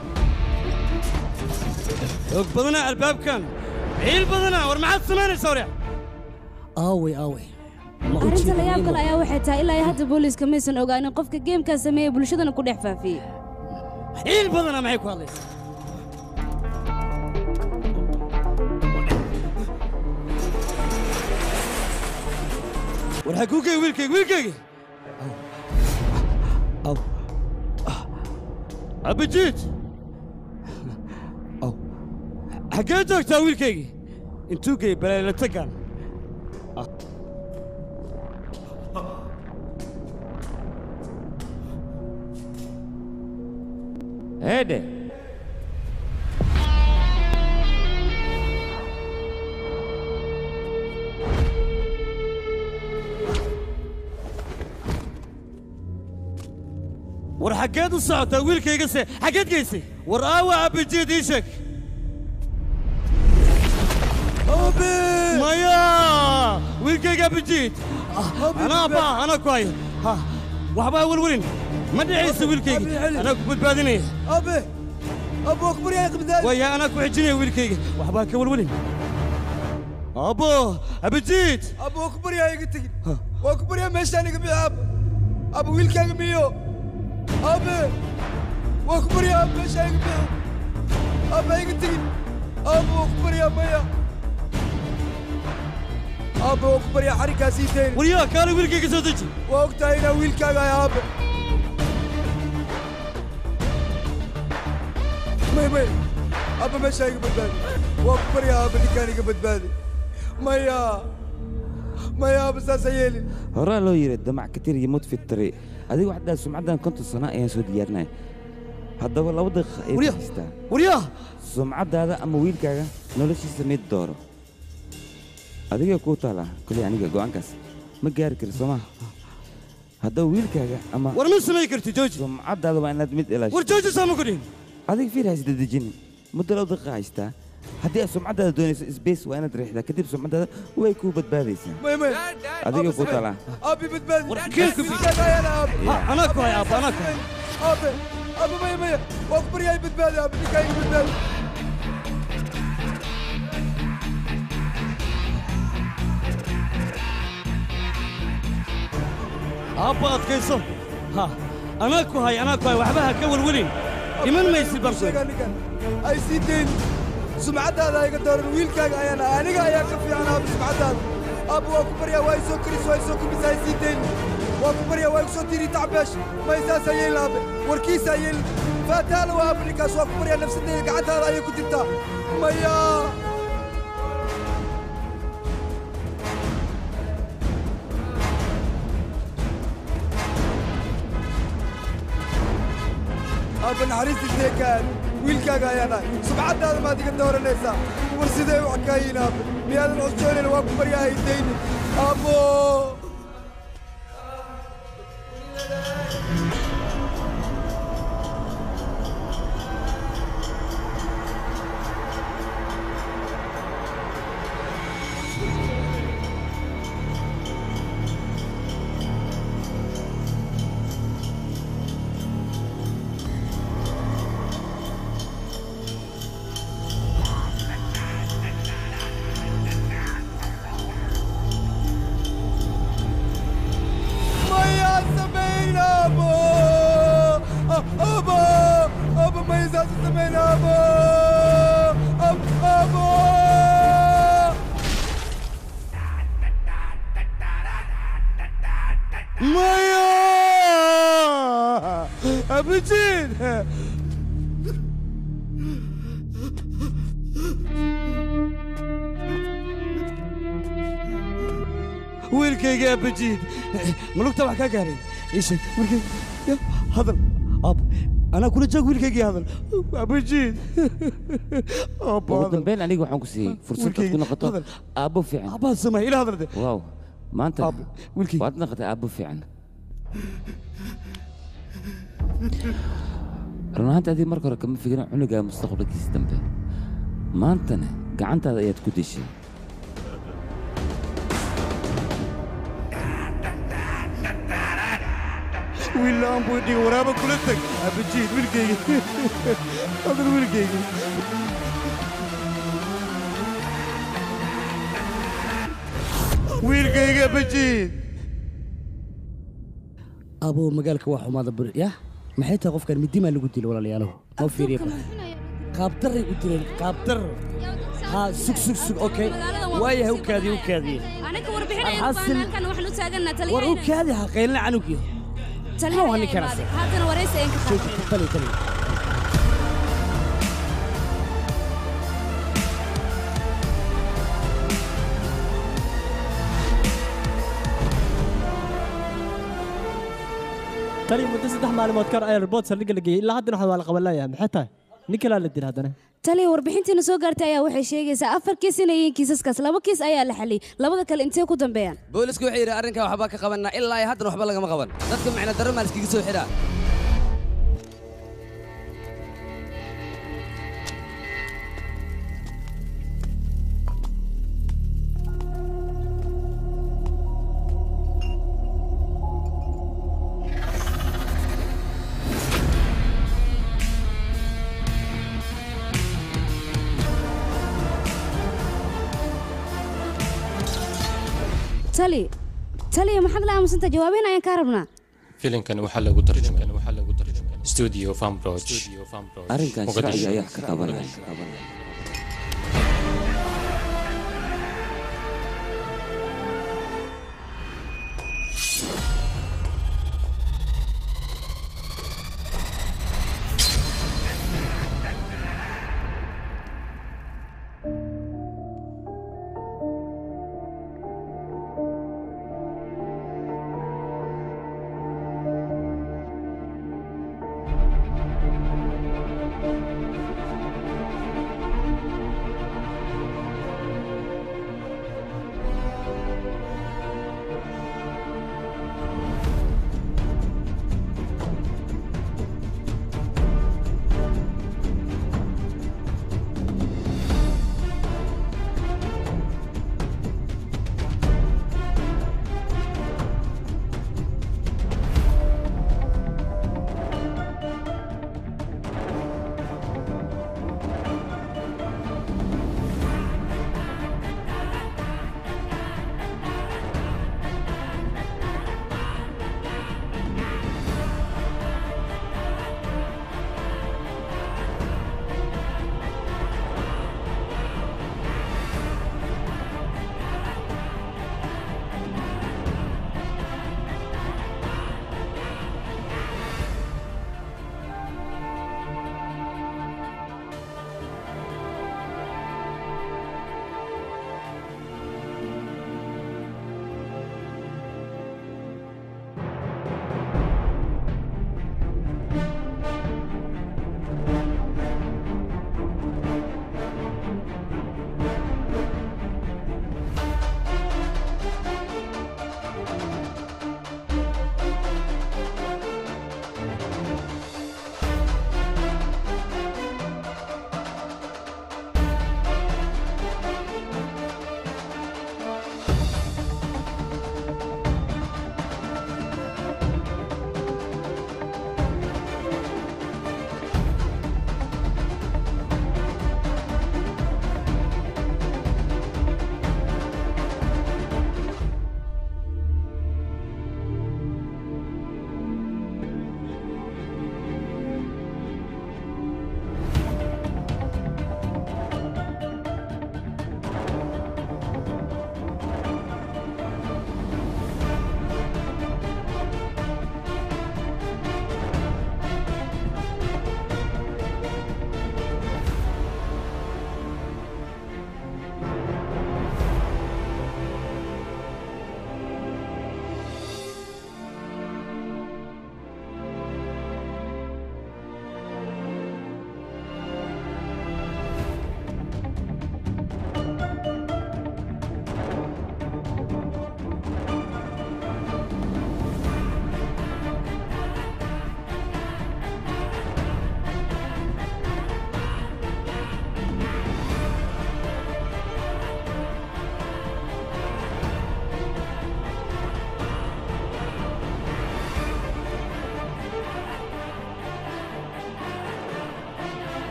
بدنا الباب كان عيل بدنا ور ما حد سمينيسا وريا aaway aaway arrinta la yaab kale ayaa waxay tahay ilaa hadda booliiska maysan ogaanin qofka geemkaa sameeyey bulshadana ku dhex faafiyey عيل بدنا معي كواليس والحقوقي ويلكي أو أبجيت أو حكيتك تا ويلكي انتو جاي بلا لتكان هيدا war xageed u socotaa wiilkayga se xageed geysay war aawa abajeed ii sheeg maya wiilkayga abajeed anaa baa anaa ku haya waxbaa welwelin ma dhicaysa wiilkayga anaa ku badbaadinaya أبو أكبر يا قبدان ويا أنا كوحجني ويلكيجي وحباك ولولين أبو أبجيت أبو أكبر يا قتيل وأكبر يا مشاني قبل أبو ويلكيجي ميو أبو وأكبر يا مشاني قبل أبو قتيل أبو أكبر يا ميا أبو أكبر يا حركة سيتين ويا كانوا ويلكيجي صدقي وقتها هنا ويلكيجي يا أبو مي أبا ما شايق بدبادي وأكبر يا أبا اللي كان يقبض بادي مايا بس سيالي هورا لو يرد دمع كتير يموت في الطريق هذه واحدة سمعتها كنت صناعي يا سوديارنا هذا والله وضخ وريا سمعت هذا أما ويل كذا نولش سميت دوره هذه كوتا لا كل يعني جوان كاس ما جار كر سما هذا ويل كذا أما ورمن سمي كرتي جوج سمعت هذا وين ندمت إلى ورجوج سامو كرين هذيك في رئيس الدجين مدة لو دقة عشتها هدي سمعت هذا دوني سبيس وأنا تريح ذا كتب سمعت هذا ويكو بتبادي مي هذيك كوتا لا أبي بتبادي كيف أنا كوي أبا أنا كوي أبي مي وأكبر يا بتبادي أبي اللي كان بتبادي أبا أتكيسو ها أنا كوي وحبها كول ولين إيمان ما يصير برضو أي سيدين سمعت هذا يقدر ويل كان أنا يا كفي أنا بسمعت هذا أبو أكبر يا وايسو كريس وايسو كميس أي سيدين وأكبر يا وايسو تيري تعبش ما يساس يل أب وركيس يل فاتال وأبريكا سو أكبر يا نفس الدين قعدت هذا يا كنت أنت مايا aabba naxariistii seekaan wiilkaaga ayaana subcaddaada maad iga dooranaysaa war sidee wax kaayiin aabbe miyaadan cosjoonayna waa ku baryaa haydaynin aabbo wiilkayga abajiid malugta wax kaa gaareen ishe wiilkayga hadal ab anaa kula joog wiilkaygii hadal abajiid ugu dambeyn aniga waxaan ku siiyey fursad aad ku noqoto aabbo fiican abbaa samay ila hadal de waaw maanta waad noqotay aabbo fiican run ahaanta adii marka hore kama fikirin cunugaa mustaqbalkiisa dambe maantana gacantaada ayaad ku dishay wiil aan buu dhiga waraaba kula tag abajiid wiilkayga hadal wiilkayga wiilkayga abajiid abuu magaalka waa xumaada bur yah maxay tahay qofkan midimaa lagu dilo walaalayaalow ma fiiriya qaabdaray ku dileen qaabdar ها سك سك سك اوكي وايه وكادي وكادي انا كوربixinayaan halkan waxaan u taaganaa taliyaha war وكادي حقيلنا عنك taliyaha waa ninkan hadana wareysi ay ka tali tali tali muddo 3 maalmood kar ay report saldhiga la geeyay ilaa haddana waxa la qaban lahayaa maxay tahay ninka la dil hadana tali warbixintiina soo gaartay ayaa waxay sheegaysaa 4 kiis inay yihiin kiisaskaas 2 kiis ayaa la xaliyay labada kale intee ku dambeeyaan booliisku waxay yiri arrinka waxba ka qabanaa ilaa haddana waxba lagama qaban dadka macna darro maal iskiga soo xiraa تالي محمد لا مسنت جوابين أيان كاربنا فيلم كان وحلا ترجمة استوديو فام بروج أرنكان شرعي أيح كتابنا